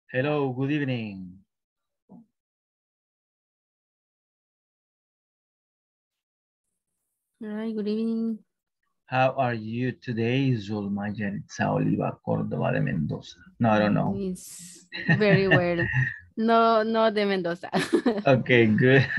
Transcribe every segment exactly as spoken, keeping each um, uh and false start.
Hello, good evening. Hi, good evening. How are you today, Zulma Yanitza Oliva Córdoba de Mendoza? No, I don't know. It's very well. No, no de Mendoza. Okay, good.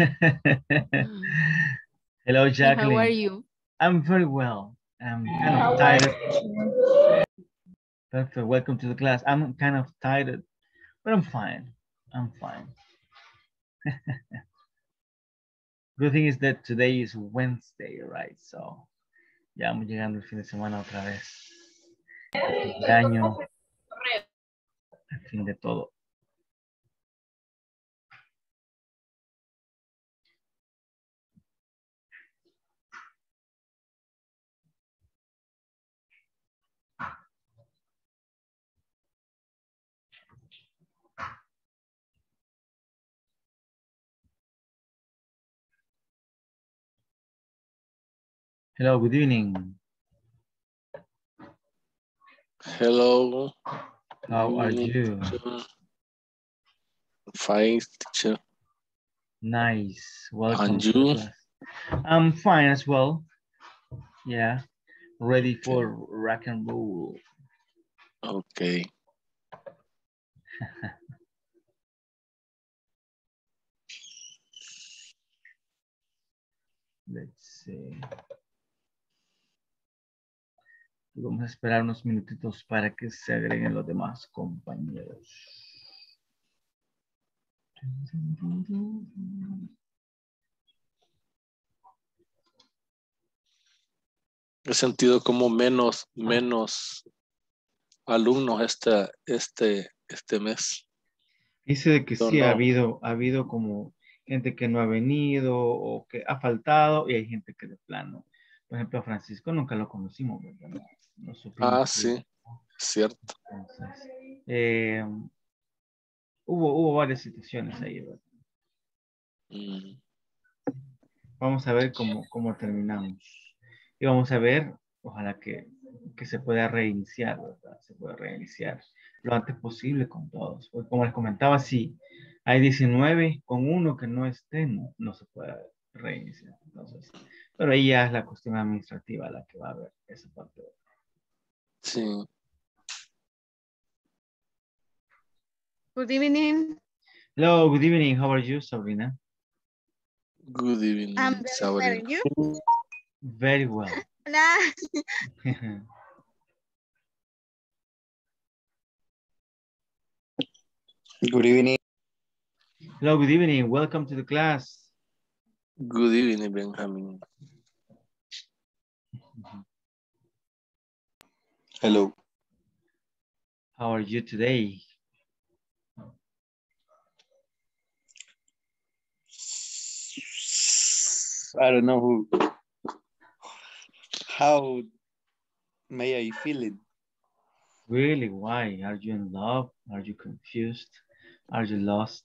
Hello, And how are Jacqueline. you? I'm very well. I'm kind of tired. Perfect. Welcome to the class. I'm kind of tired, but I'm fine. I'm fine. Good thing is that today is Wednesday, right? So, ya vamos llegando el fin de semana otra vez. El fin de año, el fin de todo. Hello, good evening. Hello. How are you? Fine, teacher. Nice. Welcome And to the you? class. I'm fine as well. Yeah. Ready for rock and roll. Okay. Let's see. Vamos a esperar unos minutitos para que se agreguen los demás compañeros. He sentido como menos, menos alumnos este, este, este mes. Dice de que Yo sí ha no. habido, ha habido como gente que no ha venido o que ha faltado y hay gente que de plano. Por ejemplo, a Francisco nunca lo conocimos, ¿verdad? No, no supimos Ah, que- sí, cierto. Entonces, eh, hubo, hubo varias situaciones ahí, ¿verdad? Mm. Vamos a ver cómo, cómo terminamos. Y vamos a ver, ojalá que, que se pueda reiniciar, ¿verdad? Se pueda reiniciar lo antes posible con todos. Porque como les comentaba, si hay diecinueve con uno que no esté, no, no se puede reiniciar. Entonces, pero ahí ya es la cuestión administrativa la que va a ver esa parte. Sí. Good evening. Hello, good evening. How are you, Sabrina? Good evening, I'm very Sabrina. well. You? Very well. Hola. Good evening. Hello, good evening. Welcome to the class. Good evening, Benjamin. Hello. How are you today? I don't know who. How may I feel it? Really? Why? Are you in love? Are you confused? Are you lost?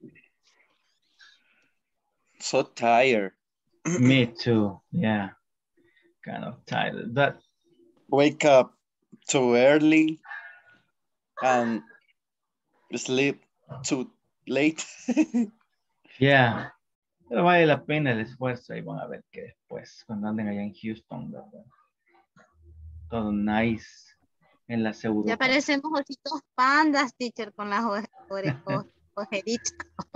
So tired. Me too. Yeah. Kind of tired. But Wake up too early and sleep too late. yeah. Pero vale la pena el esfuerzo y van a ver que después, cuando anden allá en Houston, ¿verdad? Todo nice en las Ya Europas. parecemos ositos pandas, teacher, con las oje- ore- o- ojeritas.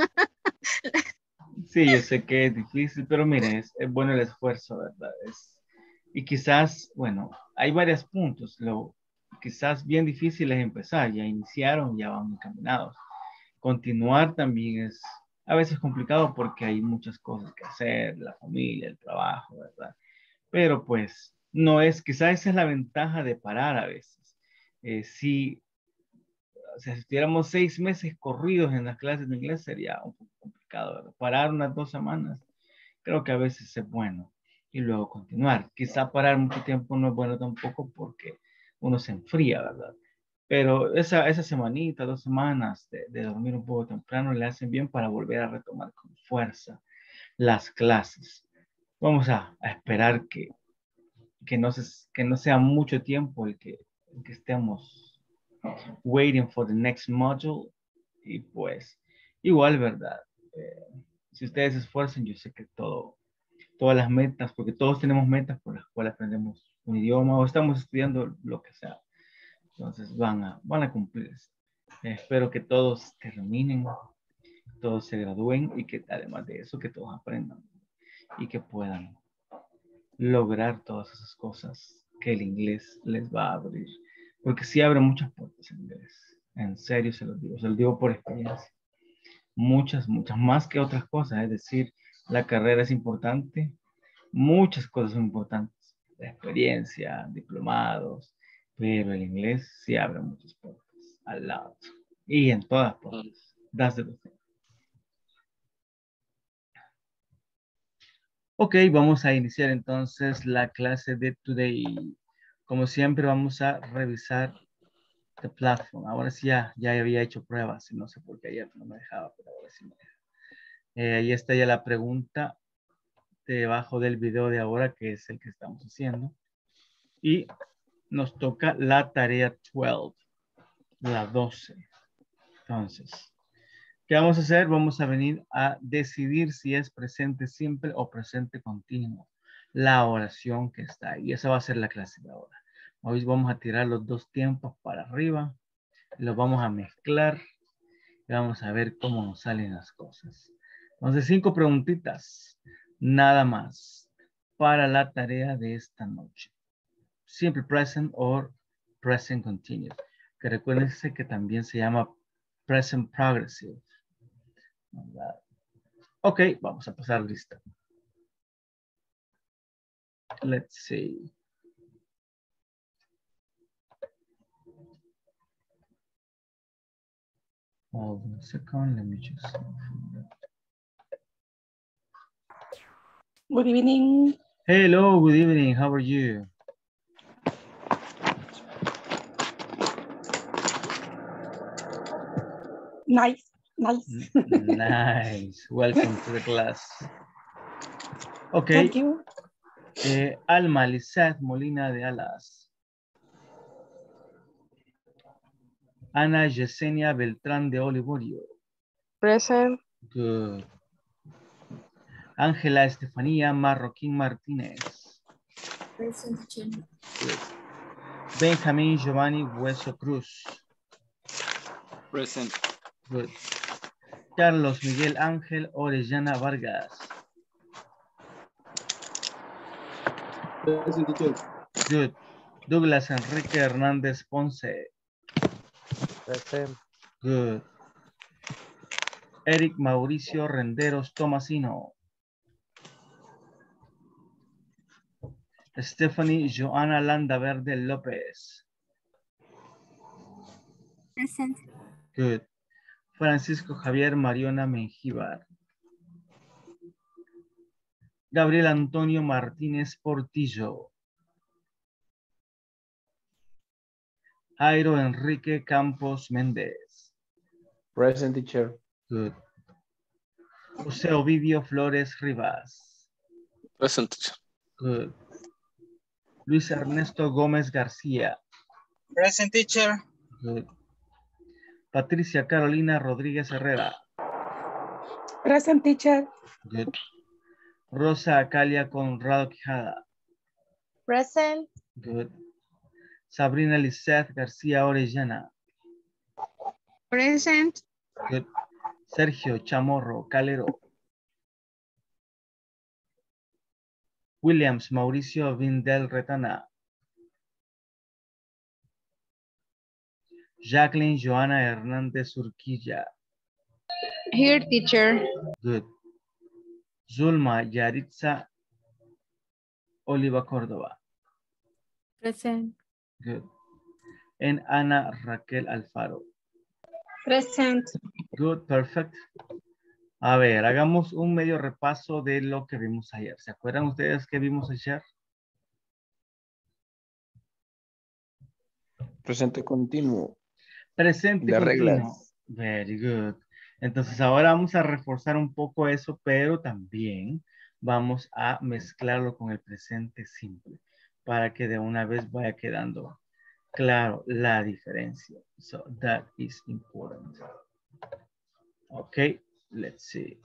Sí, yo sé que es difícil, pero miren, es, es bueno el esfuerzo, ¿verdad? Es, y quizás, bueno, hay varios puntos. Lo quizás bien difícil es empezar. Ya iniciaron, ya van encaminados. Continuar también es a veces complicado porque hay muchas cosas que hacer, la familia, el trabajo, ¿verdad? Pero pues no es, quizás esa es la ventaja de parar a veces. Eh, si, o sea, si estuviéramos seis meses corridos en las clases de inglés sería un poco complicado, ¿verdad? Parar unas dos semanas, creo que a veces es bueno y luego continuar. Quizá parar mucho tiempo no es bueno tampoco porque uno se enfría, ¿verdad? Pero esa, esa semanita, dos semanas de, de dormir un poco temprano le hacen bien para volver a retomar con fuerza las clases. Vamos a, a esperar que, que, no se, que no sea mucho tiempo el que, el que estemos waiting for the next module Y pues, igual, ¿verdad? Eh, si ustedes se esfuerzan, yo sé que todo, todas las metas, porque todos tenemos metas por las cuales aprendemos un idioma o estamos estudiando lo que sea. Entonces van a, van a cumplirse. Eh, espero que todos terminen, todos se gradúen y que además de eso, que todos aprendan y que puedan lograr todas esas cosas que el inglés les va a abrir. Porque sí abre muchas puertas en inglés. En serio se los digo, se los digo por experiencia. Muchas, muchas, más que otras cosas. Es decir, la carrera es importante. Muchas cosas son importantes. La experiencia, diplomados, pero el inglés sí abre muchas puertas al lado. Y en todas Mm. partes. That's the thing. Ok, vamos a iniciar entonces la clase de today. Como siempre vamos a revisar the platform. Ahora sí ya, ya había hecho pruebas y no sé por qué ayer no me dejaba, pero ahora sí me deja. Eh, ahí está ya la pregunta debajo del video de ahora, que es el que estamos haciendo. Y nos toca la tarea doce, la doce. Entonces, ¿qué vamos a hacer? Vamos a venir a decidir si es presente simple o presente continuo. La oración que está ahí. Y esa va a ser la clase de ahora. Hoy vamos a tirar los dos tiempos para arriba. Los vamos a mezclar. Y vamos a ver cómo nos salen las cosas. Entonces, cinco preguntitas. Nada más. Para la tarea de esta noche. Simple present or present continuous. Que recuérdense que también se llama present progressive. Ok, vamos a pasar lista. Let's see. Hold on a second, let me just... Good evening. Hello, good evening, how are you? Nice, nice. Nice, welcome to the class. Ok, Thank you. eh, Alma Lizeth Molina de Alas. Ana Yesenia Beltrán de Olivorio. Present. Good. Ángela Estefanía Marroquín Martínez. Present teacher. Good. Benjamín Giovanni Hueso Cruz. Present. Good. Carlos Miguel Ángel Orellana Vargas. Present teacher. Good. Douglas Enrique Hernández Ponce. Present. Good. Eric Mauricio Renderos Tomasino. Stephanie Joana Landaverde López. Present. Good. Francisco Javier Mariona Mengíbar. Gabriel Antonio Martínez Portillo. Jairo Enrique Campos Méndez. Present teacher. Good. José Ovidio Flores Rivas. Present teacher. Good. Luis Ernesto Gómez García. Present teacher. Good. Patricia Carolina Rodríguez Herrera. Present teacher. Good. Rosa Acalia Conrado Quijada. Present. Good. Sabrina Lizeth García Orellana. Present. Good. Sergio Chamorro Calero. Williams Mauricio Vindel Retana. Jacqueline Joana Hernández Urquilla. Here, teacher. Good. Zulma Yaritza Oliva Córdoba. Present. Good. And Ana Raquel Alfaro. Present. Good, perfect. A ver, hagamos un medio repaso de lo que vimos ayer. ¿Se acuerdan ustedes que vimos ayer? Presente continuo. Presente De continuo. reglas. Very good. Entonces ahora vamos a reforzar un poco eso, pero también vamos a mezclarlo con el presente simple para que de una vez vaya quedando claro la diferencia. So that is important. Okay, let's see.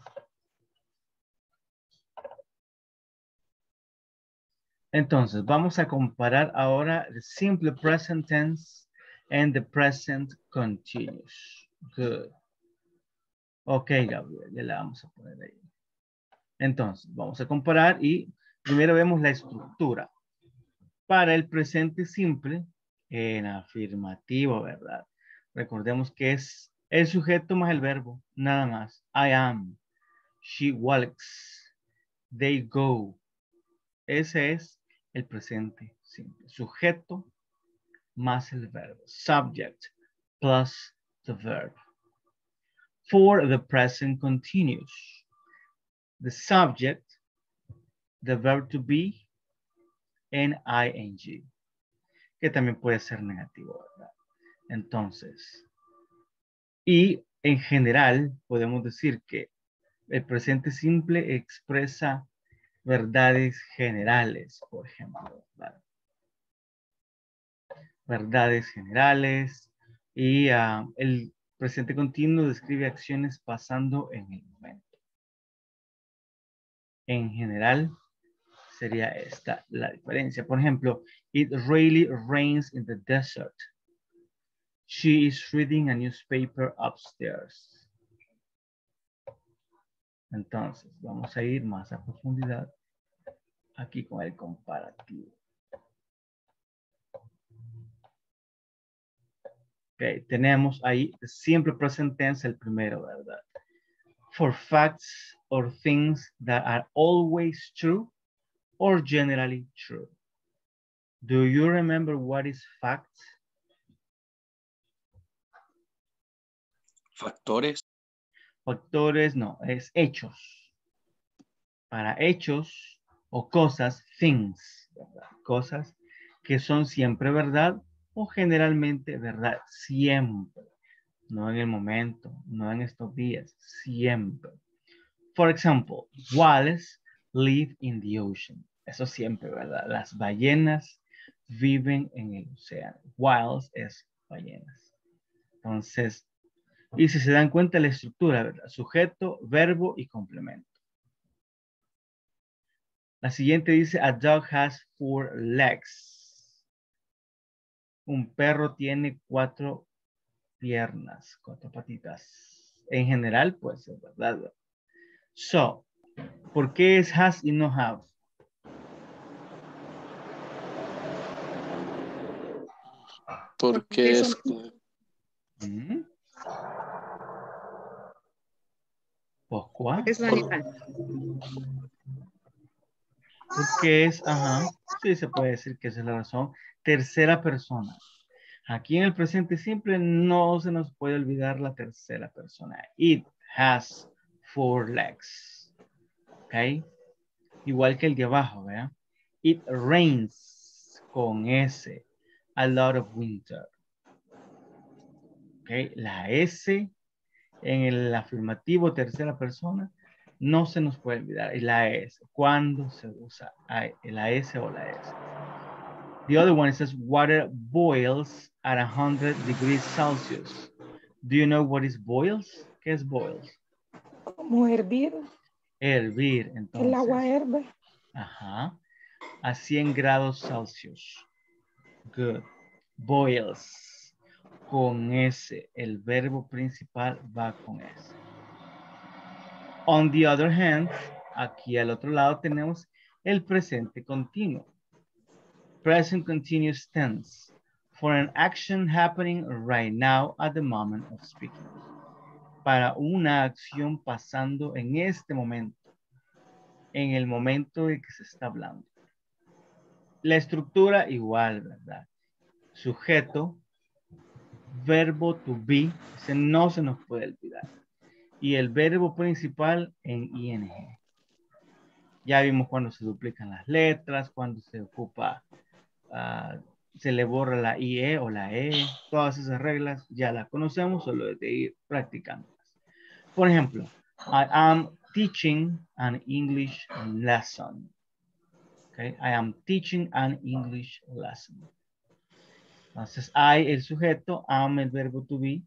Entonces, vamos a comparar ahora el simple present tense and the present continuous. Good. Ok, Gabriel, ya la vamos a poner ahí. Entonces, vamos a comparar y primero vemos la estructura. Para el presente simple, en afirmativo, ¿verdad? Recordemos que es el sujeto más el verbo, nada más. I am, she walks, they go. Ese es el presente simple. Sujeto más el verbo. Subject plus the verb. For the present continuous, the subject, the verb to be, and ing, que también puede ser negativo, ¿verdad? Entonces, y en general podemos decir que el presente simple expresa verdades generales, por ejemplo, ¿verdad? Verdades generales y uh, el presente continuo describe acciones pasando en el momento. En general sería esta la diferencia. Por ejemplo, it really rains in the desert. She is reading a newspaper upstairs. Entonces, vamos a ir más a profundidad aquí con el comparativo. Ok, tenemos ahí siempre present tense el primero, ¿verdad? For facts or things that are always true or generally true. Do you remember what is fact? Factores. Factores, no, es hechos. Para hechos o cosas, things, ¿verdad? Cosas que son siempre verdad o generalmente verdad, siempre. No en el momento, no en estos días, siempre. For example, whales live in the ocean. Eso siempre, ¿verdad? Las ballenas viven en el océano. Whales es ballenas. Entonces, y si se dan cuenta la estructura, ¿verdad? Sujeto, verbo y complemento. La siguiente dice, a dog has four legs. Un perro tiene cuatro piernas, cuatro patitas. En general, pues, es verdad. So, ¿por qué es has y no have? Porque es... ¿Mm? ¿Por cuál? Es un animal. Porque es, ajá, sí se puede decir que esa es la razón. Tercera persona. Aquí en el presente simple no se nos puede olvidar la tercera persona. It has four legs. ¿Ok? Igual que el de abajo, ¿verdad? It rains con S. A lot of winter. ¿Ok? La S en el afirmativo tercera persona no se nos puede olvidar. Y la S. ¿Cuándo se usa la S o la S? The other one says water boils at one hundred degrees Celsius. Do you know what is boils? ¿Qué es boils? Como hervir. Hervir, entonces. El agua herve. Ajá. A cien grados Celsius. Good. Boils. Con S. El verbo principal va con S. On the other hand, aquí al otro lado tenemos el presente continuo. Present continuous tense. For an action happening right now at the moment of speaking. Para una acción pasando en este momento. En el momento de que se está hablando. La estructura igual, ¿verdad? Sujeto, verbo to be, ese no se nos puede olvidar. Y el verbo principal en ing. Ya vimos cuando se duplican las letras, cuando se ocupa, uh, se le borra la ie o la e, todas esas reglas ya las conocemos, solo es de ir practicándolas. Por ejemplo, I am teaching an English lesson. Okay, I am teaching an English lesson. Entonces, I, el sujeto, am, el verbo to be,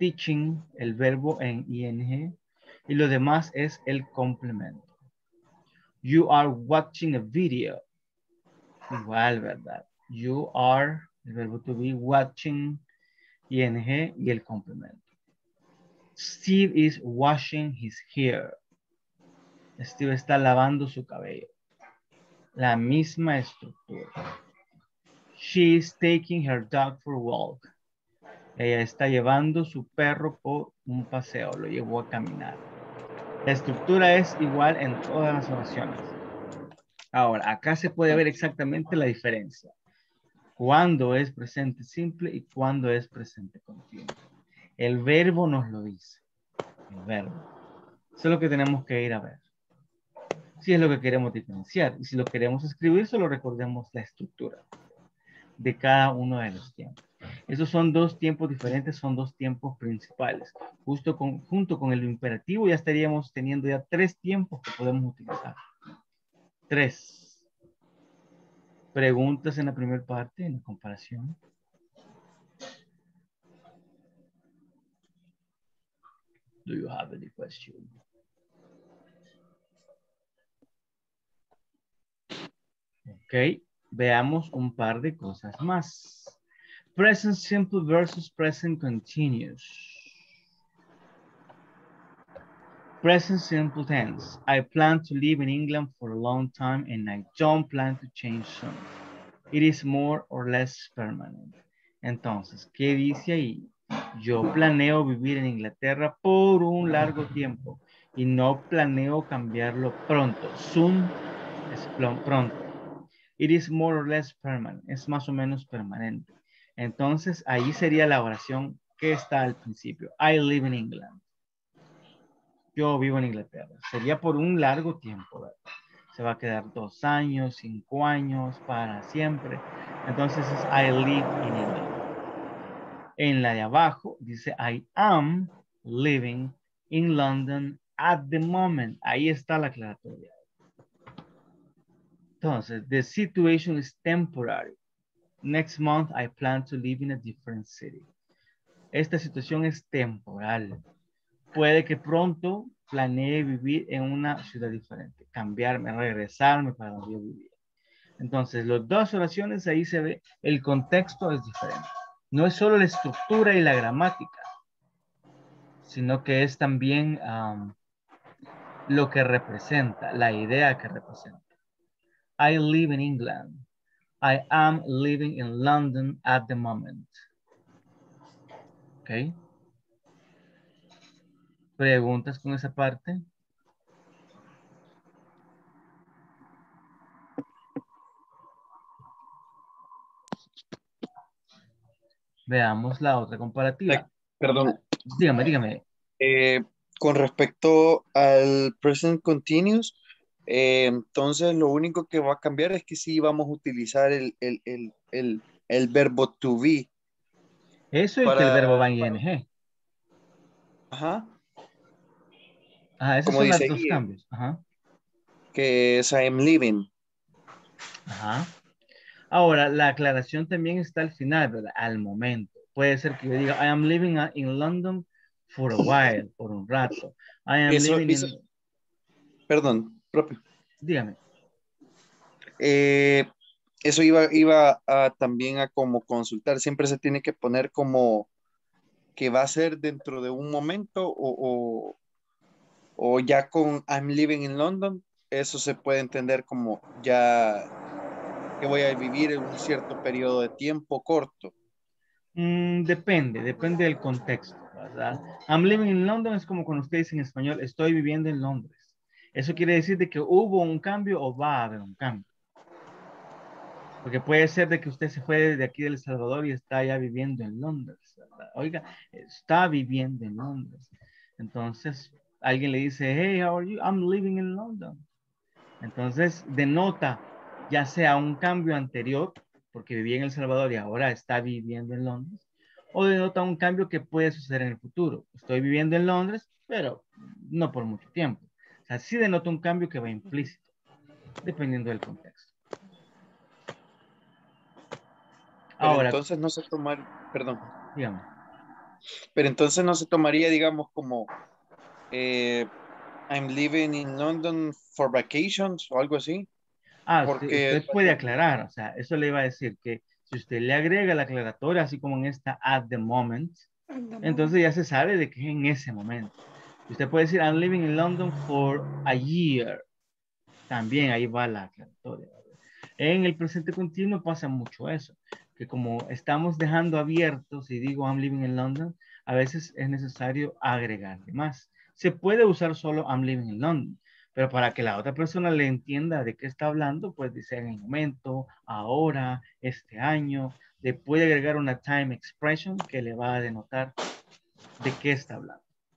teaching, el verbo en ing, y lo demás es el complemento. You are watching a video. Igual, ¿verdad? You are, el verbo to be, watching, ing y el complemento. Steve is washing his hair. Steve está lavando su cabello. La misma estructura. She is taking her dog for a walk. Ella está llevando su perro por un paseo, lo llevó a caminar. La estructura es igual en todas las oraciones. Ahora, acá se puede ver exactamente la diferencia. Cuándo es presente simple y cuándo es presente continuo. El verbo nos lo dice. El verbo. Eso es lo que tenemos que ir a ver. Si es lo que queremos diferenciar. Y si lo queremos escribir, solo recordemos la estructura de cada uno de los tiempos. Esos son dos tiempos diferentes, son dos tiempos principales. Justo con, junto con el imperativo ya estaríamos teniendo ya tres tiempos que podemos utilizar. Tres. Preguntas en la primera parte, en la comparación. Do you have any question? Ok, veamos un par de cosas más. Present simple versus present continuous. Present simple tense. I plan to live in England for a long time and I don't plan to change soon. It is more or less permanent. Entonces, ¿qué dice ahí? Yo planeo vivir en Inglaterra por un largo tiempo y no planeo cambiarlo pronto. Soon es pronto. It is more or less permanent. Es más o menos permanente. Entonces, ahí sería la oración que está al principio. I live in England. Yo vivo en Inglaterra. Sería por un largo tiempo, ¿verdad? Se va a quedar dos años, cinco años, para siempre. Entonces es I live in England. En la de abajo dice I am living in London at the moment. Ahí está la aclaratoria. Entonces, the situation is temporary. Next month I plan to live in a different city. Esta situación es temporal. Puede que pronto planee vivir en una ciudad diferente, cambiarme, regresarme para donde yo vivía. Entonces, las dos oraciones, ahí se ve, el contexto es diferente. No es solo la estructura y la gramática, sino que es también um, lo que representa, la idea que representa. I live in England. I am living in London at the moment. ¿Ok? ¿Preguntas con esa parte? Veamos la otra comparativa. Perdón. Dígame, dígame. Eh, con respecto al present continuous, eh, entonces lo único que va a cambiar es que sí vamos a utilizar el, el, el, el, el verbo to be. Eso y para, que el verbo va en ing. Ajá. Ajá, esos Como son los dice dos ahí, cambios. Ajá. Que es I am living. Ajá. Ahora, la aclaración también está al final, ¿verdad? Al momento. Puede ser que yo diga, I am living in London for a while, por un rato. I am Eso, living eso, in... Perdón, propio. Dígame. Eh, eso iba, iba a, también a como consultar. Siempre se tiene que poner como que va a ser dentro de un momento o, o, o ya con I'm living in London. Eso se puede entender como ya que voy a vivir en un cierto periodo de tiempo corto. Mm, depende, depende del contexto, ¿verdad? I'm living in London es como cuando usted dice en español, estoy viviendo en Londres. Eso quiere decir de que hubo un cambio o va a haber un cambio. Porque puede ser de que usted se fue de aquí de El Salvador y está ya viviendo en Londres, ¿verdad? Oiga, está viviendo en Londres. Entonces, alguien le dice, hey, how are you? I'm living in London. Entonces, denota ya sea un cambio anterior, porque vivía en El Salvador y ahora está viviendo en Londres, o denota un cambio que puede suceder en el futuro. Estoy viviendo en Londres, pero no por mucho tiempo. O sea, sí denota un cambio que va implícito, dependiendo del contexto. Pero Ahora, entonces no se tomar, perdón. dígame. Pero entonces no se tomaría, digamos, como eh, I'm living in London for vacations o algo así. Ah, usted, Porque usted puede aclarar, o sea, eso le iba a decir que si usted le agrega la aclaratoria, así como en esta at the moment, entonces ya se sabe de que es en ese momento. Usted puede decir I'm living in London for a year. También ahí va la aclaratoria. En el presente continuo pasa mucho eso, que como estamos dejando abiertos, y digo I'm living in London, a veces es necesario agregarle más. Se puede usar solo I'm living in London, pero para que la otra persona le entienda de qué está hablando, pues dice en el momento, ahora, este año, le puede agregar una time expression que le va a denotar de qué está hablando.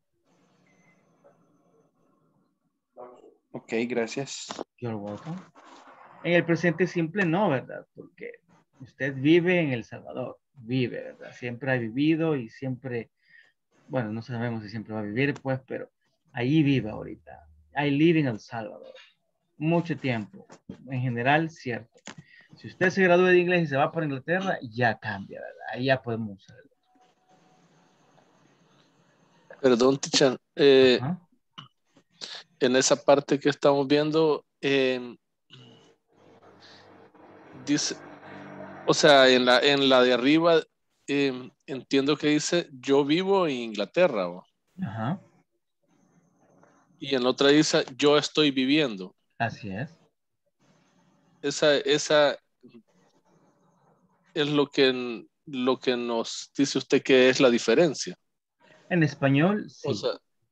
Ok, gracias. You're welcome. En el presente simple no, ¿verdad? Porque usted vive en El Salvador, vive, ¿verdad? Siempre ha vivido y siempre, bueno, no sabemos si siempre va a vivir, pues, pero ahí vive ahorita. I live in El Salvador. Mucho tiempo. En general, cierto. Si usted se gradúa de inglés y se va para Inglaterra, ya cambia, ¿verdad? Ahí ya podemos usarlo. Perdón, teacher. Eh, Ajá. en esa parte que estamos viendo, eh, dice, o sea, en la, en la de arriba, eh, entiendo que dice yo vivo en Inglaterra, ¿o? Ajá. Y en la otra dice yo estoy viviendo. Así es. Esa, esa es lo que, lo que nos dice usted que es la diferencia. En español, sí. O sea,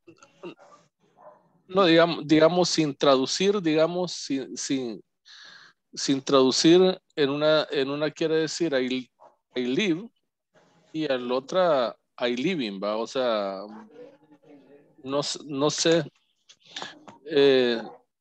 no, digamos, digamos sin traducir, digamos, sin, sin, sin traducir, en una, en una quiere decir I, I live y en la otra I living, ¿va? O sea, no, no sé. Eh,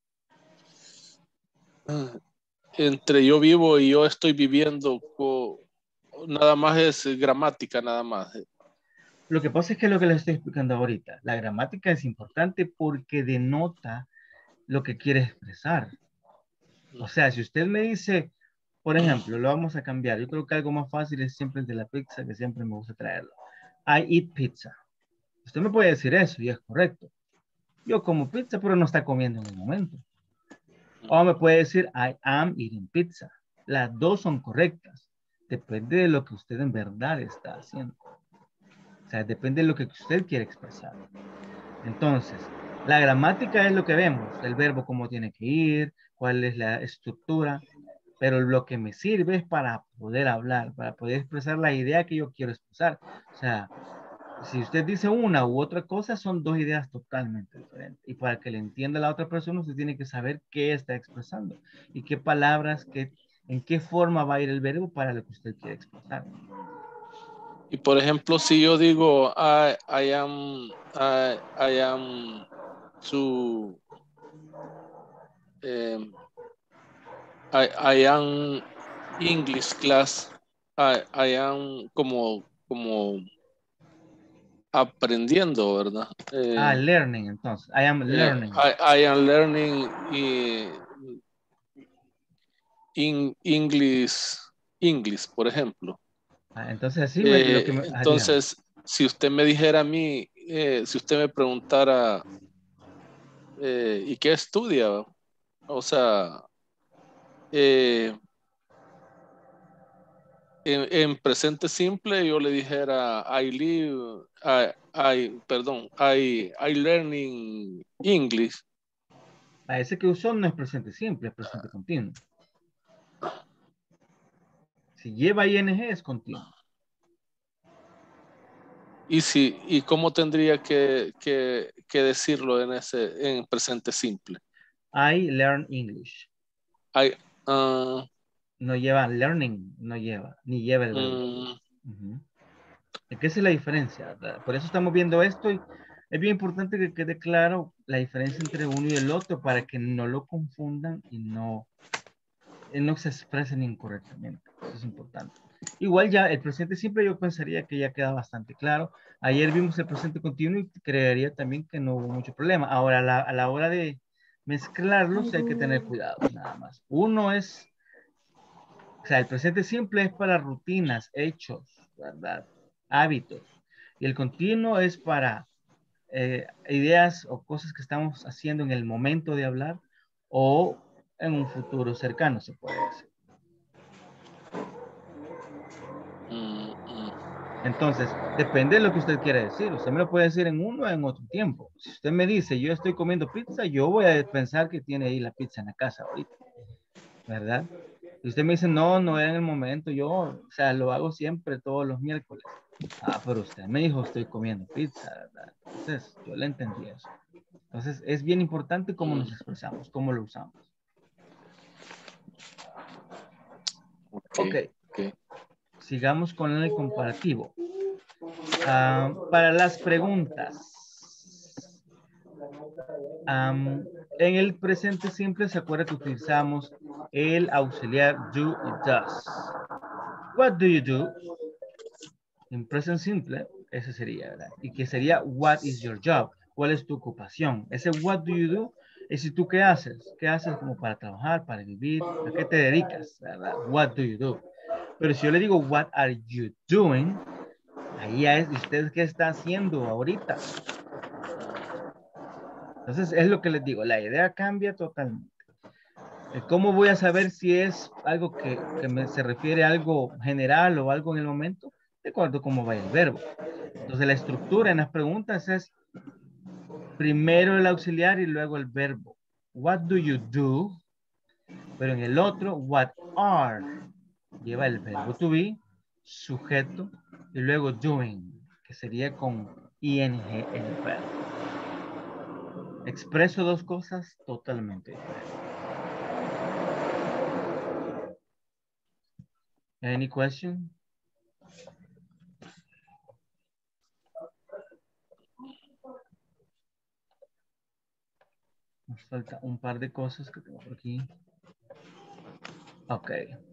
entre yo vivo y yo estoy viviendo, nada más es gramática, nada más. Lo que pasa es que lo que les estoy explicando ahorita, la gramática es importante porque denota lo que quiere expresar. O sea, si usted me dice, por ejemplo, lo vamos a cambiar. Yo creo que algo más fácil es siempre el de la pizza, que siempre me gusta traerlo. I eat pizza. Usted me puede decir eso y es correcto. Yo como pizza, pero no está comiendo en el momento. O me puede decir I am eating pizza. Las dos son correctas. Depende de lo que usted en verdad está haciendo. O sea, depende de lo que usted quiere expresar. Entonces, la gramática es lo que vemos, el verbo cómo tiene que ir, cuál es la estructura, pero lo que me sirve es para poder hablar, para poder expresar la idea que yo quiero expresar. O sea, si usted dice una u otra cosa, son dos ideas totalmente diferentes. Y para que le entienda la otra persona, usted tiene que saber qué está expresando y qué palabras, qué, en qué forma va a ir el verbo para lo que usted quiere expresar. Y por ejemplo, si yo digo I, I am I, I am to um, I, I am English class, I, I am como como aprendiendo, ¿verdad? Eh, Ah, learning, entonces. I am learning. Eh, I, I am learning eh, in English, English, por ejemplo. Ah, entonces así, Eh, lo que me, ah, entonces, si usted me dijera a mí, eh, si usted me preguntara, eh, ¿y qué estudia? O sea, eh, en, en presente simple yo le dijera, I live, I, I perdón, I, I learning English. a ese que usó no es presente simple, es presente continuo. Si lleva ing es continuo. Y si, y cómo tendría que, que, que decirlo en ese, en presente simple. I learn English. I, uh, no lleva learning, no lleva, ni lleva el verbo. Mm. Uh-huh. Es que esa es la diferencia. Por eso estamos viendo esto y es bien importante que quede claro la diferencia entre uno y el otro para que no lo confundan y no, no se expresen incorrectamente. Eso es importante. Igual ya el presente simple yo pensaría que ya queda bastante claro. Ayer vimos el presente continuo y creería también que no hubo mucho problema. Ahora a la, a la hora de mezclarlos hay que tener cuidado nada más. Uno es, o sea, el presente simple es para rutinas, hechos, ¿verdad? Hábitos. Y el continuo es para eh, ideas o cosas que estamos haciendo en el momento de hablar o en un futuro cercano, se puede decir. Entonces, depende de lo que usted quiera decir. Usted me lo puede decir en uno o en otro tiempo. Si usted me dice, yo estoy comiendo pizza, yo voy a pensar que tiene ahí la pizza en la casa ahorita, ¿verdad? Si usted me dice, no, no era en el momento, yo, o sea, lo hago siempre todos los miércoles. Ah, pero usted me dijo, estoy comiendo pizza, ¿verdad? Entonces, yo le entendí eso. Entonces, es bien importante cómo nos expresamos, cómo lo usamos. Ok. Okay, okay. Sigamos con el comparativo. Uh, para las preguntas. Um, en el presente simple se acuerda que utilizamos el auxiliar do y does. What do you do? En present simple, ese sería, ¿verdad? Y que sería what is your job? ¿Cuál es tu ocupación? Ese what do you do es si tú qué haces. ¿Qué haces como para trabajar, para vivir? ¿A qué te dedicas? ¿Verdad? What do you do? Pero si yo le digo what are you doing? Ahí es, ¿usted qué está haciendo ahorita? Entonces, es lo que les digo, la idea cambia totalmente. ¿Cómo voy a saber si es algo que, que me, se refiere a algo general o algo en el momento? De acuerdo a cómo vaya el verbo. Entonces, la estructura en las preguntas es primero el auxiliar y luego el verbo. What do you do? Pero en el otro, what are? Lleva el verbo to be, sujeto, y luego doing, que sería con ing en el verbo. Expreso dos cosas totalmente diferentes. Any question? Nos falta un par de cosas que tengo por aquí. Ok.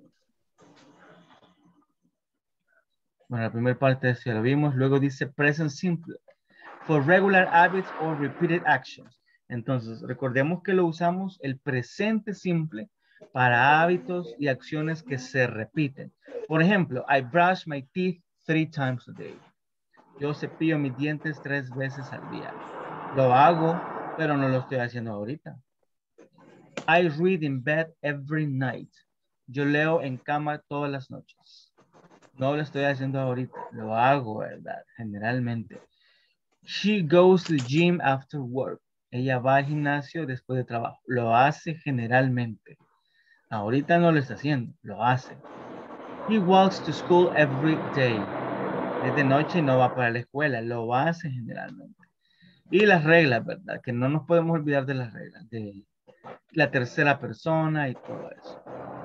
Bueno, la primera parte ya lo vimos. Luego dice present simple. For regular habits or repeated actions. Entonces, recordemos que lo usamos el presente simple para hábitos y acciones que se repiten. Por ejemplo, I brush my teeth three times a day. Yo cepillo mis dientes tres veces al día. Lo hago, pero no lo estoy haciendo ahorita. I read in bed every night. Yo leo en cama todas las noches. No lo estoy haciendo ahorita. Lo hago, ¿verdad? Generalmente. She goes to the gym after work. Ella va al gimnasio después de trabajo. Lo hace generalmente. Ahorita no lo está haciendo. Lo hace. He walks to school every day. Es de noche y no va para la escuela. Lo hace generalmente. Y las reglas, ¿verdad? Que no nos podemos olvidar de las reglas. De la tercera persona y todo eso.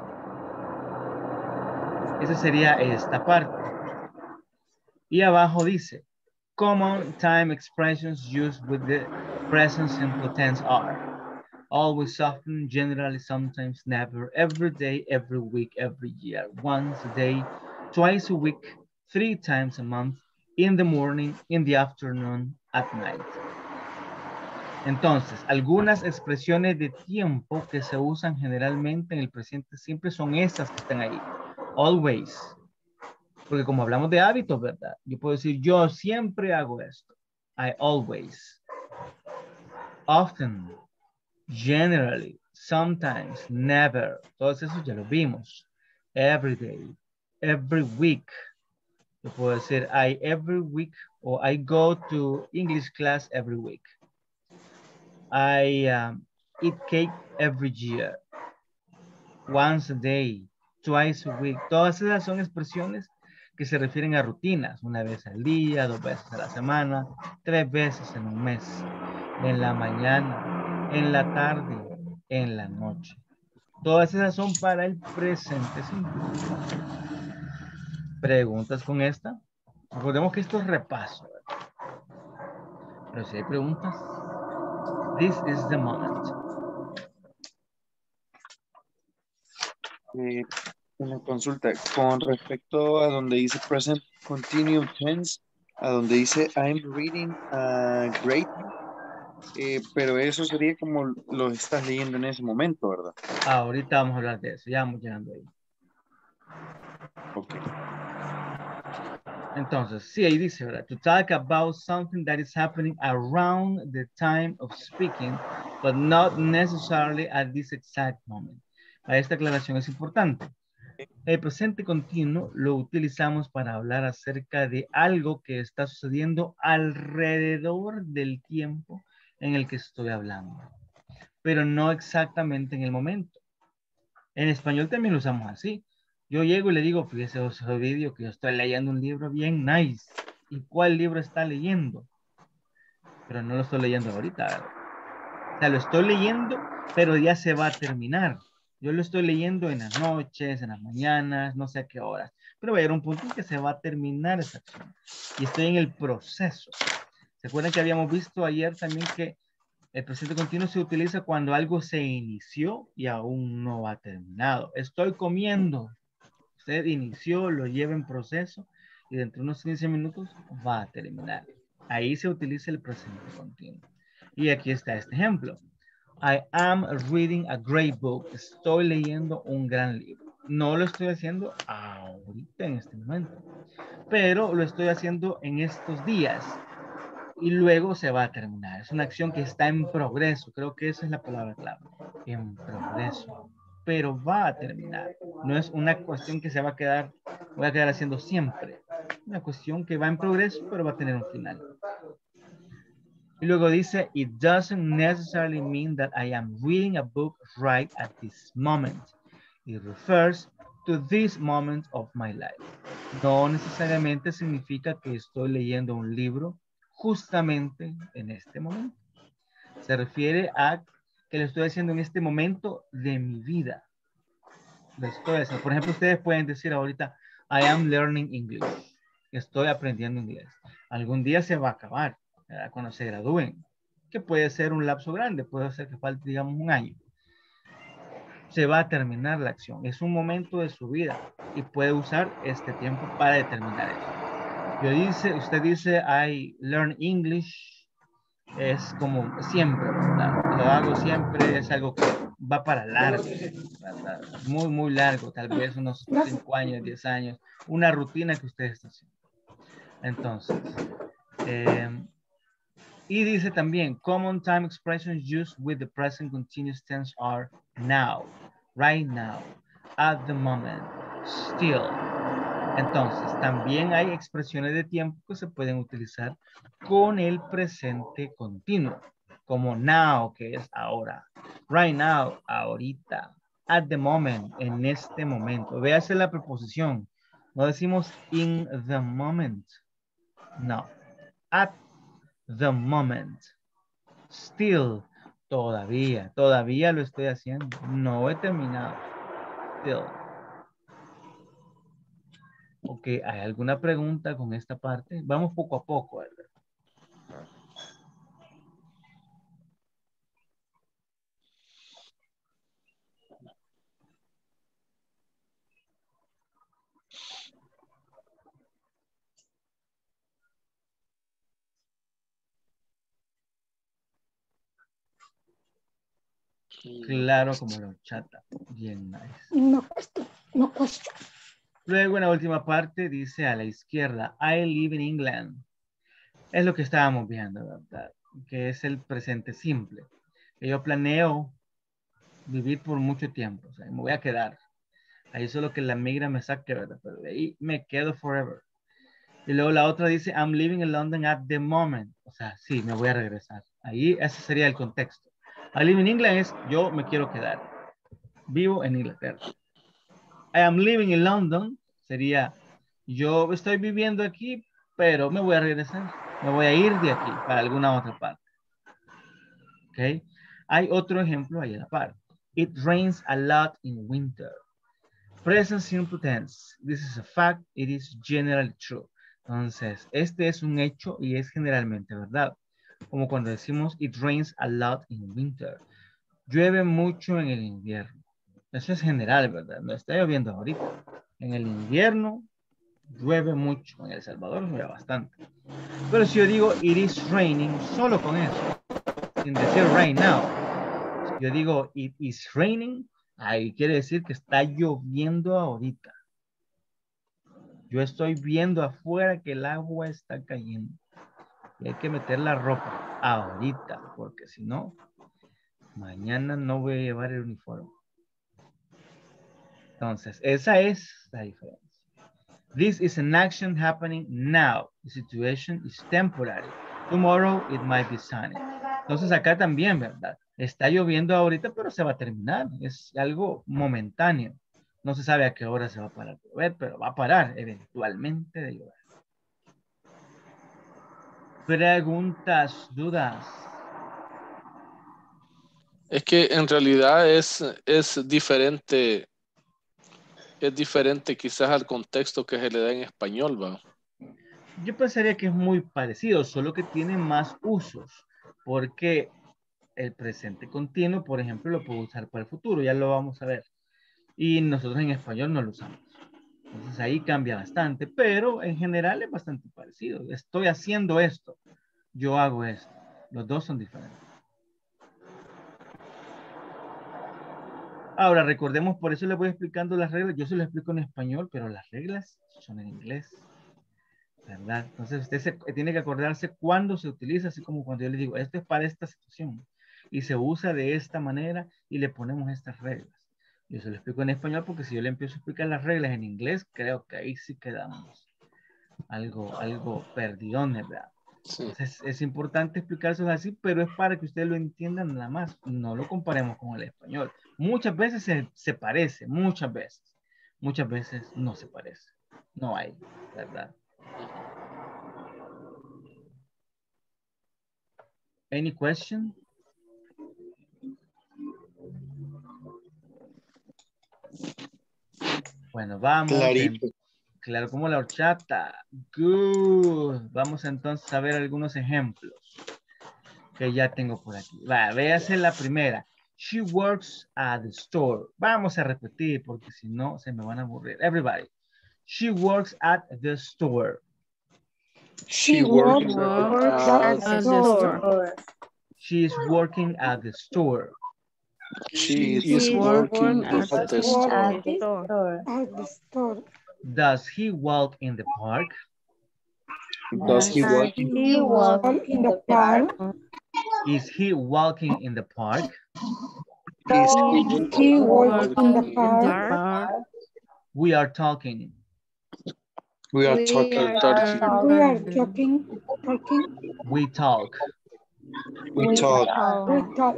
Esa sería esta parte. Y abajo dice, common time expressions used with the present simple tense are always, often, generally, sometimes, never, every day, every week, every year, once a day, twice a week, three times a month, in the morning, in the afternoon, at night. Entonces, algunas expresiones de tiempo que se usan generalmente en el presente simple son estas que están ahí. Always. Porque como hablamos de hábitos, ¿verdad? Yo puedo decir, yo siempre hago esto. I always. Often. Generally. Sometimes. Never. Todos esos ya los vimos. Every day. Every week. Yo puedo decir, I every week o I go to English class every week. I um, eat cake every year. Once a day. Twice a week. Todas esas son expresiones que se refieren a rutinas. Una vez al día, dos veces a la semana, tres veces en un mes. En la mañana, en la tarde, en la noche. Todas esas son para el presente simple. ¿Preguntas con esta? Recordemos que esto es repaso, ¿verdad? Pero si hay preguntas, this is the moment. Eh, una consulta con respecto a donde dice present continuous tense, a donde dice I'm reading a great, eh, pero eso sería como lo estás leyendo en ese momento, ¿verdad? Ahorita vamos a hablar de eso, ya vamos llegando ahí. Ok. Entonces, sí, ahí dice, ¿verdad? To talk about something that is happening around the time of speaking, but not necessarily at this exact moment. Esta aclaración es importante. El presente continuo lo utilizamos para hablar acerca de algo que está sucediendo alrededor del tiempo en el que estoy hablando, pero no exactamente en el momento. En español también lo usamos así. Yo llego y le digo, fíjese, Ovidio, que yo estoy leyendo un libro bien nice. ¿Y cuál libro está leyendo? Pero no lo estoy leyendo ahorita, ¿verdad? O sea, lo estoy leyendo, pero ya se va a terminar. Yo lo estoy leyendo en las noches, en las mañanas, no sé a qué horas. Pero va a llegar un punto en que se va a terminar esa acción. Y estoy en el proceso. ¿Se acuerdan que habíamos visto ayer también que el presente continuo se utiliza cuando algo se inició y aún no ha terminado? Estoy comiendo. Usted inició, lo lleva en proceso y dentro de unos quince minutos va a terminar. Ahí se utiliza el presente continuo. Y aquí está este ejemplo. I am reading a great book. Estoy leyendo un gran libro. No lo estoy haciendo ahorita en este momento, pero lo estoy haciendo en estos días y luego se va a terminar. Es una acción que está en progreso. Creo que esa es la palabra clave. En progreso. Pero va a terminar. No es una cuestión que se va a quedar, voy a quedar haciendo siempre. Una cuestión que va en progreso, pero va a tener un final. Y luego dice, it doesn't necessarily mean that I am reading a book right at this moment. It refers to this moment of my life. No necesariamente significa que estoy leyendo un libro justamente en este momento. Se refiere a que lo estoy haciendo en este momento de mi vida. Lo estoy haciendo. Por ejemplo, ustedes pueden decir ahorita, I am learning English. Estoy aprendiendo inglés. Algún día se va a acabar, ¿verdad? Cuando se gradúen, que puede ser un lapso grande, puede ser que falte, digamos, un año. Se va a terminar la acción. Es un momento de su vida y puede usar este tiempo para determinar eso. Yo dice, usted dice, I learn English. Es como siempre, ¿verdad? Lo hago siempre, es algo que va para largo, ¿verdad? Muy, muy largo, tal vez unos cinco años, diez años, una rutina que usted está haciendo. Entonces, eh, y dice también, common time expressions used with the present continuous tense are now, right now, at the moment, still. Entonces, también hay expresiones de tiempo que se pueden utilizar con el presente continuo, como now, que es ahora, right now, ahorita, at the moment, en este momento. Véase la preposición. No decimos in the moment. No. At the moment. Still. Todavía. Todavía lo estoy haciendo. No he terminado. Still. Ok, ¿hay alguna pregunta con esta parte? Vamos poco a poco, ¿verdad? Claro, como la chata. Bien nice. No cuesta, no cuesta. Luego en la última parte dice a la izquierda, I live in England. Es lo que estábamos viendo, ¿verdad? Que es el presente simple. Que yo planeo vivir por mucho tiempo. O sea, me voy a quedar. Ahí solo que la migra me saque, ¿verdad? Pero de ahí me quedo forever. Y luego la otra dice, I'm living in London at the moment. O sea, sí, me voy a regresar. Ahí ese sería el contexto. I live in England es, yo me quiero quedar. Vivo en Inglaterra. I am living in London sería, yo estoy viviendo aquí, pero me voy a regresar. Me voy a ir de aquí para alguna otra parte. ¿Ok? Hay otro ejemplo ahí a la par. It rains a lot in winter. Present simple tense. This is a fact. It is generally true. Entonces, este es un hecho y es generalmente verdad. Como cuando decimos it rains a lot in winter. Llueve mucho en el invierno. Eso es general, ¿verdad? No está lloviendo ahorita. En el invierno llueve mucho. En El Salvador llueve bastante. Pero si yo digo it is raining, solo con eso, sin decir rain now. Si yo digo it is raining, ahí quiere decir que está lloviendo ahorita. Yo estoy viendo afuera que el agua está cayendo. Y hay que meter la ropa ahorita, porque si no, mañana no voy a llevar el uniforme. Entonces, esa es la diferencia. This is an action happening now. The situation is temporary. Tomorrow it might be sunny. Entonces acá también, ¿verdad? Está lloviendo ahorita, pero se va a terminar. Es algo momentáneo. No se sabe a qué hora se va a parar de llover, pero va a parar eventualmente de llover. Preguntas, dudas. Es que en realidad es, es diferente, es diferente quizás al contexto que se le da en español, ¿va? Yo pensaría que es muy parecido, solo que tiene más usos, porque el presente continuo, por ejemplo, lo puedo usar para el futuro, ya lo vamos a ver. Y nosotros en español no lo usamos. Entonces ahí cambia bastante, pero en general es bastante parecido. Estoy haciendo esto, yo hago esto. Los dos son diferentes. Ahora, recordemos, por eso les voy explicando las reglas. Yo se lo explico en español, pero las reglas son en inglés. ¿Verdad? Entonces usted se, tiene que acordarse cuándo se utiliza, así como cuando yo le digo, esto es para esta situación. Y se usa de esta manera y le ponemos estas reglas. Yo se lo explico en español porque si yo le empiezo a explicar las reglas en inglés, creo que ahí sí quedamos algo, algo perdidones, ¿verdad? Sí. Entonces es importante explicárselos así, pero es para que ustedes lo entiendan nada más. No lo comparemos con el español. Muchas veces se, se parece, muchas veces. Muchas veces no se parece. No hay, ¿verdad? Any question? Bueno, vamos. Clarito. En, claro, como la horchata. Good. Vamos entonces a ver algunos ejemplos que ya tengo por aquí. Va, véase la primera. She works at the store. Vamos a repetir porque si no se me van a aburrir. Everybody. She works at the store. She works Works at at the store. She is working at the store. She She is is working working at at the the store. store. At the store. Does he walk in the park? Does he Does work he He walk walk in the park. Is he walking in the park? Is Is he walk in the in the park? park? We are talking. We are We talking. are talking. We are talking. talking. Talking. We talk. We talk. We Oh, talk.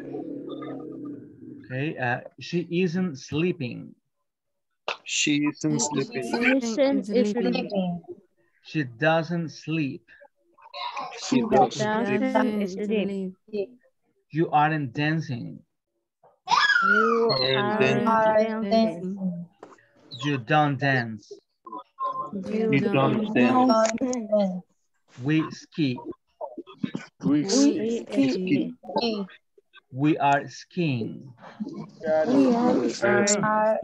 Okay. Uh, she isn't sleeping. She isn't sleeping. isn't sleeping. She doesn't sleep. She doesn't sleep. Doesn't sleep. You aren't dancing. You Aren't aren't dancing. You don't dance. You You don't don't dance. Dance. We ski. We We We ski. ski. We are skiing. We are We skiing. are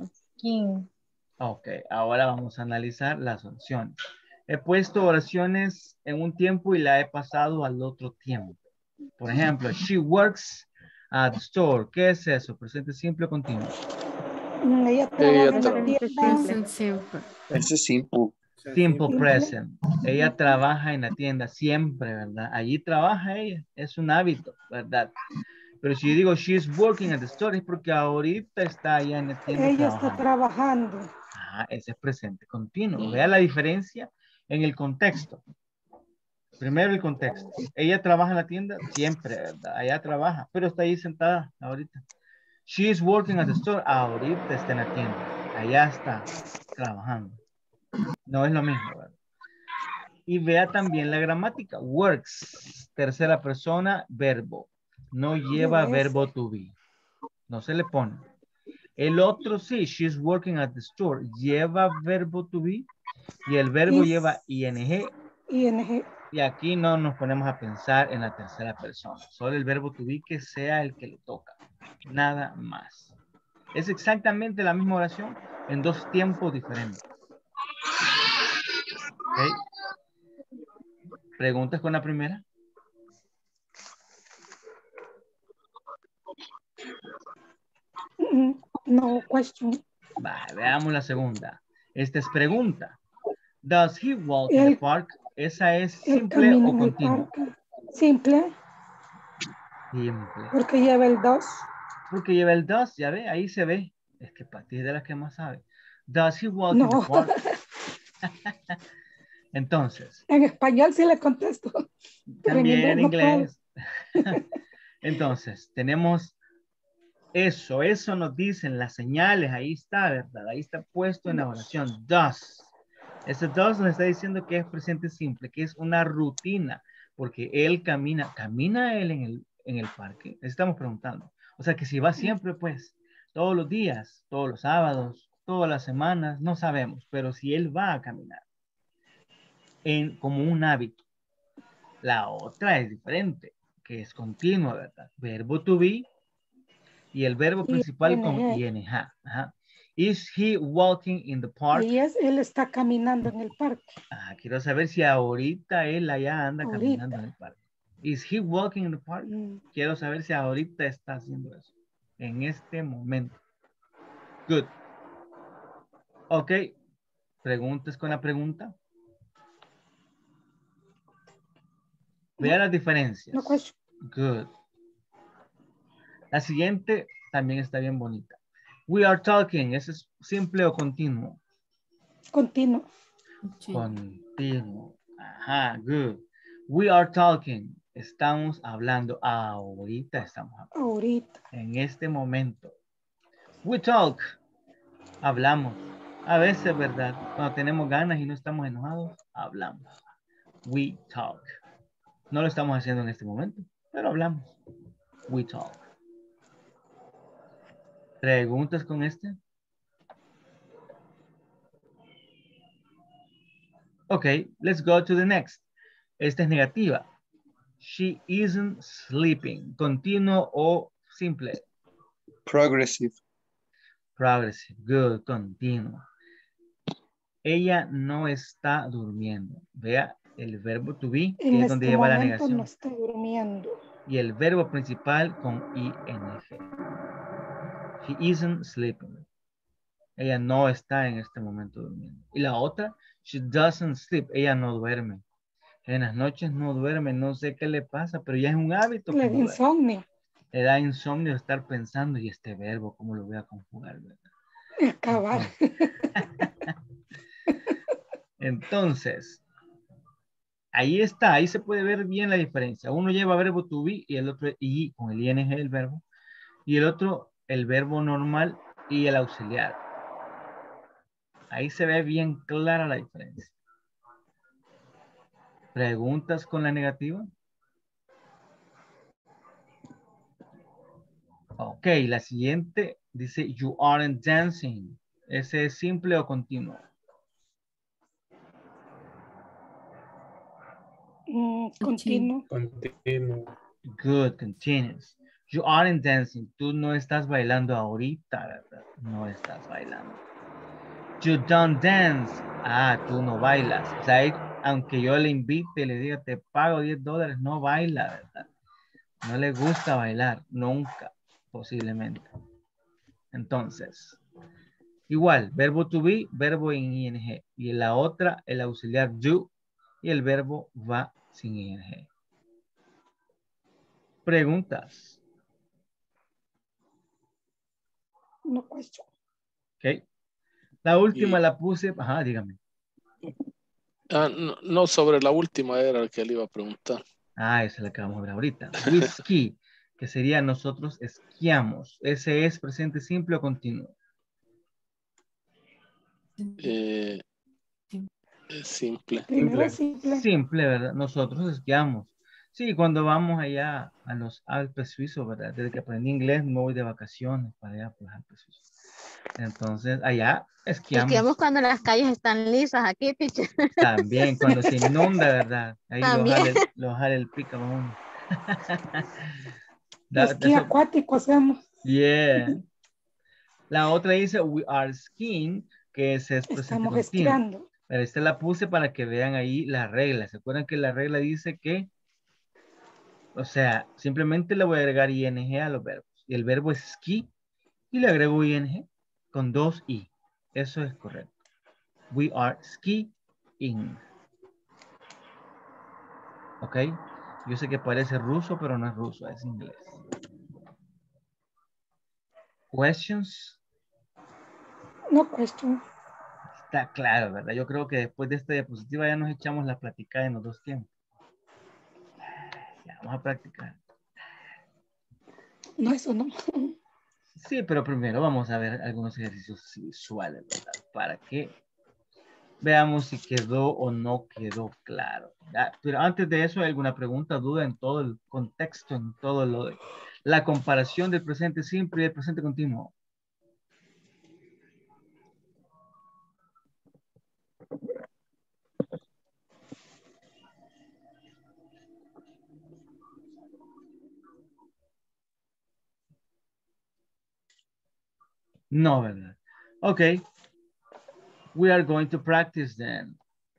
Ok, ahora vamos a analizar las oraciones. He puesto oraciones en un tiempo y la he pasado al otro tiempo. Por ejemplo, she works at the store. ¿Qué es eso? Presente simple o continuo. Mm, Ella trabaja en la tienda. Present simple. Ese es simple. Simple present. Ella trabaja en la tienda siempre, ¿verdad? Allí trabaja ella. Es un hábito, ¿verdad? Pero si yo digo she's working at the store es porque ahorita está allá en la tienda Ella está trabajando. trabajando. Ah, ese es presente continuo. Vea la diferencia en el contexto. Primero el contexto. Ella trabaja en la tienda siempre, ¿verdad? Allá trabaja, pero está ahí sentada ahorita. She is working at the store. Ahorita está en la tienda. Allá está trabajando. No es lo mismo, ¿verdad? Y vea también la gramática. Works, tercera persona, verbo. No lleva Yes. verbo to be. No se le pone. El otro sí, she's working at the store. Lleva verbo to be. Y el verbo Is. lleva ing. ing. Y aquí no nos ponemos a pensar en la tercera persona. Solo el verbo to be que sea el que le toca. Nada más. Es exactamente la misma oración en dos tiempos diferentes. ¿Okay? ¿Preguntas con la primera? Mm, No question. Va, veamos la segunda. Esta es pregunta. Does he walk in the Él, park? ¿Esa es él simple camina o en el continua? parque. Simple, Simple. porque lleva el dos. Porque lleva el does, ya ve, ahí se ve. Es que Pati es de las que más sabe. Does he walk in the No, park? Entonces, en español sí le contesto, pero en también inglés en no puedo. inglés. Entonces, tenemos eso. Eso nos dicen las señales. Ahí está, ¿verdad? Ahí está puesto en la oración. Does. Ese does nos está diciendo que es presente simple, que es una rutina, porque él camina. ¿Camina él en el, en el parque? Estamos preguntando. O sea, que si va siempre, pues, todos los días, todos los sábados, todas las semanas, no sabemos, pero si él va a caminar en, como un hábito. La otra es diferente, que es continua, ¿verdad? Verbo to be y el verbo principal con ing. Ajá. Is he walking in the park? Ahí es, él está caminando en el parque. Ah, quiero saber si ahorita él allá anda Ahorita. caminando en el parque. Is he walking in the park? Mm. Quiero saber si ahorita está haciendo eso. En este momento. Good. Ok. Preguntas con la pregunta. Vea las diferencias. No question. Good. La siguiente también está bien bonita. We are talking. ¿Ese es simple o continuo? Continuo. Continuo. Ajá, good. We are talking. Estamos hablando. Ahorita estamos hablando. Ahorita. En este momento. We talk. Hablamos. A veces, ¿verdad? Cuando tenemos ganas y no estamos enojados, hablamos. We talk. No lo estamos haciendo en este momento, pero hablamos. We talk. ¿Preguntas con este? Ok, let's go to the next. Esta es negativa. She isn't sleeping. Continuo o simple. Progressive. Progressive. Good. Continuo. Ella no está durmiendo. Vea el verbo to be, que En es donde este lleva la momento negación. no está durmiendo. Y el verbo principal con ing. She isn't sleeping. Ella no está en este momento durmiendo. Y la otra, she doesn't sleep. Ella no duerme. En las noches no duerme. No sé qué le pasa, pero ya es un hábito. Le da insomnio. Le da insomnio estar pensando, y este verbo, ¿cómo lo voy a conjugar? ¿Verdad? Acabar. Entonces, ahí está, ahí se puede ver bien la diferencia. Uno lleva verbo to be y el otro y con el ing el verbo. Y el otro el verbo normal y el auxiliar. Ahí se ve bien clara la diferencia. ¿Preguntas con la negativa? Ok, la siguiente dice you aren't dancing. ¿Ese es simple o continuo? Mm, continuo. Continuo. Good, continuous. You aren't dancing. Tú no estás bailando ahorita, ¿verdad? No estás bailando. You don't dance. Ah, tú no bailas. O sea, él, aunque yo le invite y le diga, te pago diez dólares, no baila, ¿verdad? No le gusta bailar, nunca, posiblemente. Entonces, igual, verbo to be, verbo en ing. Y la otra, el auxiliar do, y el verbo va sin ing. Preguntas. No question. Ok. La última Y- la puse, ajá, dígame. Ah, no, no, sobre la última era la que le iba a preguntar. Ah, esa es la que vamos a ver ahorita. We ski, que sería nosotros esquiamos. Ese es presente simple o continuo. Eh, es simple. Primero Simple. simple. Simple, ¿verdad? Nosotros esquiamos. Sí, cuando vamos allá a los Alpes suizos, ¿verdad? Desde que aprendí inglés me voy de vacaciones para allá por los Alpes suizos. Entonces, allá esquiamos. Esquiamos cuando las calles están lisas aquí, teacher. También cuando se inunda, ¿verdad? Ahí lo También. jale, lo jale el pícaro a uno. That- Esquí that's a- acuático hacemos. Yeah. La otra dice we are skiing, que ese es presente Estamos continuo. esquiando. Pero esta la puse para que vean ahí la regla. ¿Se acuerdan que la regla dice que, o sea, simplemente le voy a agregar ing a los verbos? Y el verbo es ski y le agrego ing con dos i. Eso es correcto. We are skiing. in. ¿Ok? Yo sé que parece ruso, pero no es ruso, es inglés. Questions? No question. Está claro, ¿verdad? Yo creo que después de esta diapositiva ya nos echamos la platicada en los dos tiempos. Ya, vamos a practicar. No, eso no. Sí, pero primero vamos a ver algunos ejercicios visuales, ¿verdad? Para que veamos si quedó o no quedó claro. ¿Verdad? Pero antes de eso, ¿hay alguna pregunta, duda en todo el contexto, en todo lo de la comparación del presente simple y el presente continuo? No, ¿verdad? Okay. We are going to practice then.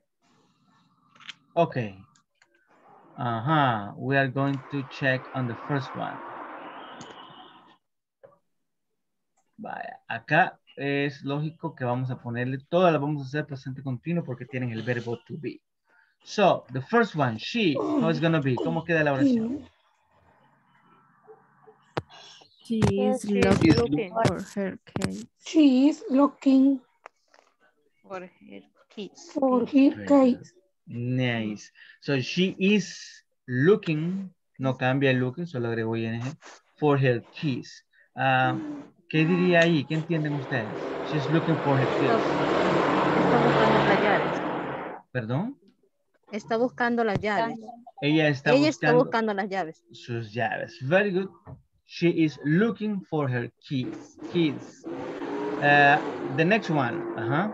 Okay. Uh-huh. We are going to check on the first one. Vaya, acá es lógico que vamos a ponerle, todas las vamos a hacer presente continuo porque tienen el verbo to be. So, the first one, she, how is gonna be? ¿Cómo queda la oración? She is She is looking looking for her case. She is looking for her kids. for her Very good. case. Nice. So, she is looking, no cambia el looking, solo agrego ing, for her keys. Uh, ¿Qué diría ahí? ¿Qué entienden ustedes? She's looking for her keys. Está buscando las llaves. ¿Perdón? Está buscando las llaves. Ella está Ella está buscando buscando las llaves. sus llaves. Very good. She is looking for her keys. Keys. Uh, the next one. Uh-huh.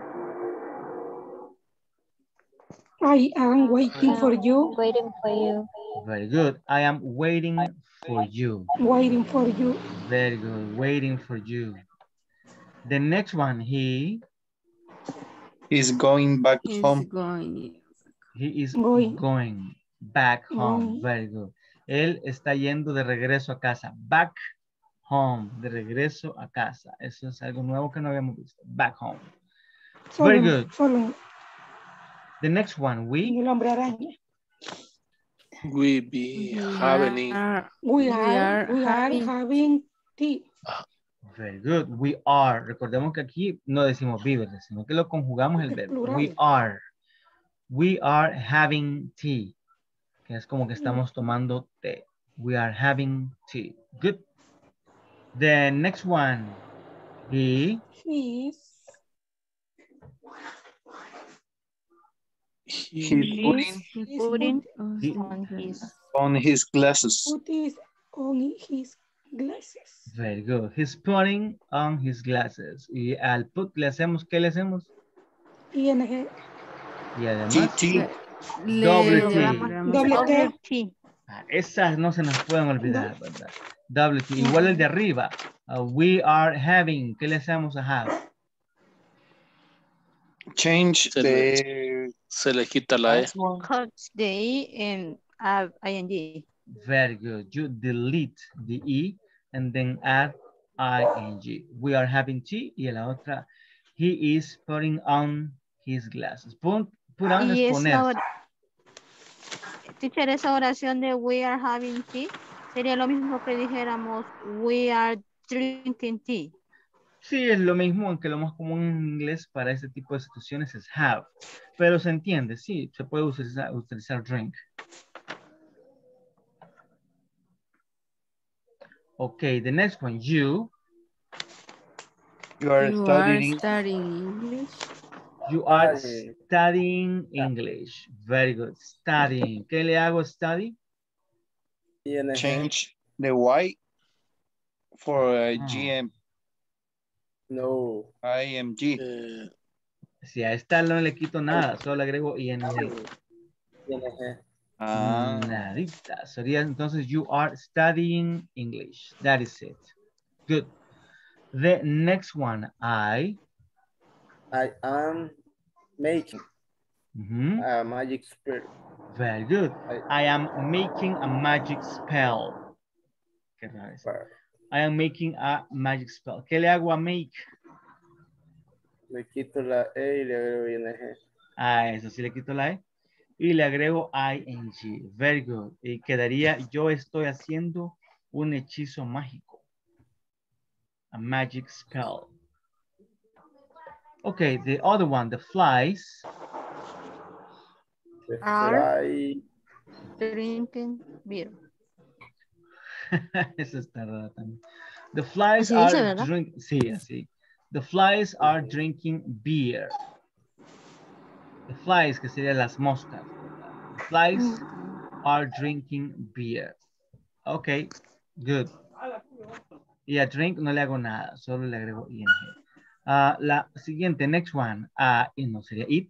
I am waiting for you. Waiting for you. Very good. I am waiting for you. Waiting for you. Very good. Waiting for you. The next one. He. He's going back He's home. going. He is Going. going back home. Going. Very good. Él está yendo de regreso a casa. Back home. De regreso a casa. Eso es algo nuevo que no habíamos visto. Back home. Very Solo, good. solo The next one. We. el hombre araña. We be We having. are, We we are, are we are having, having tea. Very good. We are. Recordemos que aquí no decimos vive, sino que lo conjugamos el Es verbo. plural. We are. We are having tea. Que es como que estamos tomando té. We are having tea. Good. The next one. He. He is He, He's putting He's He's putting He- on his on his glasses. put his on his glasses. Very good. He's putting on his glasses. Y al put le hacemos, ¿qué le hacemos? ing. Y además, T T. le, Doble le T. agregamos Doble el- T. double T. ah, esas no se nos pueden olvidar, ¿verdad? Double T. Igual el de arriba. Uh, we are having. ¿Qué le hacemos a have? Change Se the se le quita la E. last one. Cuts the E and add ing. Very good. You delete the E and then add ing. We are having tea. Y la otra, he is putting on his glasses. Put, put on Y es esa, ponerse. or- teacher, esa oración de we are having tea sería lo mismo que dijéramos we are drinking tea. Sí, es lo mismo, aunque lo más común en inglés para este tipo de situaciones es have. Pero se entiende, sí, se puede utilizar, utilizar drink. Okay, the next one, you. You are You are studying. studying English. You are Studying. studying English. Very good. Studying. ¿Qué le hago study? ing. Change the Y for uh, Ah. G M. No. I M G. Eh, Si a esta no le quito nada, solo le agrego ing. ing. Ah. Nadita. Sería entonces, you are studying English. That is it. Good. The next one, I. I am making Mhm. a magic spell. Very good. I, I am making a magic spell. Qué raro eso. I am making a magic spell. ¿Qué le hago a make? le quito la E y le agrego ing. A eso sí le quito la E. Y le agrego ing. Very good. Y quedaría, yo estoy haciendo un hechizo mágico. A magic spell. Okay, the other one, the flies. The Are fly, drinking beer. Eso está raro también. The flies Así dice, are ¿verdad? drink, sí, así. The flies are drinking beer. The flies, que serían las moscas. The flies are drinking beer. Okay, good. Y a drink no le hago nada, solo le agrego ing. Uh, la siguiente, next one. Uh, y no sería it.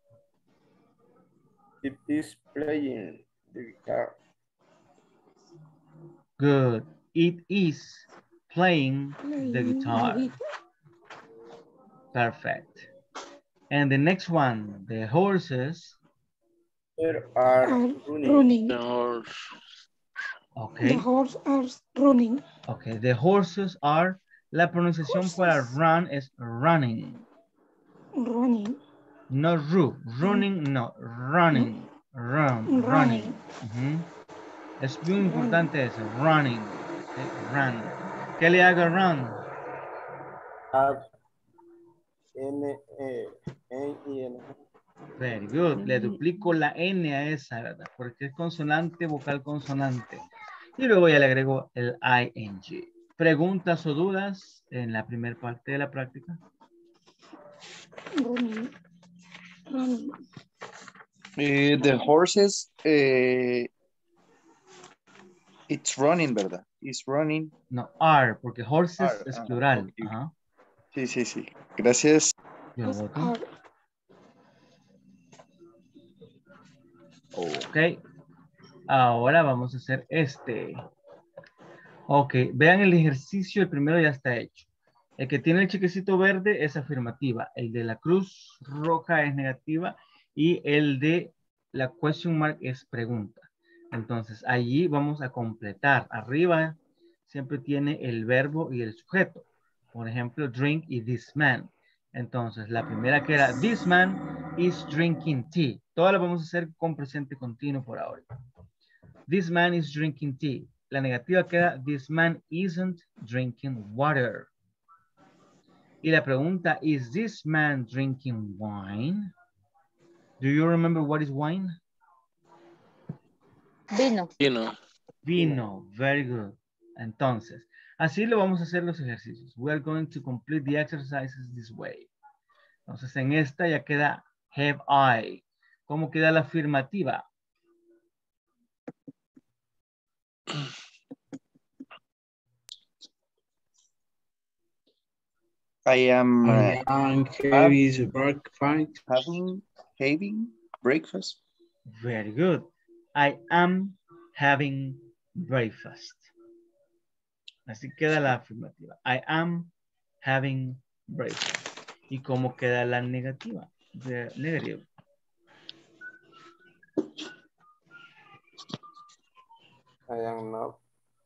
it is playing the guitar. Good. It is playing the Playing the guitar. guitar. Perfect. And the next one, the horses. There are Are running. running. The horse. The Okay. horse are running. Okay. The horses are, la pronunciación para Horses. run es running. Running. No ru. Running, no. Running. Run. Running. Running. Ujú. Es muy importante eso. Running. Okay, run. ¿Qué le haga run? Add N, E, N, I, N. Very good. Le duplico la N a esa, ¿verdad? Porque es consonante, vocal consonante. Y luego ya le agrego el ing. ¿Preguntas o dudas en la primera parte de la práctica? Running. Running. Eh, the horses, eh, it's running, ¿verdad? It's running. No, are, porque horses Are, es ah, plural. ok. Ajá. Sí, sí, sí. Gracias. You're Yes, welcome. are. Ok. Ahora vamos a hacer este. Ok, vean el ejercicio, el primero ya está hecho. El que tiene el chequecito verde es afirmativa. El de la cruz roja es negativa. Y el de la question mark es pregunta. Entonces, allí vamos a completar. Arriba siempre tiene el verbo y el sujeto. Por ejemplo, drink y this man. Entonces, la primera que era this man is drinking tea. Todas las vamos a hacer con presente continuo por ahora. This man is drinking tea. La negativa queda this man isn't drinking water. Y la pregunta, is this man drinking wine? Do you remember what is wine? Vino. Vino. Vino. Very good. Entonces, así lo vamos a hacer los ejercicios. We are going to complete the exercises this way. Entonces, en esta ya queda have I. ¿Cómo queda la afirmativa? I am uh, I am having breakfast. having, having breakfast. Very good. I am having breakfast. Así queda la afirmativa. I am having breakfast. ¿Y cómo queda la negativa? The negative. I am not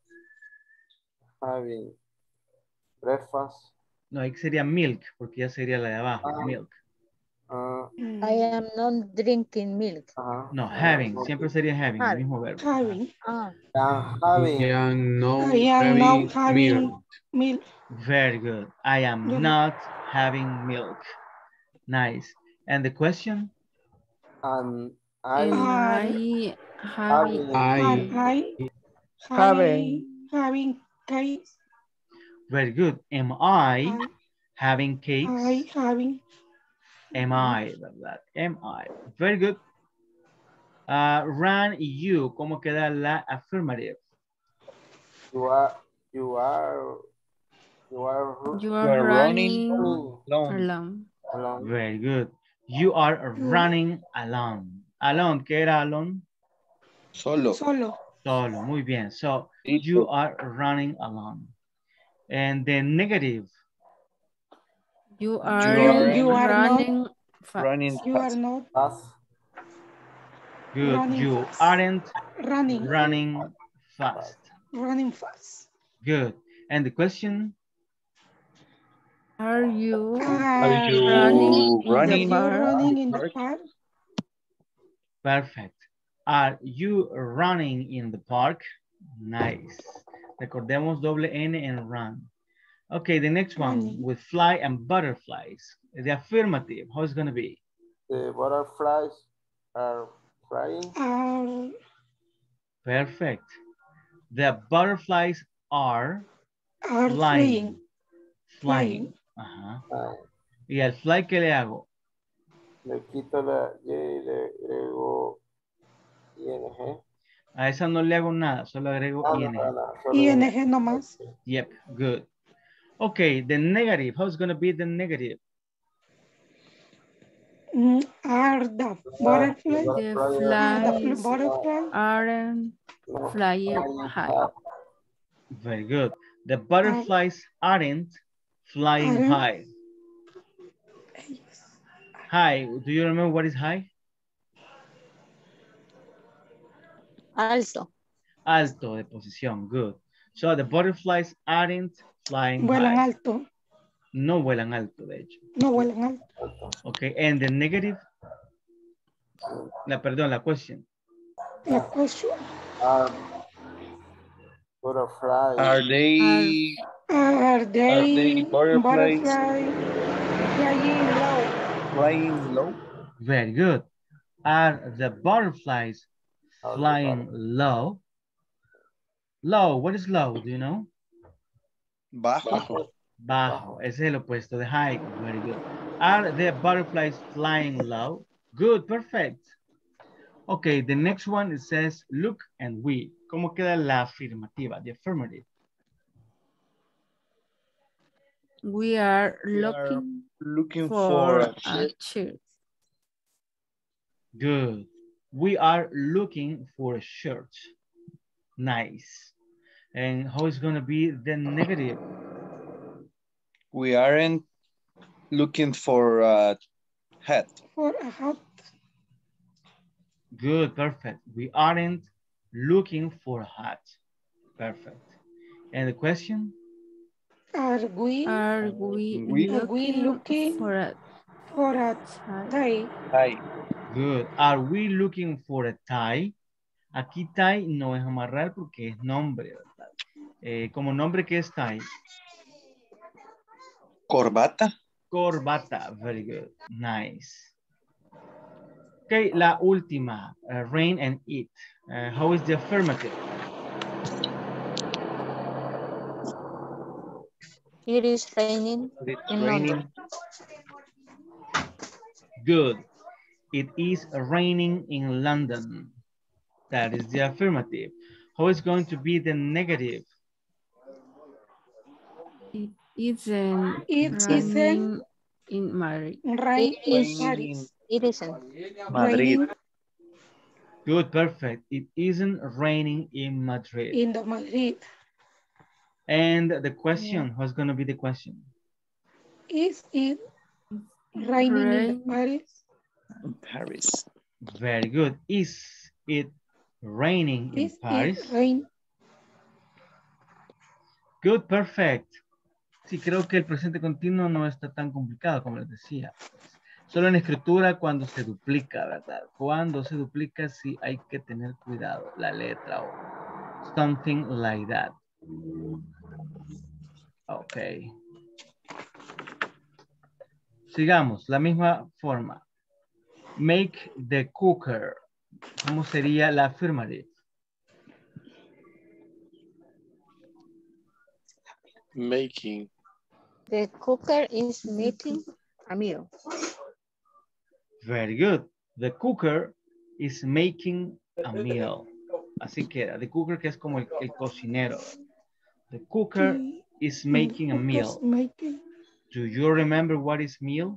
having breakfast. No, ahí sería milk, porque ya sería la de abajo, Ah. milk. Uh, I am not drinking milk. uh, No, having, siempre sería having, el Having. mismo verbo. Having. Ah, I'm I having am not I am having not having milk. milk. Very good. I am Good. not having milk. Nice. And the question? and Am I I having having I Am I Having. having having cakes? Very good. Am I I, having cakes? I having Am I, ¿verdad? Am I. Very good. Uh, Ran y you, ¿cómo queda la affirmative? you are you are you are you You are are running running alone. alone. along Very good. You are You- running alone. Alone, ¿qué era alone? Solo. solo. Solo, muy bien. So, Listo. you are running alone. And the negative, You are, are You are not running fast. running You are fast. not fast. good. Running You fast. aren't running running fast. running fast. Good. And the question? Are you Are you running, running in the Are you park? running in park? the park? Perfect. Are you running in the park? Nice. Recordemos doble N en run. Okay, the next one Running. with fly and butterflies. The affirmative, how is it going to be? The butterflies are flying. Are, Perfect. The butterflies are are flying. flying. Flying. Ajá. Ah, ¿Y al fly qué le hago? le quito la Y y le agrego ing. A esa no le hago nada, solo agrego Ah, no, ing. no, no, solo ing ing. nomás. Yep, good. Okay, the negative, how is going to be the negative? Mm, Are the butterflies? The Are the flies butterflies? aren't No, flying high. Very good. The butterflies aren't flying Aren't. high. High, do you remember what is high? Alto. Alto, de posición, good. So the butterflies aren't flying Vuelan high. alto. No vuelan alto, de hecho. No vuelan alto. Okay, and the negative, la, perdón, la question. La question. Are butterflies. Are they Are they, Are they butterflies? butterflies flying low? flying low? Very good. Are the butterflies Are the flying low? Low, what is low? Do you know? Bajo. Bajo, ese es el opuesto de high. Very good. Are the butterflies flying low? Good, perfect. Okay, the next one, it says look and we. ¿Cómo queda la afirmativa? The affirmative. We are We are looking looking for for a a shirt. shirt. Good. We are looking for a shirt. Nice. And how is going to be the negative? We aren't looking for a hat. For a hat. Good, perfect. We aren't looking for a hat. Perfect. And the question? Are we, Are we, We- Are we looking, looking for a for a tie? tie? Hi. Good. Are we looking for a tie? Aquí tie no es amarrar porque es nombre, ¿verdad? Eh, como nombre, ¿qué es tie? Corbata. Corbata. Very good. Nice. Okay, la última. Uh, rain and eat. Uh, how is the affirmative? It is raining It's in raining. London. Good. It is raining in London. That is the affirmative. How is going to be the negative? It isn't It raining isn't in Madrid. rain It in is. Paris. It isn't. Madrid. Raining Good, perfect. It isn't raining in Madrid. in the Madrid. And the question, what's going to be the question? Is it raining in Rain. Paris? In Paris. Very good. Is it raining in Is Paris? it rain? Good, perfect. Sí, creo que el presente continuo no está tan complicado como les decía. Solo en escritura cuando se duplica, ¿verdad? Cuando se duplica sí hay que tener cuidado. La letra o something like that. Ok. Sigamos, la misma forma. Make the cooker. ¿Cómo sería la affirmative? Making. The cooker is making a meal. Very good. The cooker is making a meal. Así queda. The cooker que es como el, el cocinero. The cooker is making a meal. Making. Do you remember what is meal?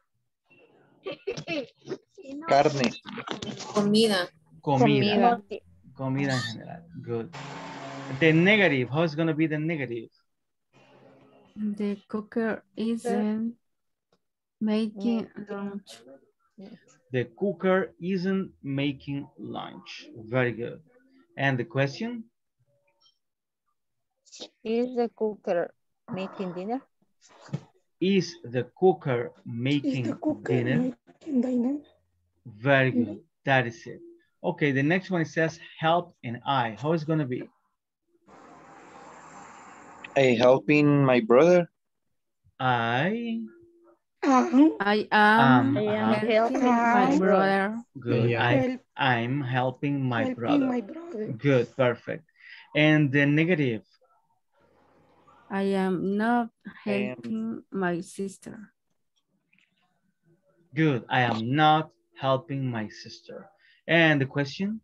Carne. Comida. Comida. Comida en general. Good. The negative. How is going to be the negative? The cooker isn't making lunch. The cooker isn't making lunch. Very good. And the question? Is the cooker making dinner? Is the cooker Is making the cooker dinner? making dinner? Very good. That is it. Okay, the next one it says help and I. How is it going to be? I helping my brother. I Um, I am am I am uh-huh, helping my I'm brother. good. Yeah. I help, I'm helping my helping brother. my brother. Good, perfect. And the negative. I am not I am helping my sister. Good. I am not helping my sister. And the question?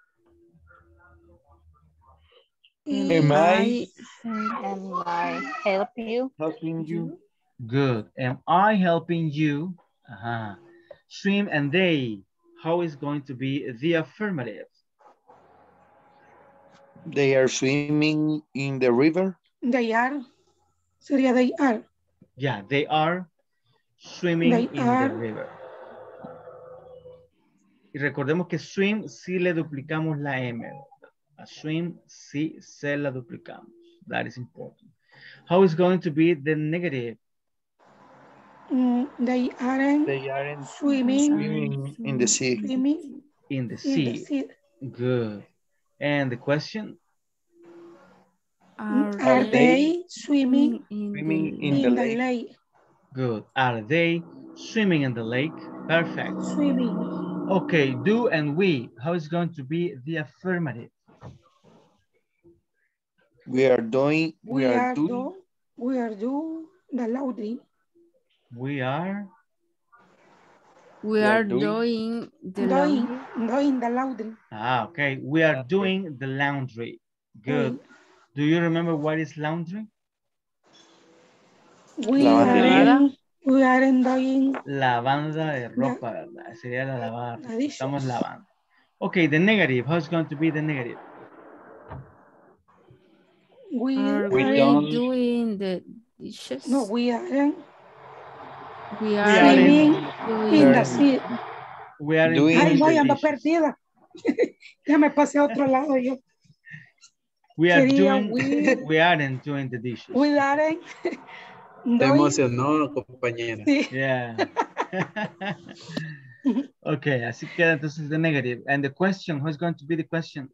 Am Am I I help Am I help you? helping you? you? Good. Am I helping you? Uh-huh. Swim and they. How is going to be the affirmative? They are swimming in the river. They are, sería they are. Yeah, they are swimming They in the are, river. Y recordemos que swim sí le duplicamos la M. A swim sí se la duplicamos. That is important. How is going to be the negative? mm, they aren't They aren't swimming, swimming in the sea. swimming In the in the sea. sea. Good. And the question? Are, Are they they swimming in Swimming the in in the the lake. lake? Good. Are they swimming in the lake? Perfect. Swimming. Okay, do and we. How is going to be the affirmative? We are doing, we, We are, are doing, do, we are do the laundry. We are we we are are doing, doing the Doing, laundry. doing the laundry. ah, okay. We are doing the laundry. Good. Doing. Do you remember what is laundry? We Lavandería. aren't, we aren't doing Lavanda de the, ropa, ¿verdad? Sería la lavada. the dishes. Estamos lavando. Okay, the negative. How is going to be the negative? We Are We we don't, doing the dishes? no, we aren't We We are are in, swimming doing in the Learn. sea. we are in Doing Ay, doing no, the ya ando dishes. perdida. Ya me pasé a otro lado yo. We are Sería doing, we, we aren't doing the dishes. we aren't Se doing, emocionó, compañera. sí. Yeah. Okay, así queda entonces the negative. And the question, who's going to be the question?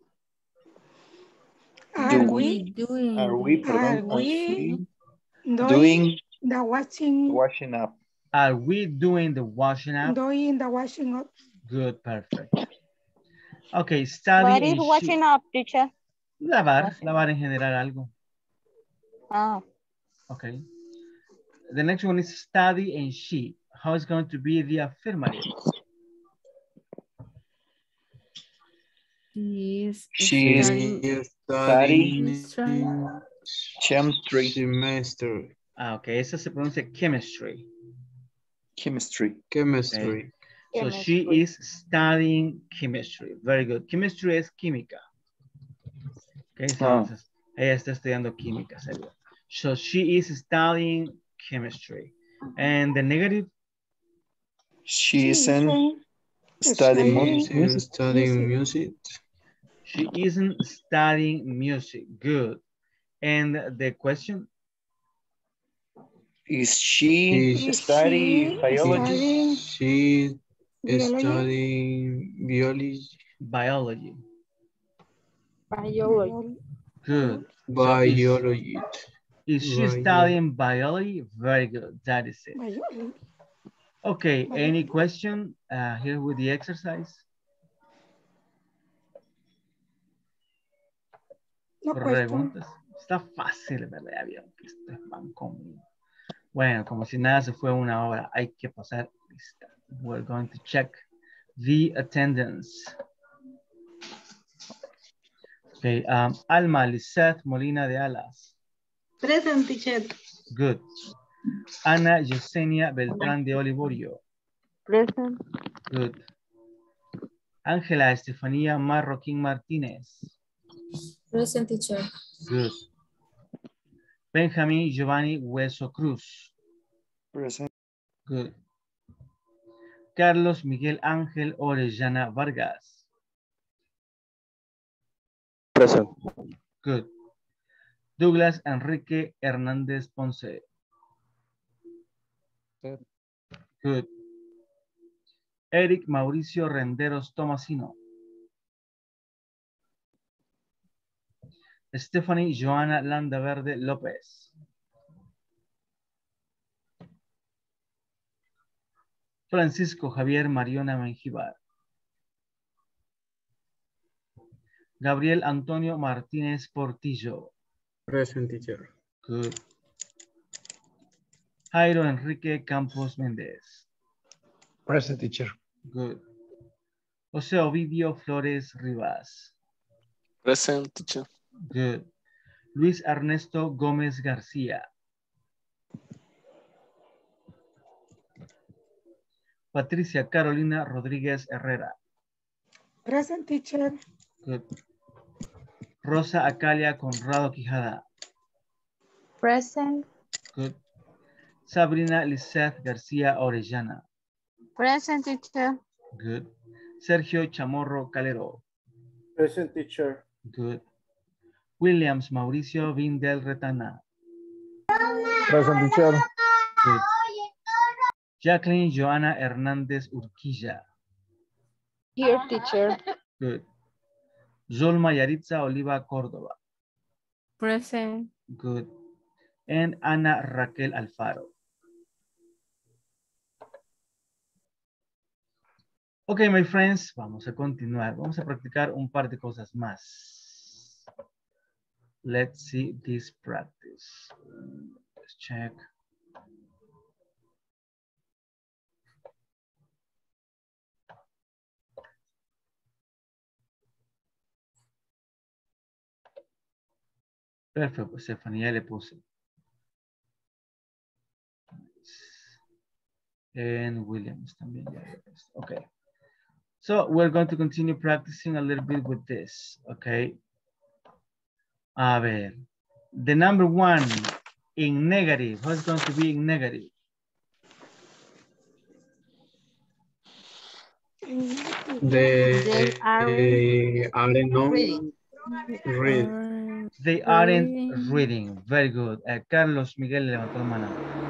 Are do Are we, we doing are we, the are perdón, are we we doing doing the washing, washing up? Are we doing the washing up? doing the washing up? Good, perfect. Okay, study What is and watching she. up, teacher? Lavar, Washing. lavar en general algo. Ah, Okay. The next one is study and she. How is going to be the affirmative? She is She is studying studying studying chemistry. Semester. Ah, okay, esa se pronuncia chemistry. Chemistry. Chemistry. Okay. So she chemistry. is studying chemistry. Very good. Chemistry es química. Okay, so Ah. entonces, ella está estudiando química, seguro. So she is studying chemistry. And the negative? She isn't Studying studying She music. is studying music. She isn't studying music. Good. And the question? Is she Is studying she biology? studying She is biology? studying biology. Biology. Biology. Good. Biology. Is she Bio- studying biology? Very good. That is it. Biology. Okay. Biology. Any question uh, here with the exercise? No question. Preguntas. Está fácil, ¿verdad? Ya vieron que ustedes van conmigo. Bueno, como si nada se fue una hora. Hay que pasar lista. We're going to check the attendance. Okay. Um, Alma Lisette Molina de Alas. Present, teacher. Good. Ana Yesenia Beltrán de Olivorio. Present. Good. Ángela Estefanía Marroquín Martínez. Present, teacher. Good. Benjamín Giovanni Hueso Cruz. Present. Good. Carlos Miguel Ángel Orellana Vargas. Present. Good. Douglas Enrique Hernández Ponce. usted. Good. Eric Mauricio Renderos Tomasino. Stephanie Joana Landaverde López. Francisco Javier Mariona Menjivar. Gabriel Antonio Martínez Portillo. Present, teacher. Good. Jairo Enrique Campos Méndez. Present, teacher. Good. José Ovidio Flores Rivas. Present, teacher. Good. Luis Ernesto Gómez García. Patricia Carolina Rodríguez Herrera. Present, teacher. Good. Rosa Acalia Conrado Quijada. Present. Good. Sabrina Lizeth García Orellana. Present, teacher. Good. Sergio Chamorro Calero. Present, teacher. Good. Williams Mauricio Vindel Retana. Present, teacher. Good. Jacqueline Joana Hernández Urquilla. Here, teacher. Good. Zulma Yaritza Oliva Córdoba. Present. Good. And Ana Raquel Alfaro. Ok, my friends, vamos a continuar. Vamos a practicar un par de cosas más. Let's see this practice. Let's check. Perfecto, Estefanía le puse. And Williams también. Okay. So we're going to continue practicing a little bit with this. Okay. A ver. The number one in negative. What's going to be in negative? They, They are they aren't not reading. read. They aren't reading. Very good. Uh, Carlos Miguel levantó la mano.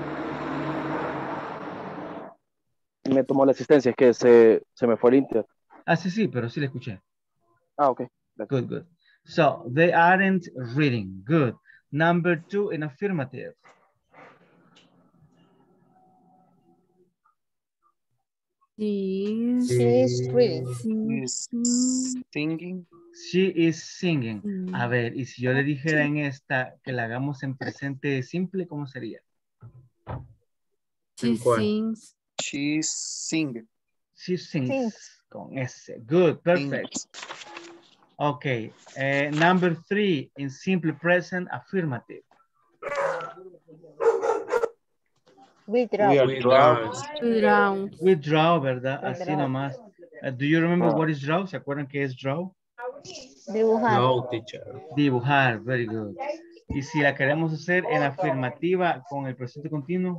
Me tomó la asistencia, es que se, se me fue el inter. Ah, sí, sí, pero sí le escuché. Ah, ok. Good, good. So, they aren't reading. Good. Number two in affirmative. She is reading. Is singing. She is singing. A ver, y si yo le dijera en esta que la hagamos en presente simple, ¿cómo sería? She sings. She's singing. She sings. Con S. Good, perfect. Okay. Uh, number three in simple present affirmative. Withdraw. Withdraw. Withdraw. Withdraw, ¿verdad? Así Withdraw. nomás. Uh, do you remember what is draw? ¿Se acuerdan qué es draw? Dibujar. No, teacher. Dibujar, very good. Y si la queremos hacer en afirmativa con el presente continuo.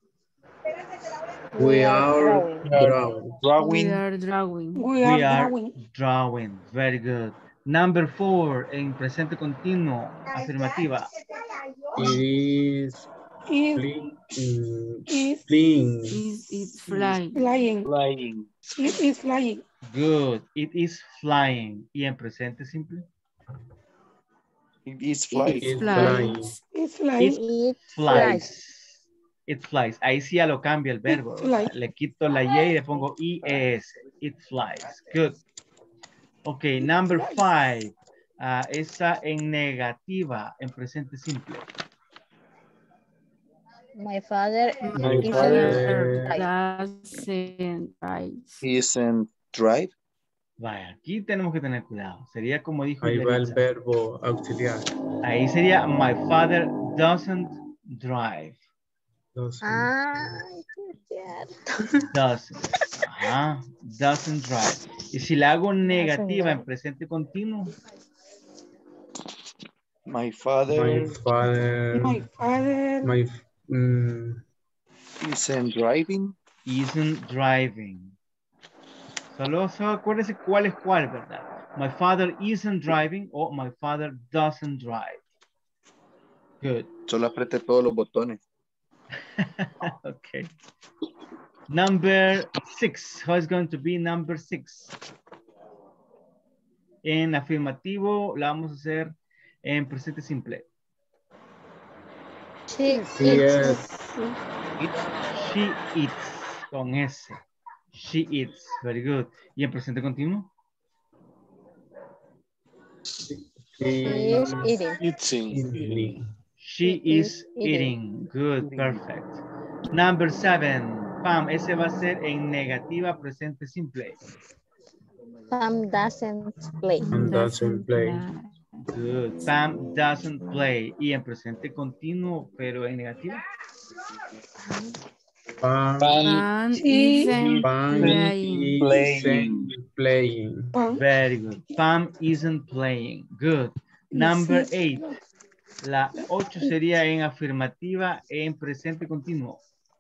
We are drawing. We are drawing. We We are are drawing. drawing. Very good. Number four en presente continuo, afirmativa. It is Is, flying. Mm, is flying. Is it flying? flying. Flying. It is flying. Good. It is flying. Y en presente simple. It is flying. It flies. It's flying. It flies. It flies. Ahí sí ya lo cambia el verbo. O sea, le quito la Y y le pongo I E S. It flies. Good. Ok, number five. Uh, esa en negativa, en presente simple. My father My is father doesn't drive. He isn't drive. Vaya, aquí tenemos que tener cuidado. Sería como dijo Ahí va el Yaritza. verbo auxiliar. Ahí sería my father doesn't drive. Doesn't. Ah, cierto. Doesn't. Ajá. Doesn't drive. Y si la hago negativa en presente continuo. My father. My father. My father. My. Mm, isn't driving. Isn't driving. Solo, solo acuérdese cuál es cuál, ¿verdad? My father isn't driving o my father doesn't drive. Good. Solo apriete todos los botones. Okay. Number six. How is going to be number six? En afirmativo la vamos a hacer en presente simple. She Yes. Eats. She eats con S. She eats. Very good. ¿Y en presente continuo? She is eating. Eating. eating. She is eating. Good. Perfect. Number seven. Pam, ese va a ser en negativa presente simple. Pam doesn't play. And doesn't play. Good. Pam doesn't play. Y en presente continuo, pero en negativa. Pam, Pan Sí. isn't Pam playing. Playing. isn't playing. Pam. Very good. Pam isn't playing. Good. Number Sí. eight. La ocho sería en afirmativa en presente continuo.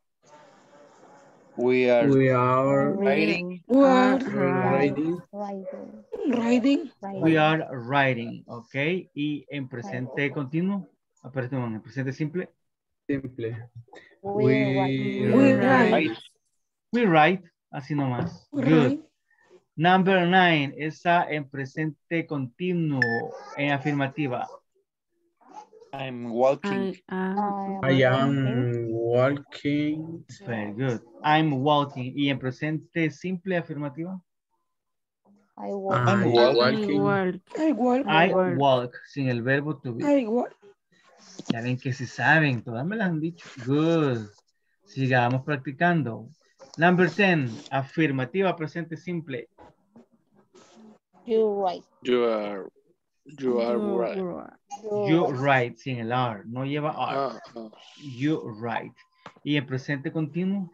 We are We are writing. We are riding. Riding. riding. We are writing. Ok. Y en presente continuo. Ah, perdón, en presente simple. Simple. We We We write. write. We write. Así nomás. We Good. write. Number nine. Esa en presente continuo. En afirmativa. I'm walking. I am I am walking. Very good. I'm walking. Y en presente simple afirmativa. I walk. I'm walking. walking. work. I walk. I work. walk. Sin el verbo to be. I walk. Ya ven que si saben, todas me las han dicho. Good. Sigamos practicando. Number ten. Afirmativa presente simple. You write. You are, you are right. You write sin el R. No lleva R. Ah, ah. You write. Y en presente continuo.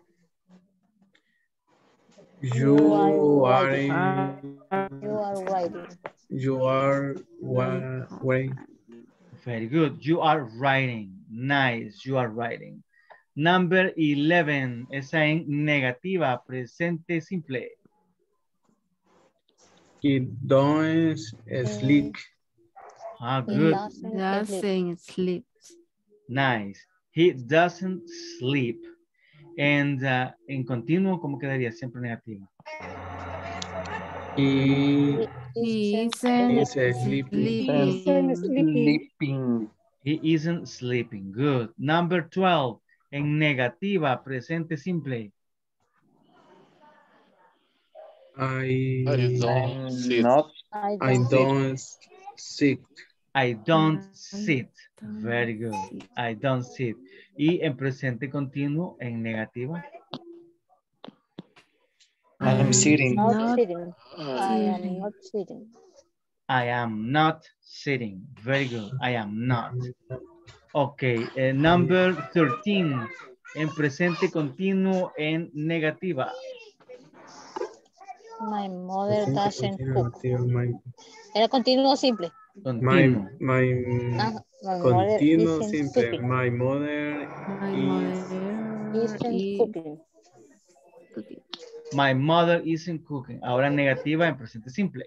You are. You are writing. You are wa- writing. Very good. You are writing. Nice. You are writing. Number eleven. Esa en negativa. Presente simple. He don't sleep. Ah, He good. doesn't sleep. Doesn't sleep. Nice. He doesn't sleep. And uh, en continuo, ¿cómo quedaría? Siempre negativa. He He isn't isn't is sleeping. Isn't sleeping. sleeping. Sleeping. He isn't sleeping. Good. Number twelve. En negativa, presente simple. I I don't I'm sit. not. I I don't. don't sit. I don't sit. Very good. I don't sit. Y en presente continuo, en negativa. I'm sitting. Not Not sitting. I am sitting. not sitting. I am not sitting. Very good. I am not. Ok. eh, number thirteen. En presente continuo, en negativa. My mother doesn't cook. My, Era continuo o simple. my, Continuo. my Ah, my mother continuo isn't simple. cooking. My mother My is mother Isn't is cooking. cooking. My mother isn't cooking. Ahora negativa en presente simple.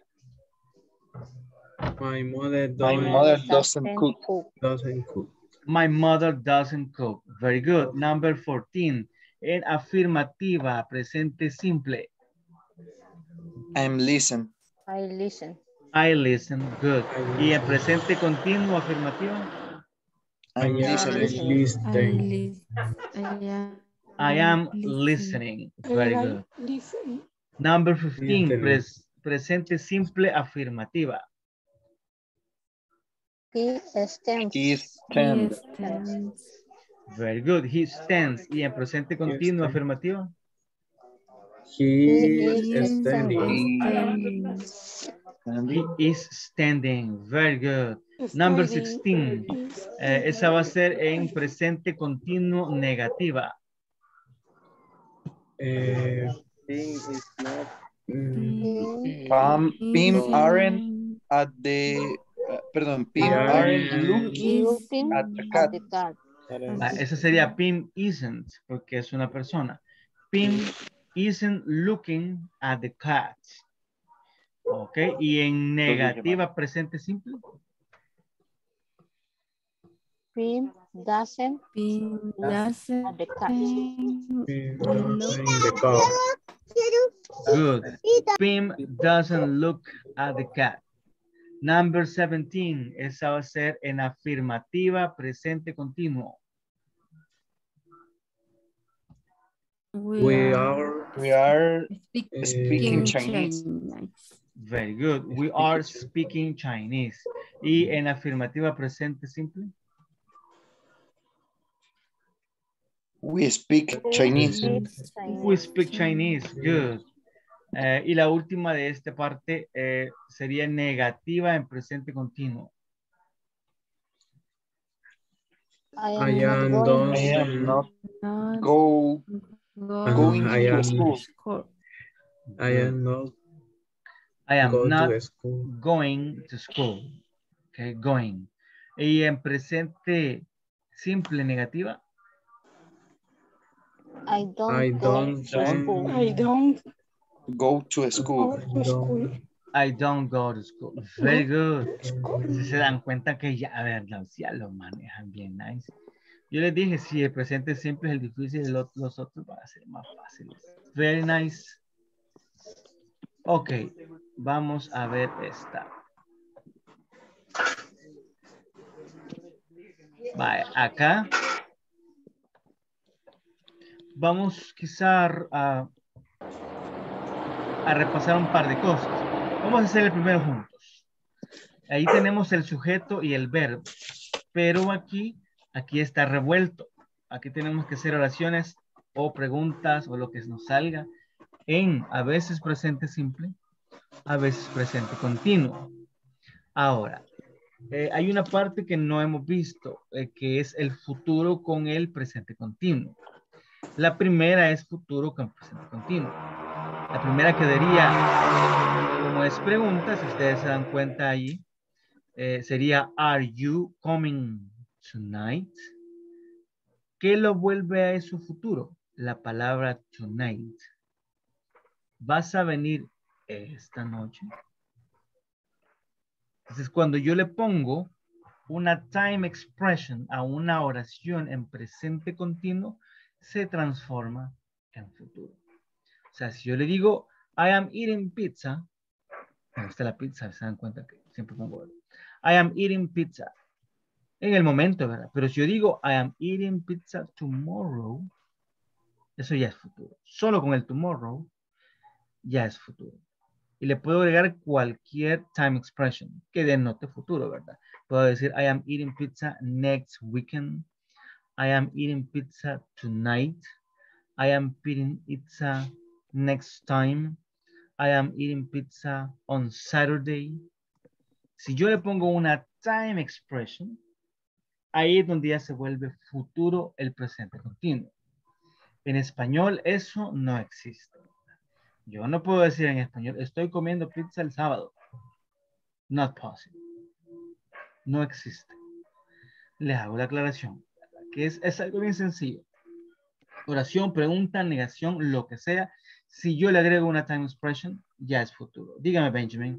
my mother My don't, mother doesn't cook. doesn't cook. My mother doesn't cook. Very good. Number fourteen. En afirmativa, presente simple. I'm listen. I listen. I listen. Good. Y en presente continuo, afirmativa. I'm I am listening. I listening. lis- I am I am listening. listening. Very I good. listen. Number fifteen. Listening. Pres presente simple, afirmativa. He stands. He He stand. stands. Very good. He stands. Y en presente continuo, He afirmativa. He He is is standing. Standing. He is standing. Very good. Number Standing. sixteen. Is Eh, esa va a ser en presente continuo, negativa. Eh, He Pam, Pim is aren't at the. Uh, perdón, Pim Yeah. aren't looking Looking at the cat. at the cat. Ah, esa sería Pim isn't, porque es una persona. Pim isn't looking at the cat. Ok, y en negativa presente simple. Pim doesn't Pim look doesn't at the cat. look. In the car. Good. Pim doesn't look at the cat. Number seventeen. Esa va a ser en afirmativa presente continuo. We, We are, are We are speak- speaking eh, Chinese. Chinese. Very good. We are speaking Chinese. Y en afirmativa presente simple. We speak We Chinese. speak We Chinese. speak Chinese. Good. Eh, y la última de esta parte eh, sería negativa en presente continuo. I I am not am going. I am don't not Not go going going I to am school. school. I am not I am go not to school. going to school. Okay, going. Y en presente simple negativa. I don't I go don't to school. I don't go to go school. to school. I don't go to school. Very good. To school. Si se dan cuenta que ya, a ver, los- ya lo manejan bien nice. Yo les dije, si el presente simple es el difícil, el otro- los otros van a ser más fáciles. Very nice. Ok, vamos a ver esta. Vaya, acá. Vamos quizá a, a repasar un par de cosas. Vamos a hacer el primero juntos. Ahí tenemos el sujeto y el verbo. Pero aquí, aquí está revuelto. Aquí tenemos que hacer oraciones o preguntas o lo que nos salga en a veces presente simple, a veces presente continuo. Ahora, eh, hay una parte que no hemos visto, eh, que es el futuro con el presente continuo. La primera es futuro con presente continuo. La primera quedaría, como es pregunta, si ustedes se dan cuenta ahí, eh, sería, are you coming tonight? ¿Qué lo vuelve a eso futuro? La palabra tonight. ¿Vas a venir esta noche? Entonces, cuando yo le pongo una time expression a una oración en presente continuo, se transforma en futuro. O sea, si yo le digo, I am eating pizza, me gusta la pizza, se dan cuenta que siempre pongo, I am eating pizza, en el momento, ¿verdad? Pero si yo digo, I am eating pizza tomorrow, eso ya es futuro. Solo con el tomorrow, ya es futuro. Y le puedo agregar cualquier time expression que denote futuro, ¿verdad? Puedo decir, I am eating pizza next weekend. I am eating pizza tonight. I am eating pizza next time. I am eating pizza on Saturday. Si yo le pongo una time expression, ahí es donde ya se vuelve futuro el presente continuo. En español eso no existe. Yo no puedo decir en español, estoy comiendo pizza el sábado. Not possible. No existe. Les hago la aclaración. Que es, es algo bien sencillo. Oración, pregunta, negación, lo que sea. Si yo le agrego una time expression, ya es futuro. Dígame, Benjamin.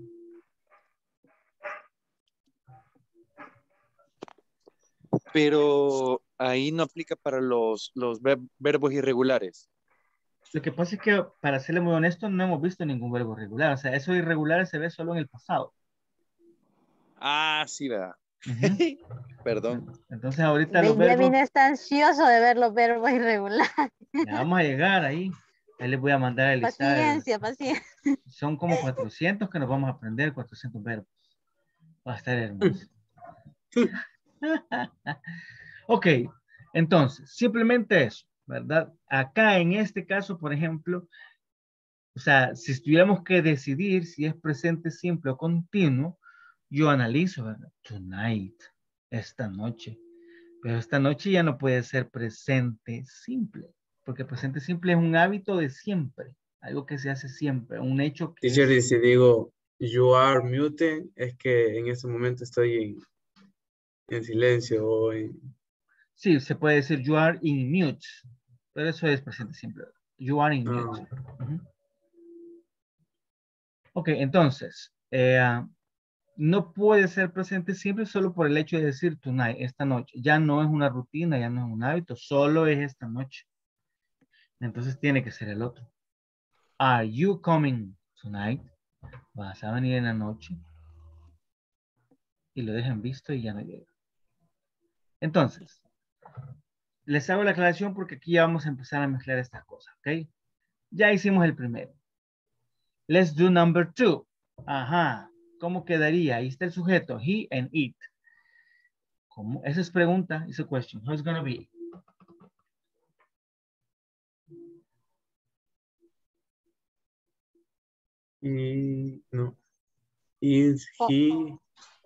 Pero ahí no aplica para los, los ver- verbos irregulares. Lo que pasa es que, para serle muy honesto, no hemos visto ningún verbo regular. O sea, eso irregular se ve solo en el pasado. Ah, sí, ¿verdad? Uh-huh. Perdón. Entonces, ahorita los Benjamin verbos... está ansioso de ver los verbos irregulares. Ya vamos a llegar ahí. Ahí les voy a mandar el listado. Paciencia, paciencia. Son como cuatrocientos que nos vamos a aprender, cuatrocientos verbos. Va a estar hermoso. Ok, entonces, simplemente eso, ¿verdad? Acá en este caso, por ejemplo, o sea, si tuviéramos que decidir si es presente simple o continuo, yo analizo, ¿verdad? Tonight, esta noche. Pero esta noche ya no puede ser presente simple, porque presente simple es un hábito de siempre, algo que se hace siempre, un hecho que Teacher, y es... si digo, you are muted, es que en ese momento estoy en, en silencio o en... Sí, se puede decir you are in mute, pero eso es presente simple. You are in mute. Ah. Uh-huh. Ok, entonces, eh, no puede ser presente siempre solo por el hecho de decir tonight, esta noche. Ya no es una rutina, ya no es un hábito, solo es esta noche. Entonces tiene que ser el otro. Are you coming tonight? ¿Vas a venir en la noche? Y lo dejan visto y ya no llega. Entonces, les hago la aclaración porque aquí ya vamos a empezar a mezclar estas cosas, ¿ok? Ya hicimos el primero. Let's do number two. Ajá. ¿Cómo quedaría? Ahí está el sujeto, he and it. ¿Cómo? Esa es pregunta, it's a question. How is it going to be? Y no. Is Oh. he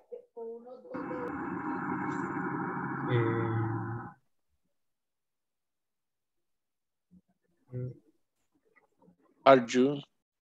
eh, Are you?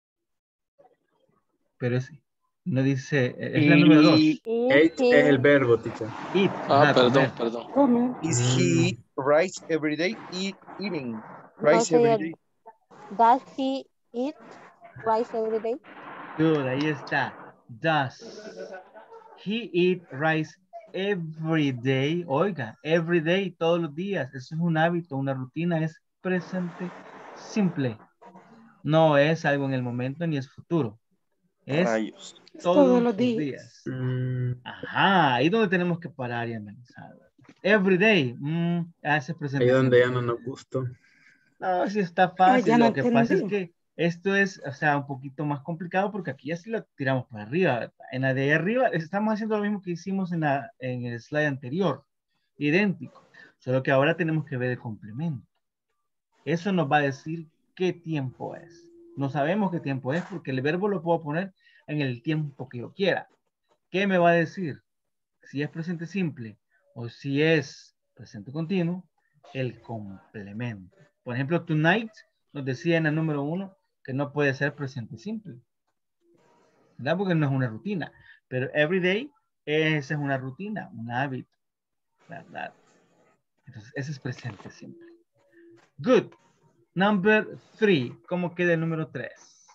Pero es, no dice, es la número Y dos. Eat es el verbo, teacher. Eat. Ah, Ajá, perdón, comer. perdón. Comer. is Mm. he rice every day? Eat, eating No rice every sería, day. does he eat rice every day? Good, ahí está. Does he eat rice every day? Oiga, every day, todos los días. Eso es un hábito, una rutina, es presente simple. No es algo en el momento ni es futuro. Es Rayos. todos, Todos los los días. días. Mm, Ajá, ahí donde tenemos que parar y analizar. Every day, mm, hace presente ahí donde simple. ya no nos gustó. No, sí está Ah, fácil. ya no Lo que pasa es entendí. que esto es, o sea, un poquito más complicado porque aquí ya sí lo tiramos para arriba, ¿verdad? En la de ahí arriba estamos haciendo lo mismo que hicimos en, la, en el slide anterior. Idéntico. Solo que ahora tenemos que ver el complemento. Eso nos va a decir qué tiempo es. No sabemos qué tiempo es porque el verbo lo puedo poner en el tiempo que yo quiera. ¿Qué me va a decir? Si es presente simple o si es presente continuo, el complemento. Por ejemplo, tonight nos decía en la número uno que no puede ser presente simple, ¿verdad? Porque no es una rutina. Pero everyday, esa es una rutina, un hábito, ¿verdad? Entonces, ese es presente simple. Good. Number three. ¿Cómo queda el número tres?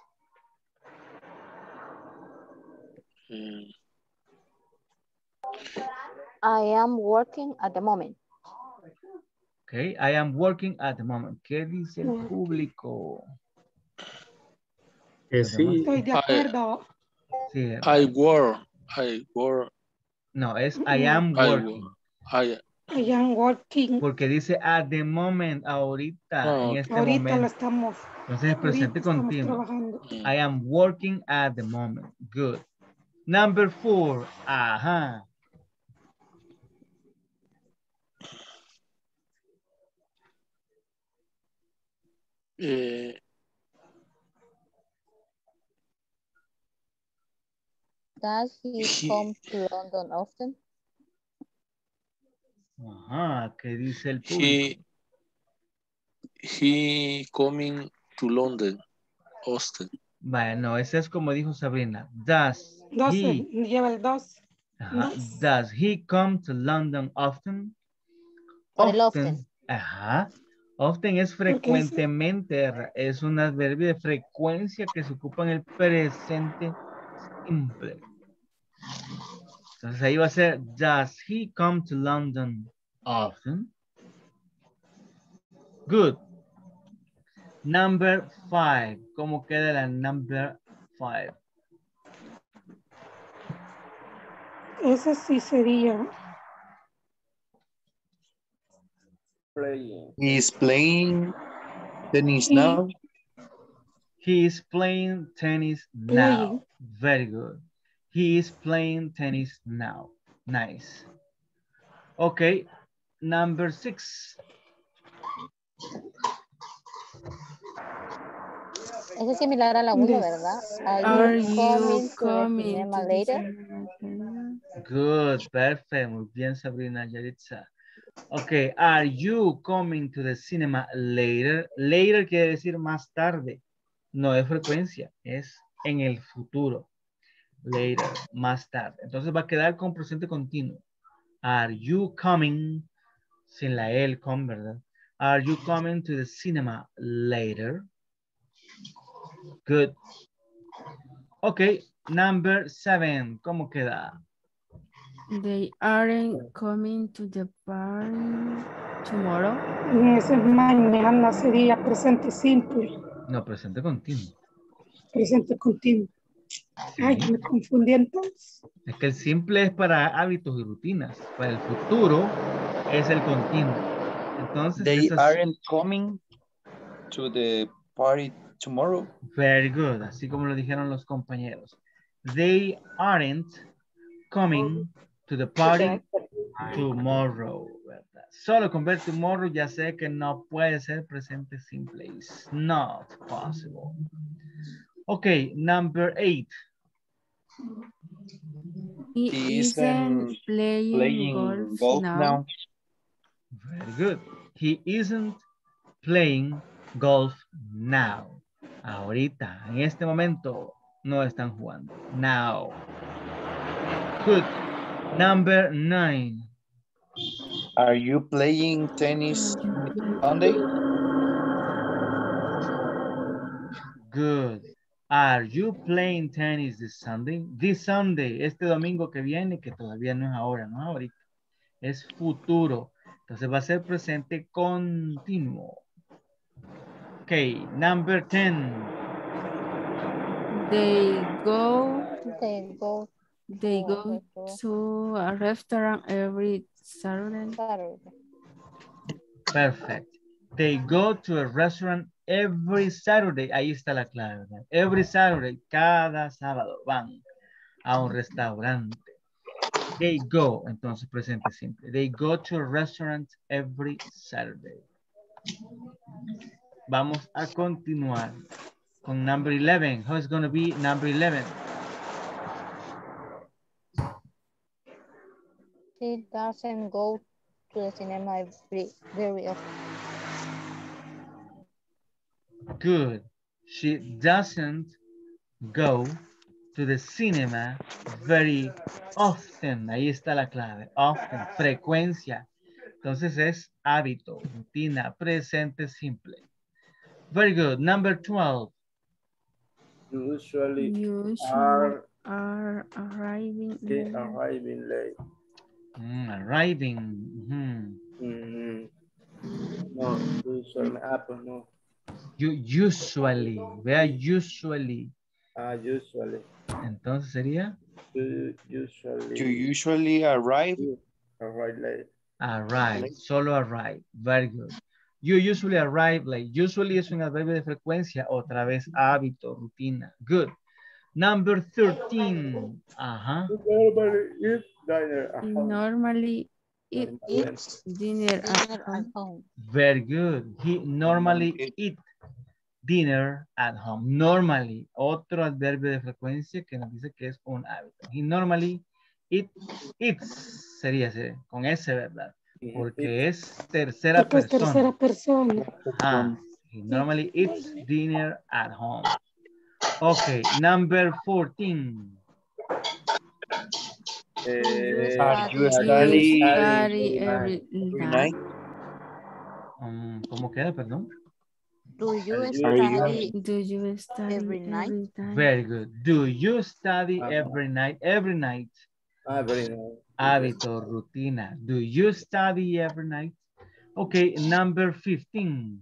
Mm, I am working at the moment. Okay. I am working at the moment. ¿Qué dice el Working. público? Que Los demás. sí. Estoy de I, acuerdo. Sí, I ¿verdad? work. I work. No, es I No. am I working. work. I, I am working. Porque dice at the moment, ahorita, oh, en okay. este Ahorita lo momento. estamos. Entonces es Ahorita presente estamos continuo. trabajando. Mm. I am working at the moment. Good. Number four. Ajá. Eh, Does he he, come to London often? Ajá. ¿Qué dice el público? he, he coming to London, Austin. Bueno, ese es como dijo Sabrina. Does doce. he, Lleva el dos. ajá, Dos. does he come to London often? Por el Often. often. Ajá. Often es Porque es frecuentemente. Es un adverbio de frecuencia que se ocupa en el presente simple. Entonces ahí va a ser, does he come to London often? Good. Number five. ¿Cómo queda la number five? ese sí sería. Playing. He's playing tennis He now. He is playing tennis now. playing. Very good. He is playing tennis now. Nice. Okay. Number six. Ese es similar a la uno, This. ¿verdad? Are Are you you coming to the coming cinema to the later? cinema? Good. Perfect. Muy bien, Sabrina Yaritza. Okay. Are you coming to the cinema later? Later quiere decir más tarde. No es frecuencia. Es en el futuro. Later. Más tarde. Entonces va a quedar con presente continuo. Are you coming? Sin la L con, ¿verdad? Are you coming to the cinema later? Good. Okay. number seven, ¿cómo queda? They aren't coming to the party tomorrow. Ese mañana sería presente simple, No, presente continuo. presente continuo. Sí. Ay, me confundí entonces. Es que el simple es para hábitos y rutinas. Para el futuro es el continuo. Entonces, They eso es aren't coming to the party tomorrow. very good. Así como lo dijeron los compañeros. They aren't coming to the party tomorrow. ¿Verdad? Solo con ver tomorrow ya sé que no puede ser presente simple. It's not possible. Okay, number eight. He, He isn't, isn't playing, playing golf, golf now. now. Very good. He isn't playing golf now. Ahorita, en este momento, no están jugando. Now. Good. Number nine. Are you playing tennis Sunday? Good. Are you playing tennis this Sunday? This Sunday, este domingo que viene, que todavía no es ahora, no es ahorita. Es futuro. Entonces va a ser presente continuo. Okay, number ten. They go, They go they go to a restaurant every Saturday. Saturday. Perfect. They go to a restaurant every Saturday. Ahí está la clave, ¿verdad? Every Saturday, cada sábado van a un restaurante. They go, entonces presente simple. They go to a restaurant every Saturday. Vamos a continuar con number eleven. How is going to be number eleven? She doesn't go to the cinema every, very often. Good. She doesn't go to the cinema very often. Ahí está la clave. Often, frecuencia. Entonces es hábito, rutina, presente simple. Very good. Number twelve. Usually, Usually are, are arriving they late. arriving late. Mm, arriving. Mm-hmm. Mm, no, usually, ah, pues no. You usually, vea usually. Ah, usually. Entonces sería You usually. You usually arrive. Arrive late. arrive, solo arrive. Very good. You usually arrive late. Usually es un adverbio de frecuencia, otra vez hábito, rutina. Good. Number thirteen. Ajá. Normally eat dinner at He home. normally eat Eats dinner at dinner at home. home. Very good. He normally eat dinner at home. Normally, otro adverbio de frecuencia que nos dice que es un hábito. He normally eat, eats, sería ese, con ese, ¿verdad? Porque es tercera Porque es persona. tercera persona. Ah, he normally eats dinner at home. Okay, number fourteen. Eh, Are you You study study every every every night. night? Um, ¿Cómo queda, perdón? Do you Are you study Do you study every night? every night? Very good. Do you study Ah. every night? Every night. ah, very nice. Hábito, rutina. Do you study every night? Okay, number fifteen.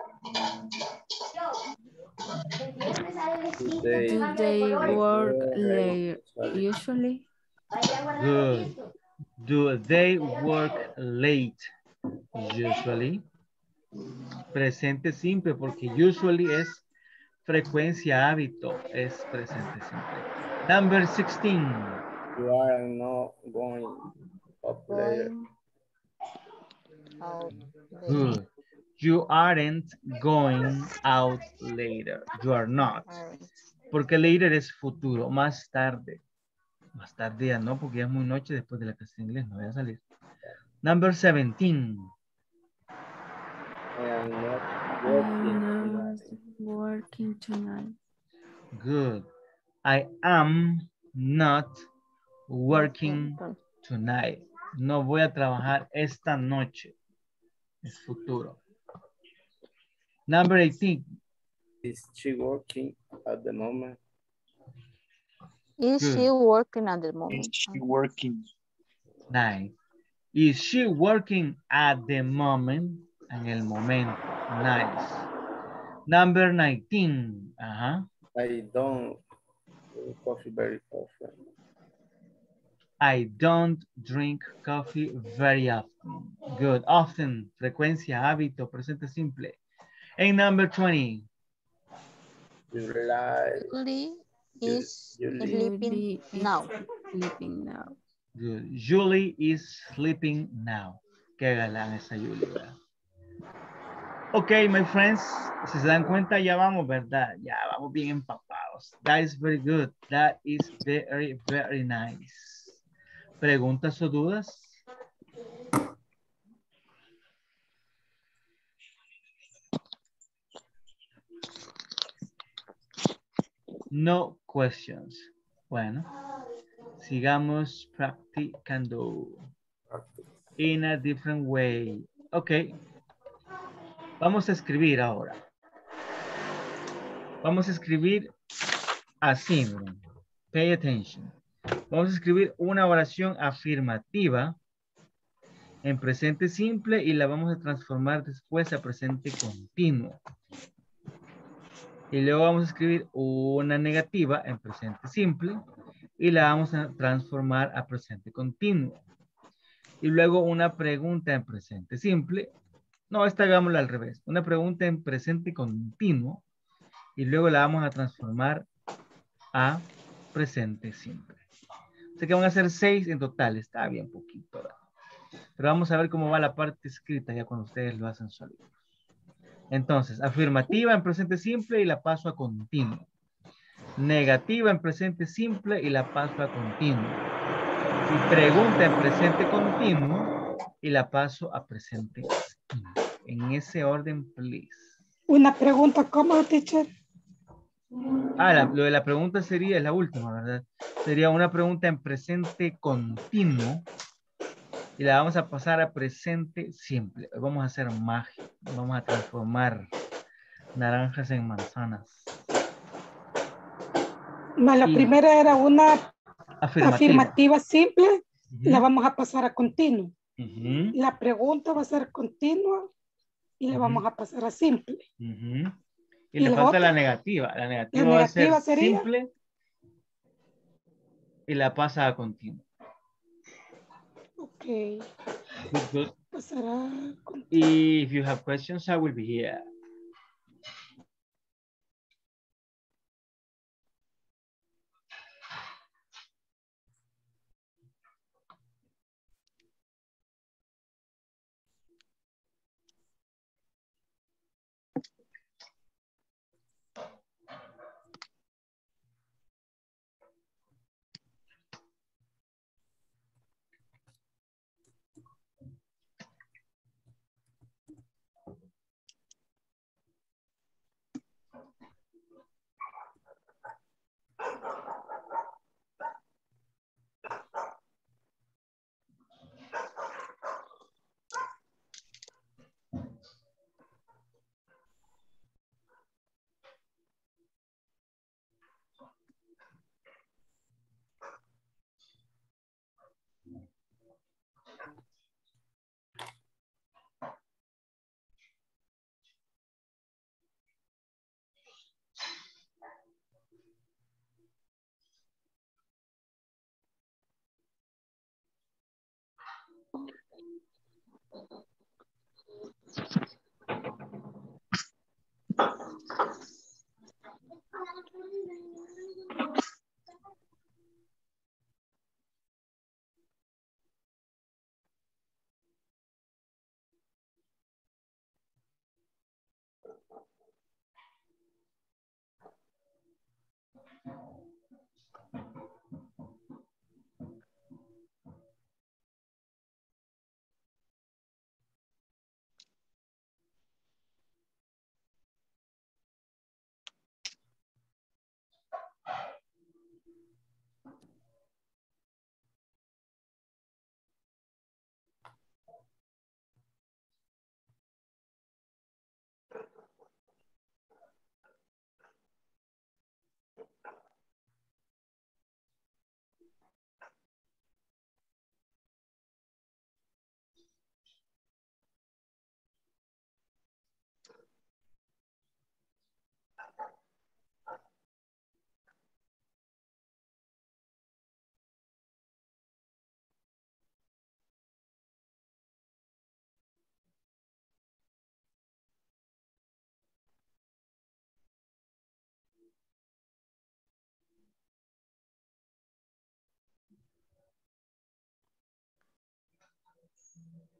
Do they, Do they work late? Usually. Good. Do they work late? Usually. Presente simple porque usually es frecuencia, hábito. Es presente simple. Number sixteen. you are not going up later. Going out later. Good. You aren't going out later. You are not. Aren't. Porque later es futuro, más tarde. Más tarde ya no, porque ya es muy noche después de la clase de inglés, no voy a salir. Number seventeen. I am not working I'm not tonight. working tonight. Good. I am not working tonight. No voy a trabajar esta noche. Es futuro. Number eighteen. Is she working at the moment? Is Good. she working at the Is moment? she working? Nice. Is she working at the moment? En el momento. Nice. Number nineteen. Ajá. I don't drink coffee very often. I don't drink coffee very often. Good. Often. Frecuencia, hábito, presente simple. And number twenty. July. Julie Ju- is Julie. sleeping Julie is now. sleeping now. Good. Julie is sleeping now. Qué galán esa Julie, ¿verdad? Ok, my friends. Si se dan cuenta, ya vamos, ¿verdad? Ya vamos bien empapados. That is very good. That is very, very nice. ¿Preguntas o dudas? No questions. Bueno, sigamos practicando. In a different way. Ok. Vamos a escribir ahora. Vamos a escribir así, miren. Pay attention. Vamos a escribir una oración afirmativa en presente simple y la vamos a transformar después a presente continuo. Y luego vamos a escribir una negativa en presente simple y la vamos a transformar a presente continuo. Y luego una pregunta en presente simple. No, esta hagámosla al revés. Una pregunta en presente continuo y luego la vamos a transformar a presente simple. Sé que van a ser seis en total. Está bien poquito, ¿verdad? Pero vamos a ver cómo va la parte escrita ya cuando ustedes lo hacen solitos. Entonces, afirmativa en presente simple y la paso a continuo. Negativa en presente simple y la paso a continuo. Y pregunta en presente continuo y la paso a presente simple. En ese orden, please. Una pregunta, ¿cómo, teacher? Ah, la, lo de la pregunta sería, es la última, ¿verdad? Sería una pregunta en presente continuo y la vamos a pasar a presente simple. Hoy vamos a hacer magia. Vamos a transformar naranjas en manzanas. No, la Y primera era una afirmativa. afirmativa simple, Ujú. la vamos a pasar a continuo. Ujú, La pregunta va a ser continua y la Ujú. vamos a pasar a simple. ujú. Y, ¿Y le la falta otra? la negativa. La negativa La va a ser negativa sería- simple y la pasa a continuo. Ok. Good, good. Pasará. If you have questions, I will be here.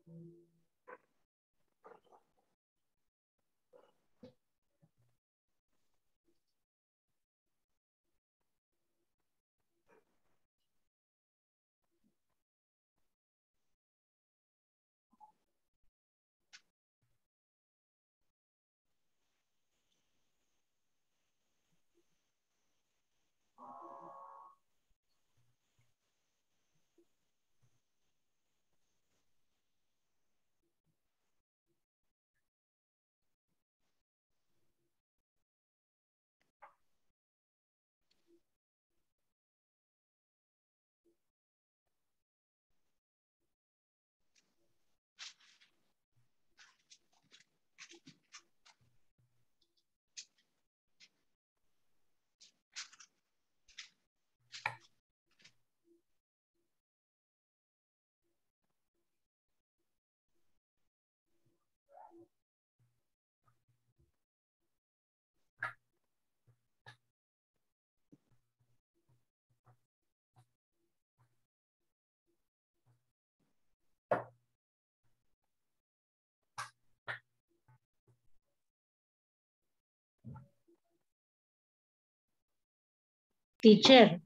Teacher.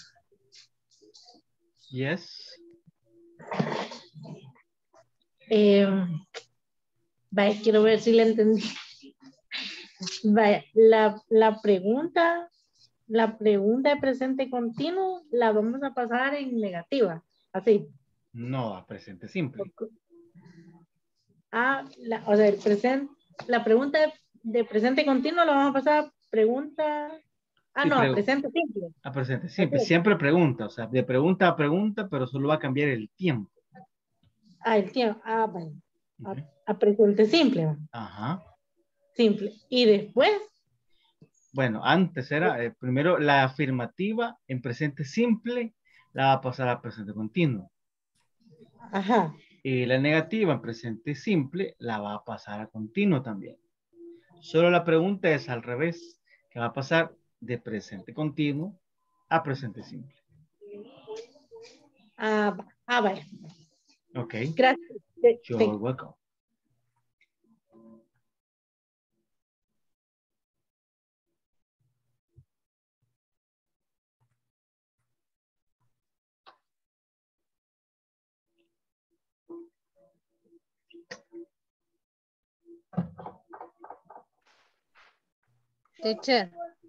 Yes. Eh, vaya, quiero ver si le entendí. Vaya, la, la pregunta, la pregunta de presente continuo la vamos a pasar en negativa, así. No, a presente simple. Ah, la, o sea, el presente, la pregunta de, de presente continuo la vamos a pasar a pregunta. Ah, Sí, no, a pregu- presente simple. A presente simple. Ok. Siempre pregunta, o sea, de pregunta a pregunta, pero solo va a cambiar el tiempo. Ah, el tiempo. Ah, vale. A, Ok. a presente simple. ¿Va? Ajá. Simple. Y después. Bueno, antes era, eh, primero la afirmativa en presente simple la va a pasar a presente continuo. Ajá. Y la negativa en presente simple la va a pasar a continuo también. Solo la pregunta es al revés, que va a pasar de presente continuo a presente simple. Ah, va- ah vale. Ok. Gracias. Sí, You're sí. welcome. Teacher.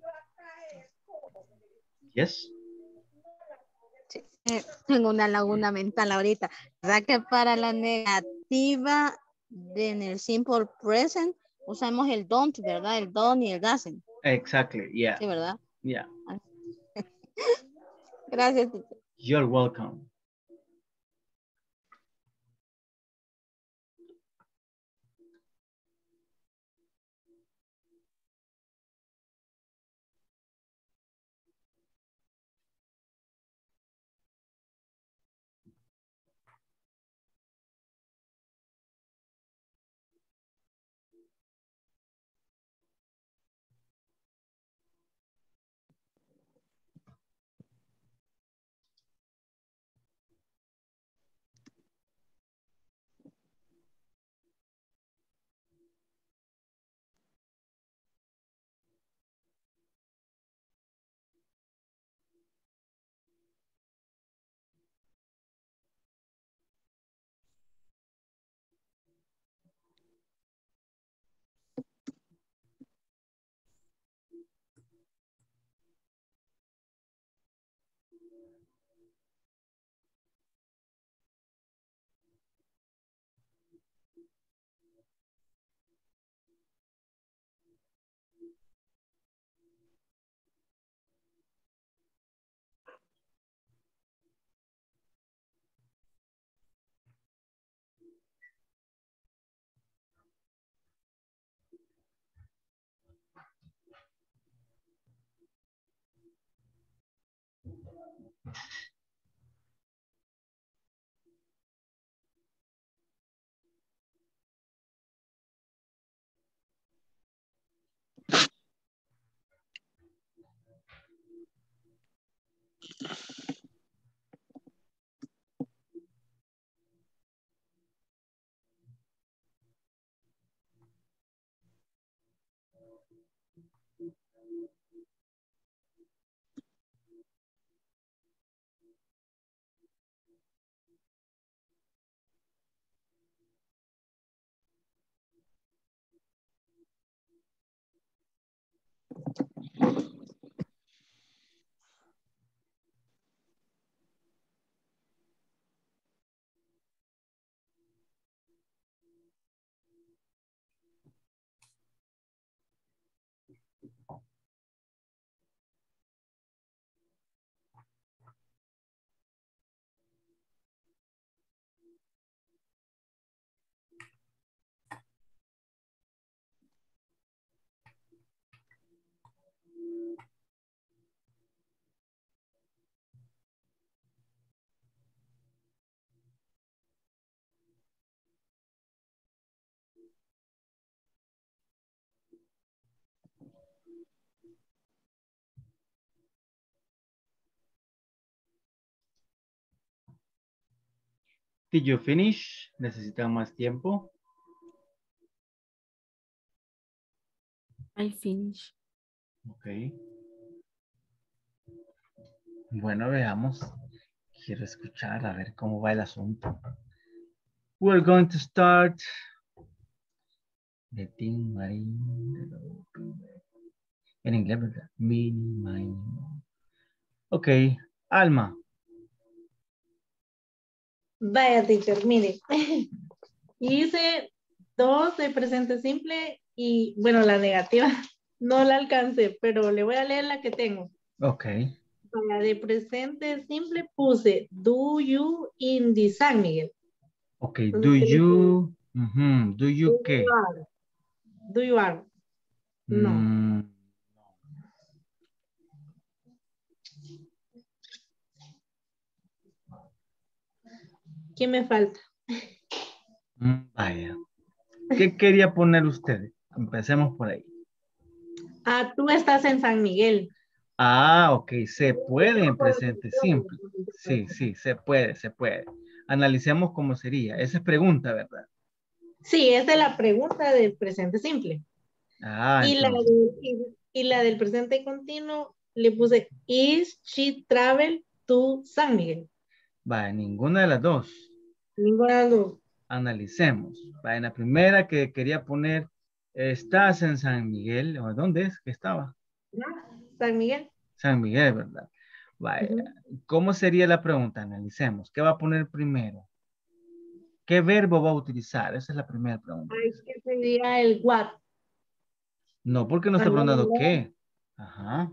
Yes. Sí, eh, tengo una laguna mental ahorita. ¿Verdad que para la negativa de en el simple present usamos el don't, ¿verdad? El don't y el doesn't. Exactly. Yeah. Sí, ¿verdad? Yeah. Gracias, teacher. You're welcome. Did you finish? ¿Necesitan más tiempo? I finish. Ok. Bueno, veamos. Quiero escuchar a ver cómo va el asunto. We're going to start. The thing, en inglés, ¿verdad? Mini, mini. Ok. Alma. Vaya, teacher, mire. Hice dos de presente simple y, bueno, la negativa no la alcancé, pero le voy a leer la que tengo. Ok. Para de presente simple puse do you in the San Miguel. Ok, do you, uh-huh. do you do qué? You are. Do you are. No. Mm. ¿Qué me falta? Mm, vaya. ¿Qué quería poner usted? Empecemos por ahí. Ah, tú estás en San Miguel. Ah, ok, se puede en presente simple. Sí, sí, se puede, se puede. Analicemos cómo sería. Esa es pregunta, ¿verdad? Sí, esa es la pregunta del presente simple. Ah, y, la entonces. de, y, y la del presente continuo le puse, is she travel to San Miguel? Va, ninguna de las dos. Ninguna de las dos. Analicemos. Va, en la primera que quería poner, ¿estás en San Miguel? ¿O dónde es que estaba? San Miguel. San Miguel, ¿verdad? Vaya. Uh-huh. ¿Cómo sería la pregunta? Analicemos. ¿Qué va a poner primero? ¿Qué verbo va a utilizar? Esa es la primera pregunta. Ay, ¿qué sería el what? No, porque no está preguntando qué. Ajá.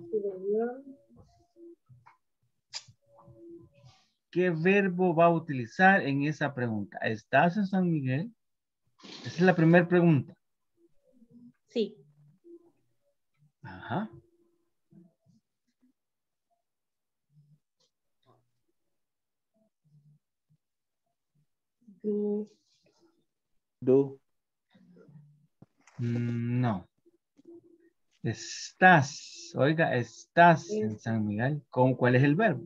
¿Qué verbo va a utilizar en esa pregunta? ¿Estás en San Miguel? Esa es la primera pregunta. Sí. Ajá. Do. Do. No. Estás, oiga, estás en San Miguel. ¿Cómo, ¿Cuál es el verbo?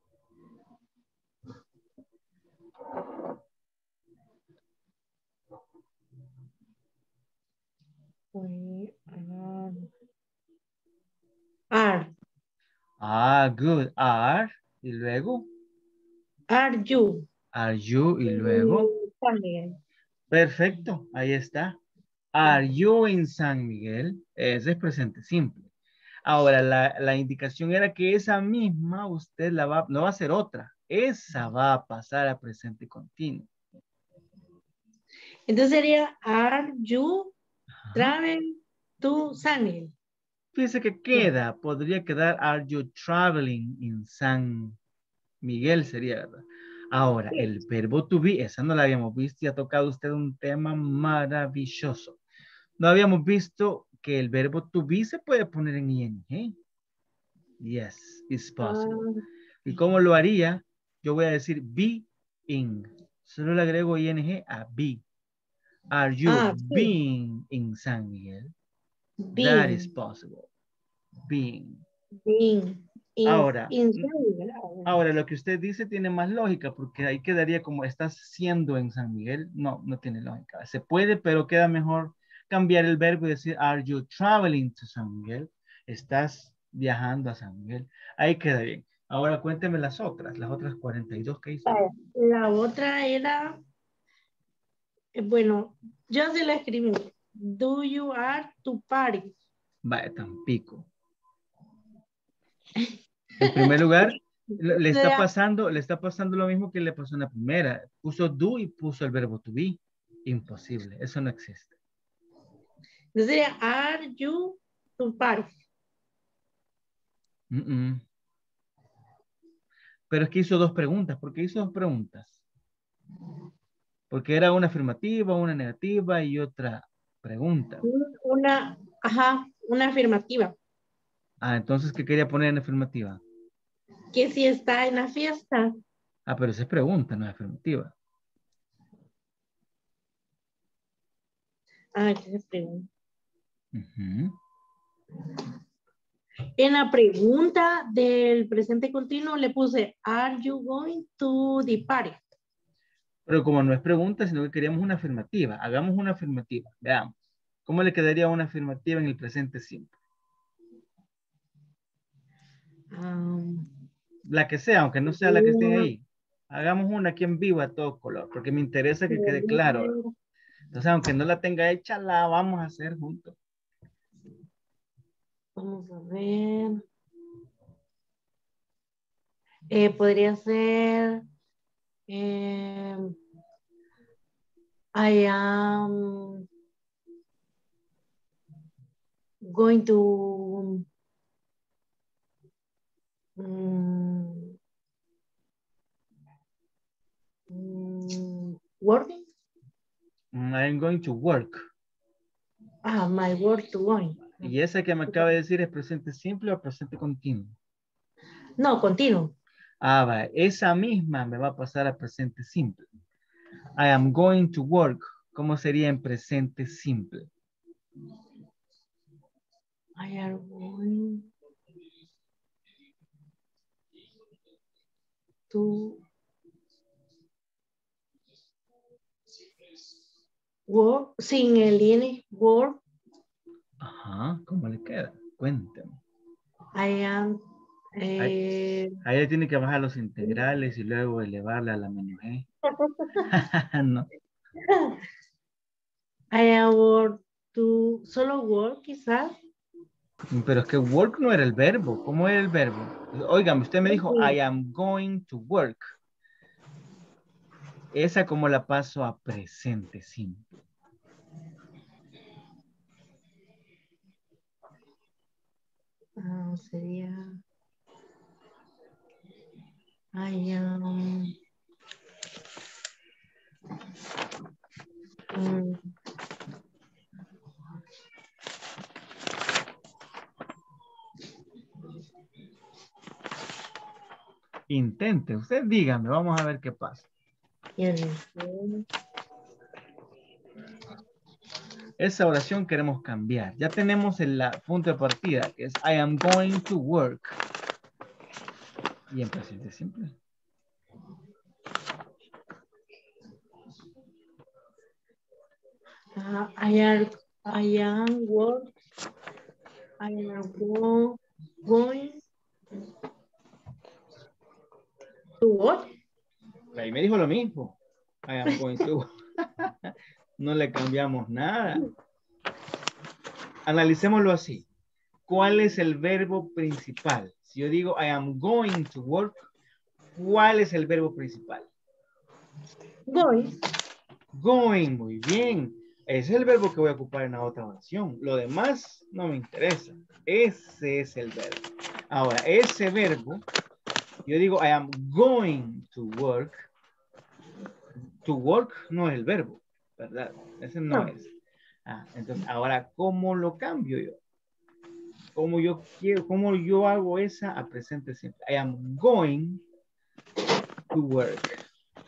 Are. Ah, good. Are. Y luego. Are you. Are you. Y luego. San Miguel. Perfecto. Ahí está. Are you in San Miguel? Ese es presente simple. Ahora, la, la indicación era que esa misma usted la va, no va a ser otra. Esa va a pasar a presente continuo. Entonces sería, are you travel to San Miguel? Fíjese que queda, sí. Podría quedar, are you traveling in San Miguel? Sería, ¿verdad? Ahora, sí. El verbo to be, esa no la habíamos visto y ha tocado usted un tema maravilloso. No habíamos visto que el verbo to be se puede poner en ing. Yes, it's possible. Uh, ¿Y cómo lo haría? Yo voy a decir being. Solo le agrego ing a be. Are you ah, being sí. in San Miguel? Being. That is possible. Being. Being. In, ahora, in San Miguel. Ahora, lo que usted dice tiene más lógica porque ahí quedaría como estás siendo en San Miguel. No, no tiene lógica. Se puede, pero queda mejor cambiar el verbo y decir, are you traveling to San Miguel? Estás viajando a San Miguel. Ahí queda bien. Ahora cuénteme las otras, las otras cuarenta y dos que hizo. La otra era, bueno, yo se la escribí. Do you are to party? Vaya, Tampico. En primer lugar, le le está pasando, le está pasando lo mismo que le pasó en la primera. Puso do y puso el verbo to be. Imposible, eso no existe. Sería, are you to party? Mm, mm. Pero es que hizo dos preguntas. ¿Por qué hizo dos preguntas? Porque era una afirmativa, una negativa y otra pregunta. Una, ajá, una afirmativa. Ah, entonces, ¿qué quería poner en afirmativa? Que si está en la fiesta. Ah, pero esa es pregunta, no es afirmativa. Ah, esa es pregunta. Uh-huh. En la pregunta del presente continuo le puse, are you going to the party? Pero como no es pregunta, sino que queríamos una afirmativa. Hagamos una afirmativa. Veamos. ¿Cómo le quedaría una afirmativa en el presente simple? Um, La que sea, aunque no sea la que esté ahí. Hagamos una aquí en vivo a todo color, porque me interesa que quede claro. Entonces, aunque no la tenga hecha, la vamos a hacer juntos. Vamos a ver. Eh, podría ser eh, I am going to um, um, working. I'm going to work. Ah, my work to going. Y esa que me acaba de decir es presente simple o presente continuo. No, continuo. Ah, va. Esa misma me va a pasar a presente simple. I am going to work. ¿Cómo sería en presente simple? I am going to work, sin el ine, work. Ajá, ¿cómo le queda? Cuéntame. I am... Eh, ahí, ahí tiene que bajar los integrales y luego elevarla a la menos E. No. I am work to... Solo work, quizás. Pero es que work no era el verbo. ¿Cómo era el verbo? Óigame, usted me dijo, I am going to work. Esa como la paso a presente simple. Ah, sería... I am... Um, Intente, usted dígame, vamos a ver qué pasa. Esa oración queremos cambiar. Ya tenemos el la, punto de partida, que es I am going to work. Y en presente simple. Uh, I am, I am work, I am go, going to what? Ahí me dijo lo mismo. I am going to. No le cambiamos nada. Analicémoslo así. ¿Cuál es el verbo principal? Si yo digo I am going to work, ¿cuál es el verbo principal? Going. Going, muy bien. Ese es el verbo que voy a ocupar en la otra oración. Lo demás no me interesa. Ese es el verbo. Ahora, ese verbo, yo digo I am going to work. To work no es el verbo, ¿verdad? Ese no, no. es. Ah, entonces, ahora, ¿cómo lo cambio yo? ¿Cómo yo quiero, cómo yo hago esa a presente simple? I am going to work.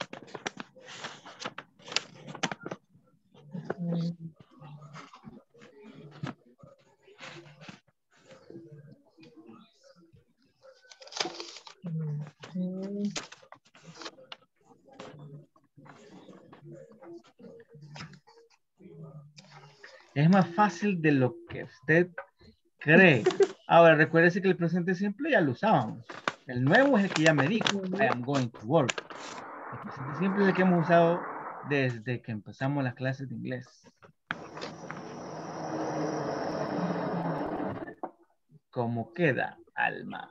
Es más fácil de lo que usted cree. Ahora, recuérdese que el presente simple ya lo usábamos. El nuevo es el que ya me dijo. I am going to work. El presente simple es el que hemos usado desde que empezamos las clases de inglés. ¿Cómo queda, Alma?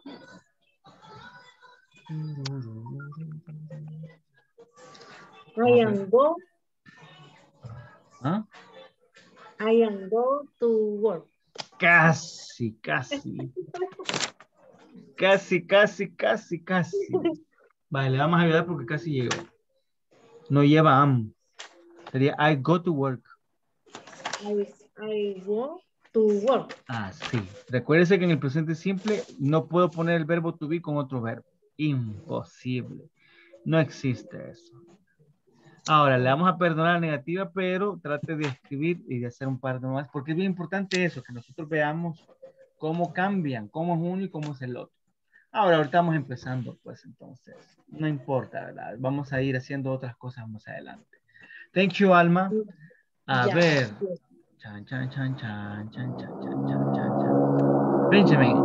I am go. ¿Ah? I am go to work. Casi, casi. Casi, casi, casi, casi. Vale, le vamos a ayudar porque casi llegó. No lleva am. Sería I go to work. I, I go to work. Ah, sí. Recuérdese que en el presente simple no puedo poner el verbo to be con otro verbo. Imposible. No existe eso. Ahora, le vamos a perdonar la negativa, pero trate de escribir y de hacer un par de más, porque es bien importante eso, que nosotros veamos cómo cambian, cómo es uno y cómo es el otro. Ahora, ahorita estamos empezando, pues entonces, no importa, ¿verdad? Vamos a ir haciendo otras cosas más adelante. Thank you, Alma. A Ya. ver. Chan, chan, chan, chan, chan, chan, chan, chan, chan, chan. Benjamin.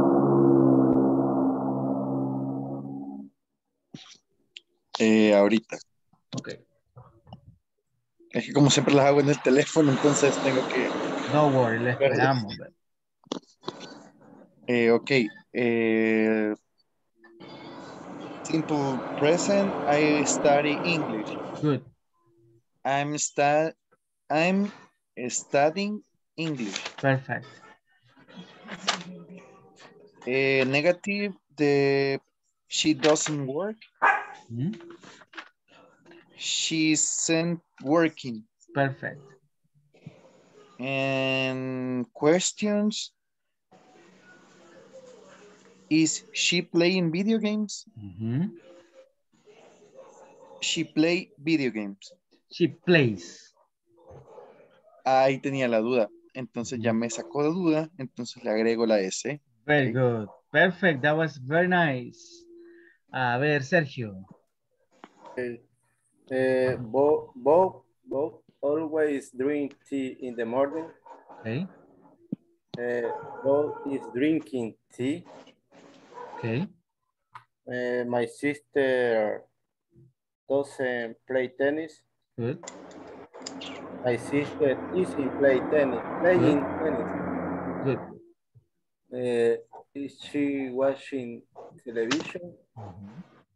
Eh, ahorita. Ok. Es que como siempre las hago en el teléfono, entonces tengo que... No worry, le esperamos. Eh, ok. Eh, simple present, I study English. Good. I'm, sta I'm studying English. Perfect. Eh, negative, the she doesn't work. Hmm? She isn't working. Perfect. And questions, is she playing video games? Mm-hmm. She play video games. She plays. Ahí tenía la duda. Entonces ya me sacó de duda. Entonces le agrego la S. Very Okay. good. Perfect. That was very nice. A ver, Sergio. Okay. Uh, Bob, Bob, Bob always drink tea in the morning. Okay. Uh, Bob is drinking tea. Okay. Uh, my sister doesn't play tennis. Good. My sister isn't play tennis. Playing tennis. Good. Uh, is she watching television? Mm-hmm.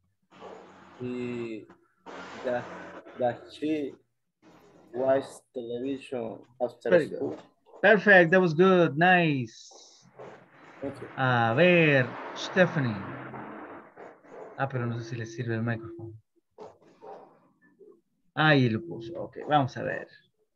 He, does, does she watch television after Very school? good. Perfect. That was good. Nice. Okay. A ver, Stephanie. Ah, pero no sé si le sirve el micrófono. Ahí lo puso. Ok, vamos a ver.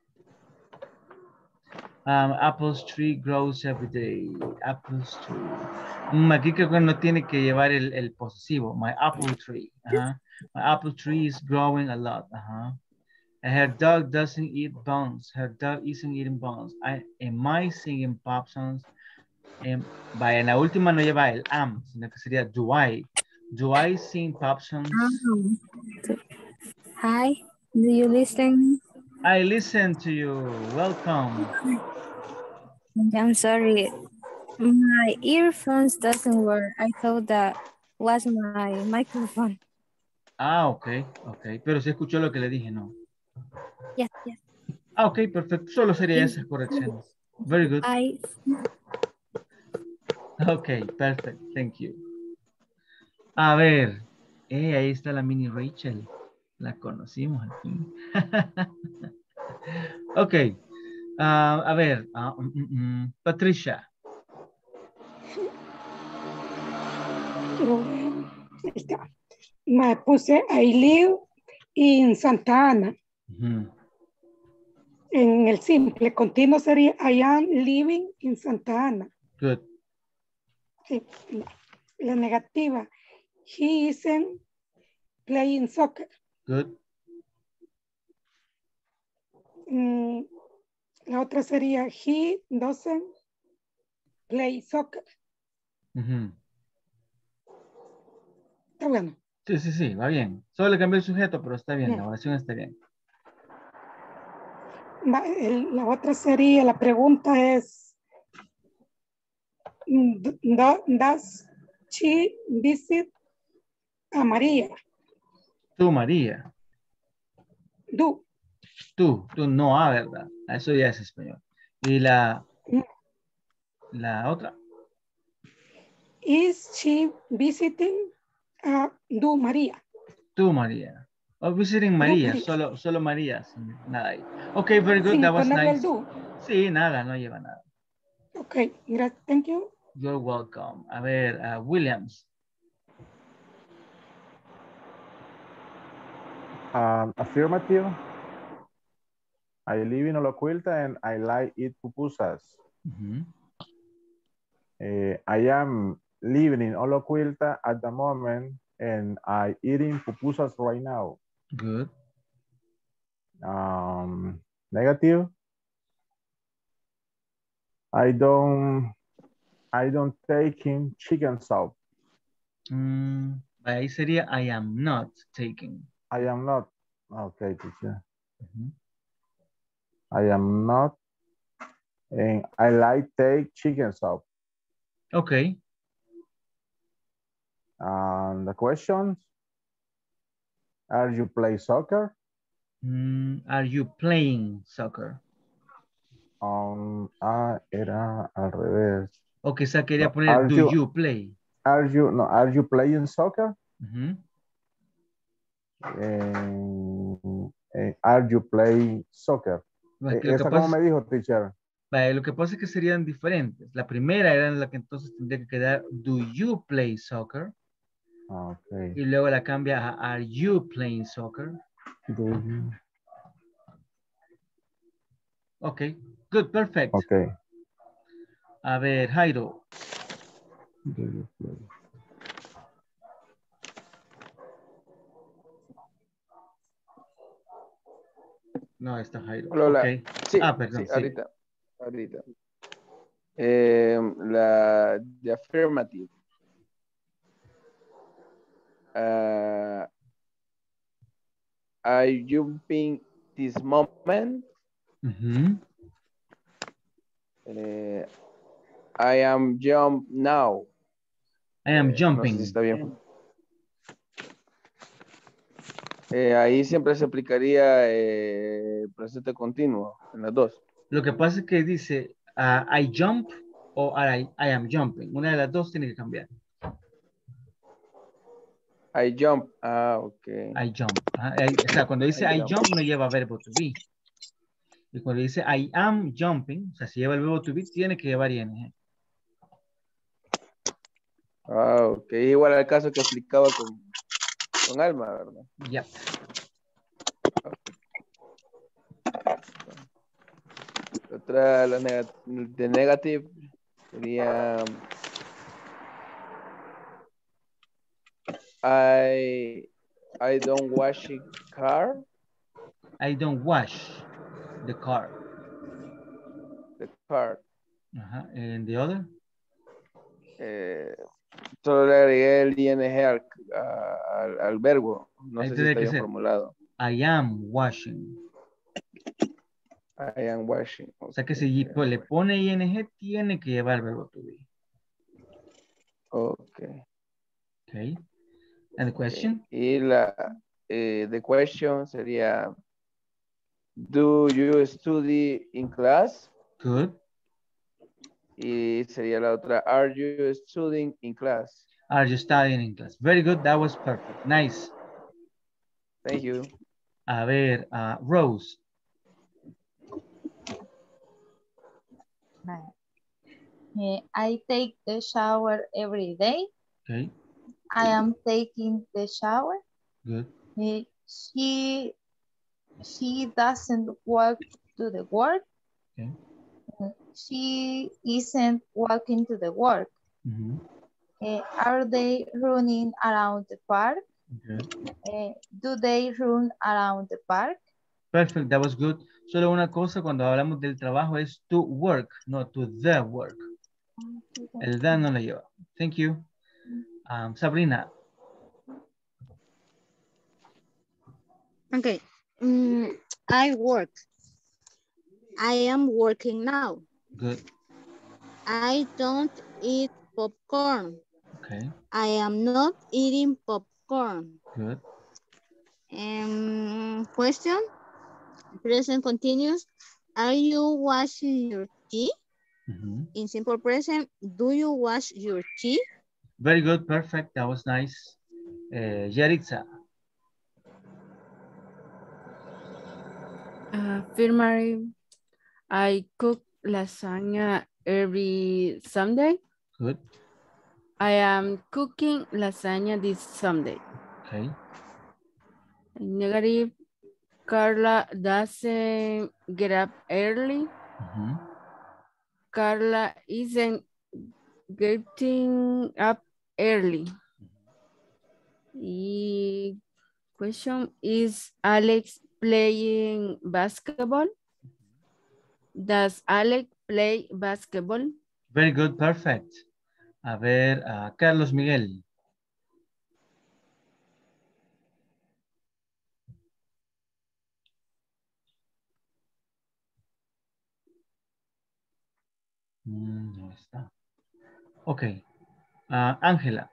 Um, Apple's tree grows every day. Apple's tree. Mm, aquí creo que no tiene que llevar el, el posesivo. My apple tree. Uh-huh. My apple tree is growing a lot. Uh-huh. And her dog doesn't eat bones. Her dog isn't eating bones. I, am I singing pop songs? Em, vaya, en la última no lleva el am, sino que sería do I. Do I sing pop songs? Um, hi, do you listen? I listen to you. Welcome. I'm sorry. My earphones doesn't work. I thought that was my microphone. Ah, ok, ok. Pero se escuchó lo que le dije, ¿no? Yes, yes. Ah, ok, perfecto. Solo sería esas correcciones. Very good. I... Ok, perfect. Thank you. A ver. Eh, ahí está la mini Rachel. La conocimos al fin. Ok. Uh, a ver. Uh, mm, mm, Patricia. Me puse I live in Santa Ana. Uh-huh. En el simple continuo sería I am living in Santa Ana. Good. Sí. La negativa. He isn't playing soccer. Good. Mm, la otra sería he doesn't play soccer. Uh-huh. Está bueno. Sí, sí, sí, va bien. Solo le cambié el sujeto, pero está bien, bien. la oración está bien. Va, el, la otra sería, la pregunta es, do, ¿does she visit a María? Tú, María. Do. Tú, tú no, ah, ¿verdad? Eso ya es español. Y la, la otra. Is she visiting uh, do María? To María. O visiting María, solo, solo María, sin nada ahí. Ok, very good, Sin that was ponerle nice. el do. Sí, nada, no lleva nada. Ok, gracias, thank you. You're welcome. A ver, uh, Williams. Um, affirmative. I live in Oloquilta and I like eat pupusas. Mm-hmm. uh, I am living in Oloquilta at the moment and I eating pupusas right now. Good. Um, negative. I don't I don't take in chicken soup. Mm, ahí sería I am not taking. I am not. Okay, teacher. Mm-hmm. I am not. And I like take chicken soup. Okay. And the questions. Are you play soccer? Mm, are you playing soccer? Um, ah, era al revés. O quizá quería No, poner are do you, you play? Are you no? Are you playing soccer? Mm-hmm. And, and are you playing soccer? Bueno, Eh, ¿Esa cómo me dijo, teacher? Vale, lo que pasa es que serían diferentes. La primera era en la que entonces tendría que quedar do you play soccer? Okay. Y luego la cambia a are you playing soccer? Do you? Ok, good, perfect. Okay. A ver, Jairo. Do you play? No, está Jairo. Hola, hola. Okay. Sí, Ah, perdón, sí, sí. ahorita. Ahorita. Eh, la de affirmative. Uh, are you jumping this moment? Mm-hmm. Eh, I am jump now. I am Eh, jumping. No sé si está bien. Eh, ahí siempre se aplicaría eh, presente continuo en las dos. Lo que pasa es que dice uh, I jump o I, I am jumping. Una de las dos tiene que cambiar. I jump. Ah, ok. I jump. Ajá, I, o sea, cuando dice I, I jump. jump no lleva verbo to be. Y cuando dice I am jumping, o sea, si lleva el verbo to be, tiene que llevar ing. Ah, ok. Igual al caso que explicaba con, con Alma, ¿verdad? Ya. Otra la neg de negative sería I I don't wash the car. I don't wash the car. The car. Ajá. And the other? Eh, solo le agregué el ing al, al, al verbo. No Ahí sé si tendría está que bien ser formulado. I am washing. I am washing. O sea que si pues, le pone ing, tiene que llevar el verbo to be. Ok. Okay. And the question? Okay. Y la eh, the question sería do you study in class? Good. Y sería la otra, are you studying in class? Are you studying in class? Very good. That was perfect. Nice. Thank you. A ver, uh, Rose. Uh, I take the shower every day. Okay. I am taking the shower. Good. Uh, she she doesn't walk to the work. Okay. Uh, she isn't walking to the work. Mm-hmm. Uh, are they running around the park? Okay. Uh, do they run around the park? Perfect, that was good. Solo una cosa cuando hablamos del trabajo es to work, no to the work. El da no lo lleva. Thank you. Um, Sabrina. Okay. Mm, I work. I am working now. Good. I don't eat popcorn. Okay. I am not eating popcorn. Good. Um, question? Present continuous. Are you washing your teeth? Mm-hmm. In simple present, do you wash your teeth? Very good, perfect. That was nice. Uh, Yaritza. Affirmative. I cook lasagna every Sunday. Good. I am cooking lasagna this Sunday. Okay. Negative. Carla doesn't get up early. Mm-hmm. Carla isn't getting up early. The question is Alex playing basketball? Does Alex play basketball? Very good, perfect. A ver, uh, Carlos Miguel. Mm, no está. Ok. Uh, Ángela.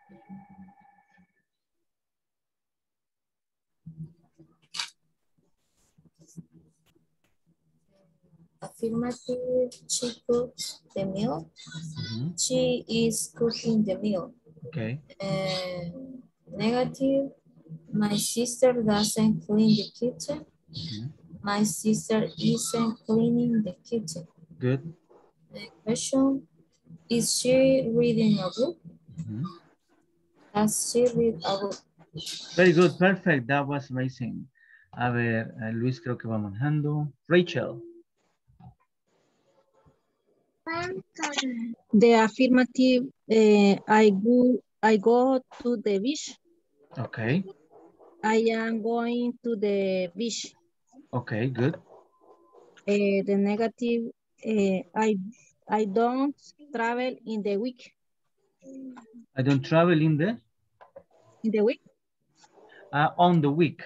Affirmative, she cooks the meal. Mm-hmm. She is cooking the meal. Okay. And negative, my sister doesn't clean the kitchen. Mm-hmm. My sister isn't cleaning the kitchen. Good. The question, is she reading a book? Mm-hmm. Does she read a book? Very good, perfect. That was amazing. A ver, uh, Luis creo que va manejando. Rachel. The affirmative, uh, I go, I go to the beach. Okay. I am going to the beach. Okay, good. Uh, the negative, uh, I, I don't travel in the week. I don't travel in the? In the week? Uh, on the week.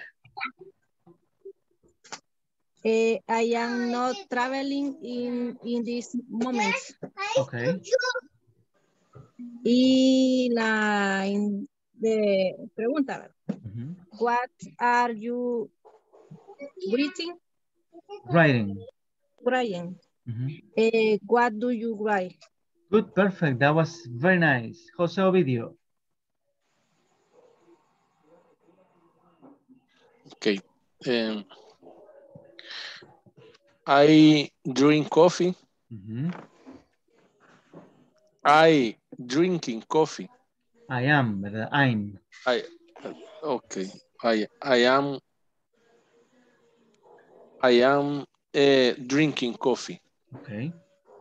Uh, I am not traveling in, in this moment. Okay. Y la in the pregunta, Mm-hmm. what are you writing? Writing. Writing. Mm-hmm. Uh, what do you write? Good, perfect. That was very nice. Jose Ovidio. Okay. Um, I drink coffee. Mm-hmm. I drinking coffee. I am, ¿verdad? I'm. I, okay. I, I am, I am uh, drinking coffee. Okay.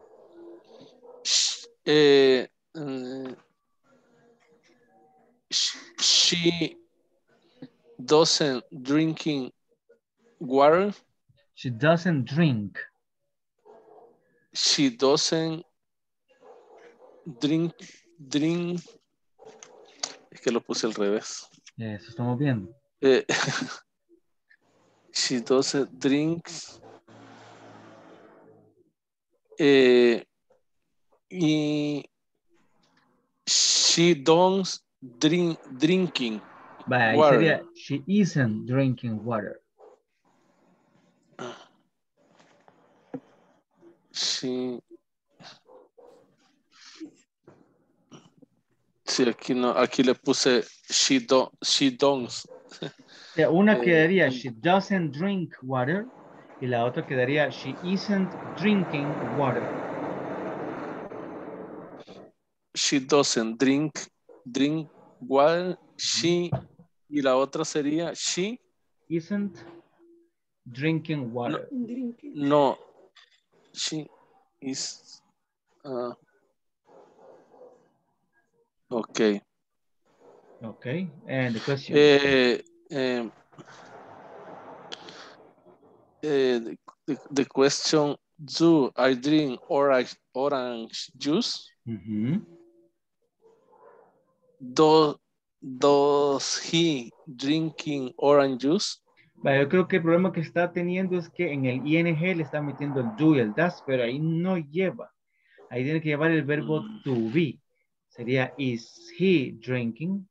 Uh, uh, she doesn't drinking water. She doesn't drink. She doesn't drink, drink. Es que lo puse al revés. Eso estamos viendo. Eh, she doesn't drink. Eh, y she don't drink drinking Vaya, ahí water. sería, she isn't drinking water. She, sí, aquí no, aquí le puse she don't, she don't. O sea, una Eh, quedaría she doesn't drink water y la otra quedaría she isn't drinking water. She doesn't drink drink water. She y la otra sería she isn't drinking water. No, no she is. Uh, okay. Okay, and the question. Uh, um, uh, the, the question, do I drink orange, orange juice? Mm-hmm. Do, does he drinking orange juice? Vale, yo creo que el problema que está teniendo es que en el ing le está metiendo el do y el das, pero ahí no lleva. Ahí tiene que llevar el verbo Mm. to be. Sería, is he drinking?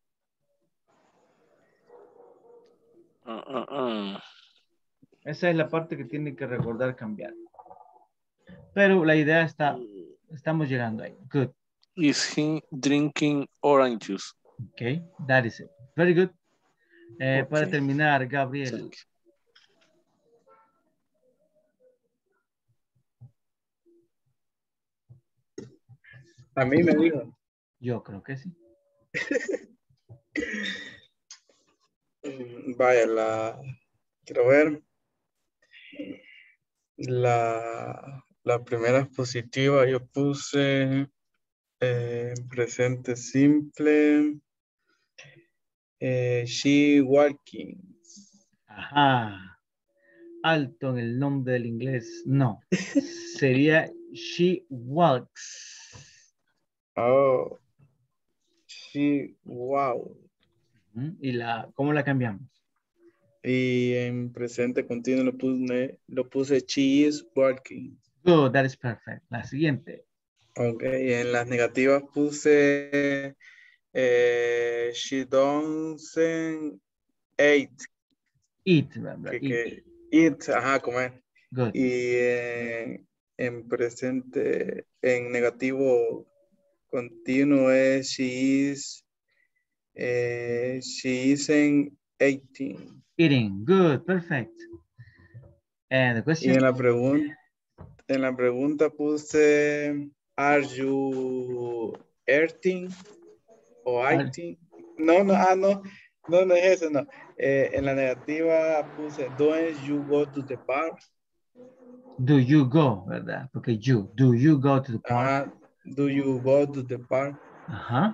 Uh, uh, uh. Esa es la parte que tiene que recordar cambiar. Pero la idea está, estamos llegando ahí. Good. Is he drinking orange juice? Okay, that is it. Very good. Eh, Okay. Para terminar, Gabriel. Thank you. A mí me dijo. Yo creo que sí. Mm, Vaya, la quiero ver. La, la primera es positiva. Yo puse eh, presente simple. Eh, she walking. Ajá. Alto en el nombre del inglés. No. Sería she walks. Oh. She wow. Ujú. ¿Y la, cómo la cambiamos? Y en presente continuo lo puse, lo puse she is walking. Good, that is perfect. La siguiente. Ok, y en las negativas puse eh, she doesn't eat. Eat, ¿verdad? Que, Eat. que, eat, ajá, comer. Good. Y eh, en presente, en negativo continuo es she is, eh, she isn't eating. Eating. Good, perfect. And the Y question? en la pregunta, en la pregunta puse are you eating o Are- eating? No, no, ah, no, no, no es eso, no. Eh, en la negativa puse don't you go to the park? Do you go, ¿verdad? Porque you. Do you go to the park? Ajá, do you go to the park? Ajá.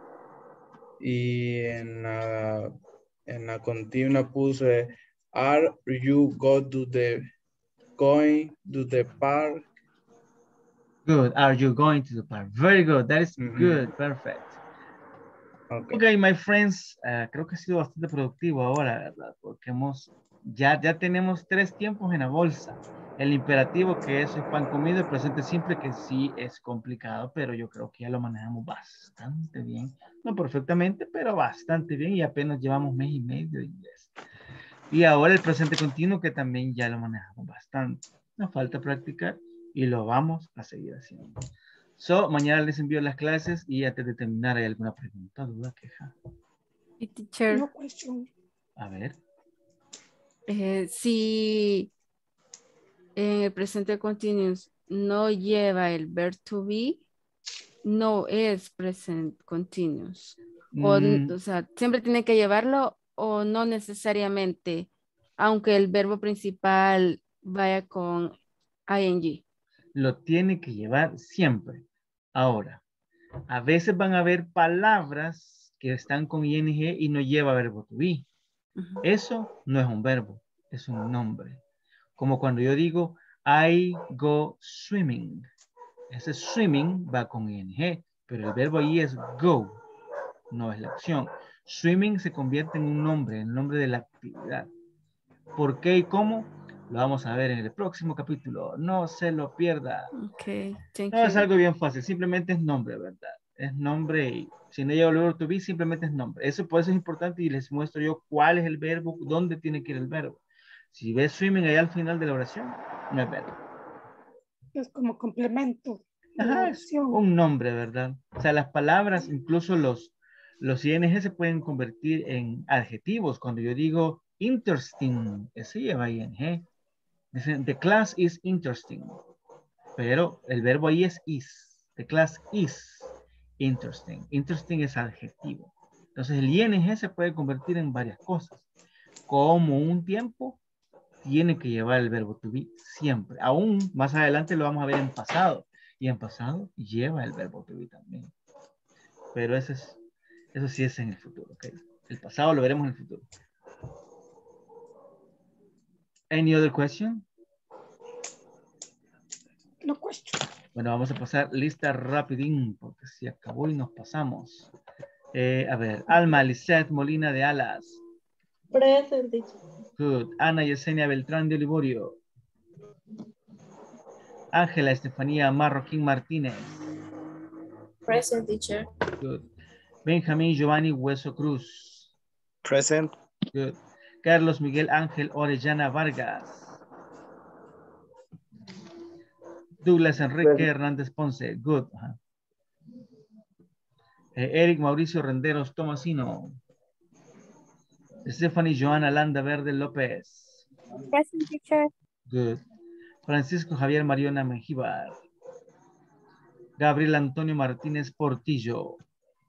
Y en la, en la continua puse are you go to the going to the park? Good. Are you going to the park? Very good. That is Ujú. good. Perfect. Okay. Ok, my friends, eh, creo que ha sido bastante productivo ahora, ¿verdad? Porque hemos, ya, ya tenemos tres tiempos en la bolsa. El imperativo, que eso es pan comido, el presente simple, que sí es complicado, pero yo creo que ya lo manejamos bastante bien. No perfectamente, pero bastante bien, y apenas llevamos mes y medio de inglés. Y ahora el presente continuo, que también ya lo manejamos bastante. Nos falta practicar y lo vamos a seguir haciendo. So, mañana les envío las clases y antes de terminar, ¿hay alguna pregunta, duda, queja? Y teacher, No question. A ver. eh, si en el presente continuous no lleva el verb to be, no es present continuous. O, Mm, o sea, siempre tiene que llevarlo o no necesariamente, aunque el verbo principal vaya con ing. lo tiene que llevar siempre. Ahora, a veces van a haber palabras que están con ing y no lleva verbo to be. Ujú. Eso no es un verbo, es un nombre. Como cuando yo digo, I go swimming. Ese swimming va con ing, pero el verbo ahí es go, no es la acción. Swimming se convierte en un nombre, el nombre de la actividad. ¿Por qué y cómo? Lo vamos a ver en el próximo capítulo. No se lo pierda. Ok, thank No, you. es algo bien fácil. Simplemente es nombre, ¿verdad? Es nombre y si no lleva el verbo to be, simplemente es nombre. Eso por eso es importante y les muestro yo cuál es el verbo, dónde tiene que ir el verbo. Si ves swimming ahí al final de la oración, no es verbo. Es como complemento de la Ajá, es oración. un nombre, ¿verdad? O sea, las palabras, incluso los, los ing se pueden convertir en adjetivos. Cuando yo digo interesting, ese lleva ing. Dicen, the class is interesting. Pero el verbo ahí es is. The class is interesting. Interesting es adjetivo. Entonces el ing se puede convertir en varias cosas. Como un tiempo tiene que llevar el verbo to be siempre. Aún más adelante lo vamos a ver en pasado. Y en pasado lleva el verbo to be también. Pero eso, es, eso sí es en el futuro. ¿Okay? El pasado lo veremos en el futuro. Any other question? No question. Bueno, vamos a pasar lista rapidín porque se acabó y nos pasamos. Eh, a ver, Alma Lisette Molina de Alas. Present, teacher. Good. Ana Yesenia Beltrán de Olivorio. Ángela Estefanía Marroquín Martínez. Present, teacher. Good. Benjamín Giovanni Hueso Cruz. Present. Good. Carlos Miguel Ángel Orellana Vargas. Douglas Enrique Present. Hernández Ponce. Good. Ajá. Eh, Eric Mauricio Renderos Tomasino. Stephanie Joana Landa Verde López. Present, teacher. Good. Francisco Javier Mariona Mengíbar. Gabriel Antonio Martínez Portillo.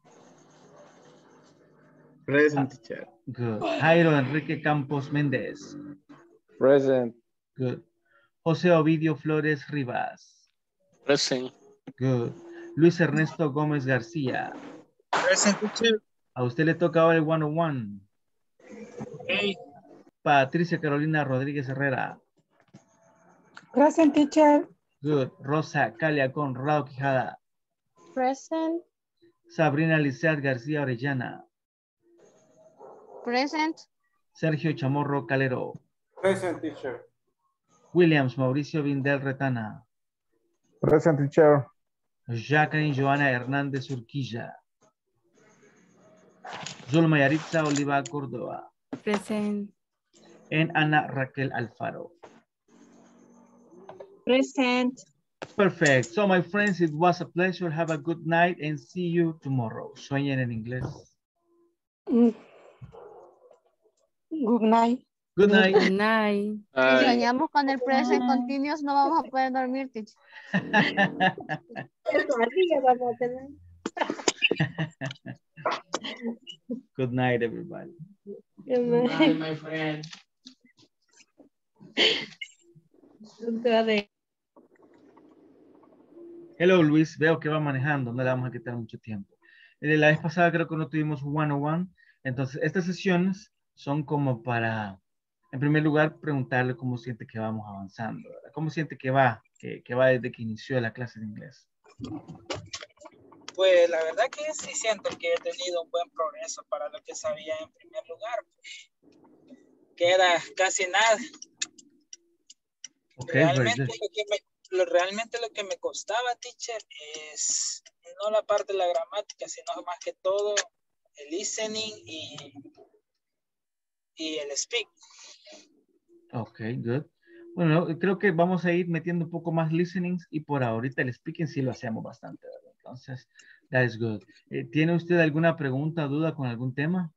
Present, teacher. Good. Jairo Enrique Campos Méndez. Present. Good. José Ovidio Flores Rivas. Present. Good. Luis Ernesto Gómez García. Present, teacher. A usted le toca ahora el one oh one. Okay. Patricia Carolina Rodríguez Herrera. Present, teacher. Good. Rosa Calia Conrado Quijada. Present. Sabrina Lizeth García Orellana. Present. Sergio Chamorro Calero. Present, teacher. Williams Mauricio Vindel Retana. Present, teacher. Jacqueline Joana Hernández Urquilla. Zulma Yaritza Oliva Córdoba. Present. And Ana Raquel Alfaro. Present. Perfect. So, my friends, it was a pleasure. Have a good night and see you tomorrow. Sueñen en inglés. Mm. Good night. Good night. Good night. Si soñamos con el present continuous, no vamos a poder dormir, teacher. Good night, everybody. Good night, my friend. Hello, Luis. Veo que va manejando. No le vamos a quitar mucho tiempo. Eh, La vez pasada creo que no tuvimos one oh one. Entonces, estas sesiones son como para, en primer lugar, preguntarle cómo siente que vamos avanzando, ¿verdad? ¿Cómo siente que va, que, que va desde que inició la clase de inglés? Pues la verdad que sí siento que he tenido un buen progreso para lo que sabía en primer lugar, que era casi nada. Okay, realmente, very good. lo que me, lo, realmente lo que me costaba, teacher, es no la parte de la gramática, sino más que todo el listening y, y el speak. Ok, good. Bueno, creo que vamos a ir metiendo un poco más listenings y por ahorita el speaking sí lo hacemos bastante, ¿verdad? Entonces, that is good. Eh, ¿Tiene usted alguna pregunta, duda con algún tema?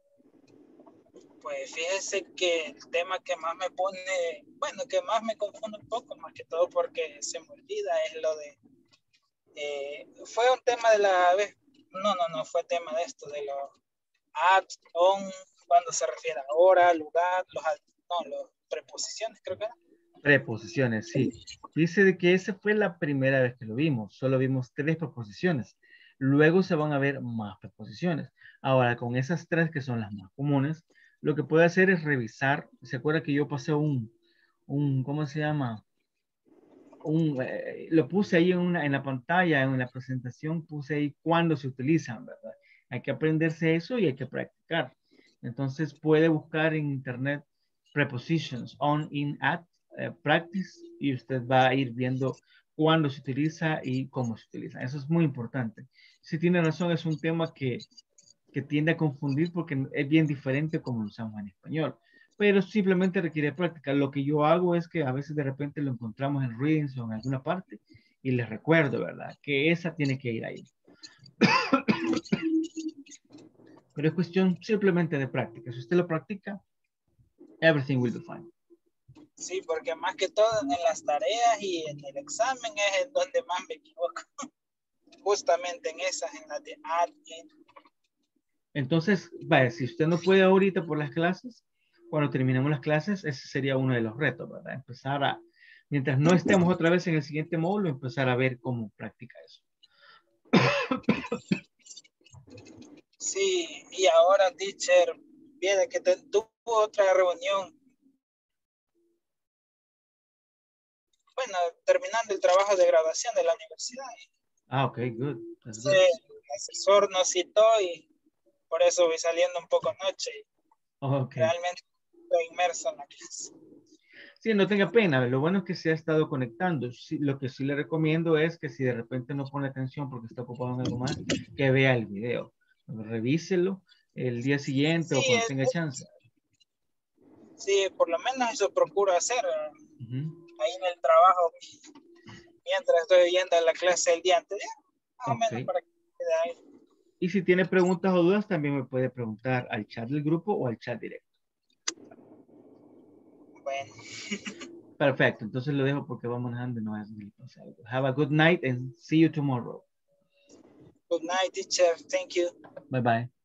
Pues fíjese que el tema que más me pone, bueno, que más me confunde un poco, más que todo porque se me olvida, es lo de, eh, fue un tema de la vez, no, no, no, fue tema de esto, de los at, on, cuando se refiere a hora, lugar, los, no, los preposiciones, creo que era. Preposiciones, sí. Dice de que esa fue la primera vez que lo vimos. Solo vimos tres preposiciones. Luego se van a ver más preposiciones. Ahora, con esas tres que son las más comunes, lo que puede hacer es revisar. ¿Se acuerda que yo pasé un, un ¿cómo se llama? Un, eh, lo puse ahí en, una, en la pantalla, en la presentación, puse ahí cuándo se utilizan, ¿verdad? Hay que aprenderse eso y hay que practicar. Entonces puede buscar en internet prepositions, on, in, at, eh, practice, y usted va a ir viendo cuándo se utiliza y cómo se utiliza. Eso es muy importante. Si tiene razón, es un tema que, que tiende a confundir porque es bien diferente como lo usamos en español. Pero simplemente requiere práctica. Lo que yo hago es que a veces de repente lo encontramos en readings o en alguna parte y les recuerdo, ¿verdad? Que esa tiene que ir ahí. Pero es cuestión simplemente de práctica. Si usted lo practica, everything will be fine. Sí, porque más que todo en las tareas y en el examen es en donde más me equivoco. Justamente en esas, en las de add, in. Entonces, vaya, si usted no puede ahorita por las clases, cuando terminemos las clases, ese sería uno de los retos, ¿verdad? Empezar a, mientras no estemos otra vez en el siguiente módulo, empezar a ver cómo practica eso. Sí, y ahora, teacher, viene que te, tuvo otra reunión. Bueno, terminando el trabajo de graduación de la universidad. Ah, ok, good. Sí, el asesor nos citó y por eso voy saliendo un poco noche. Okay. Realmente estoy inmerso en la clase. Sí, no tenga pena. Lo bueno es que se ha estado conectando. Sí, lo que sí le recomiendo es que si de repente no pone atención porque está ocupado en algo más, que vea el video. Revíselo el día siguiente sí, o cuando es, tenga chance. Sí, por lo menos eso procuro hacer. Uh-huh. Ahí en el trabajo, mientras estoy yendo a la clase el día anterior, más okay. o menos para que quede ahí. Y si tiene preguntas o dudas, también me puede preguntar al chat del grupo o al chat directo. Bueno. Perfecto, entonces lo dejo porque vamos manejando y no es muy pasado. Have a good night and see you tomorrow. Good night, teacher. Thank you. Bye bye.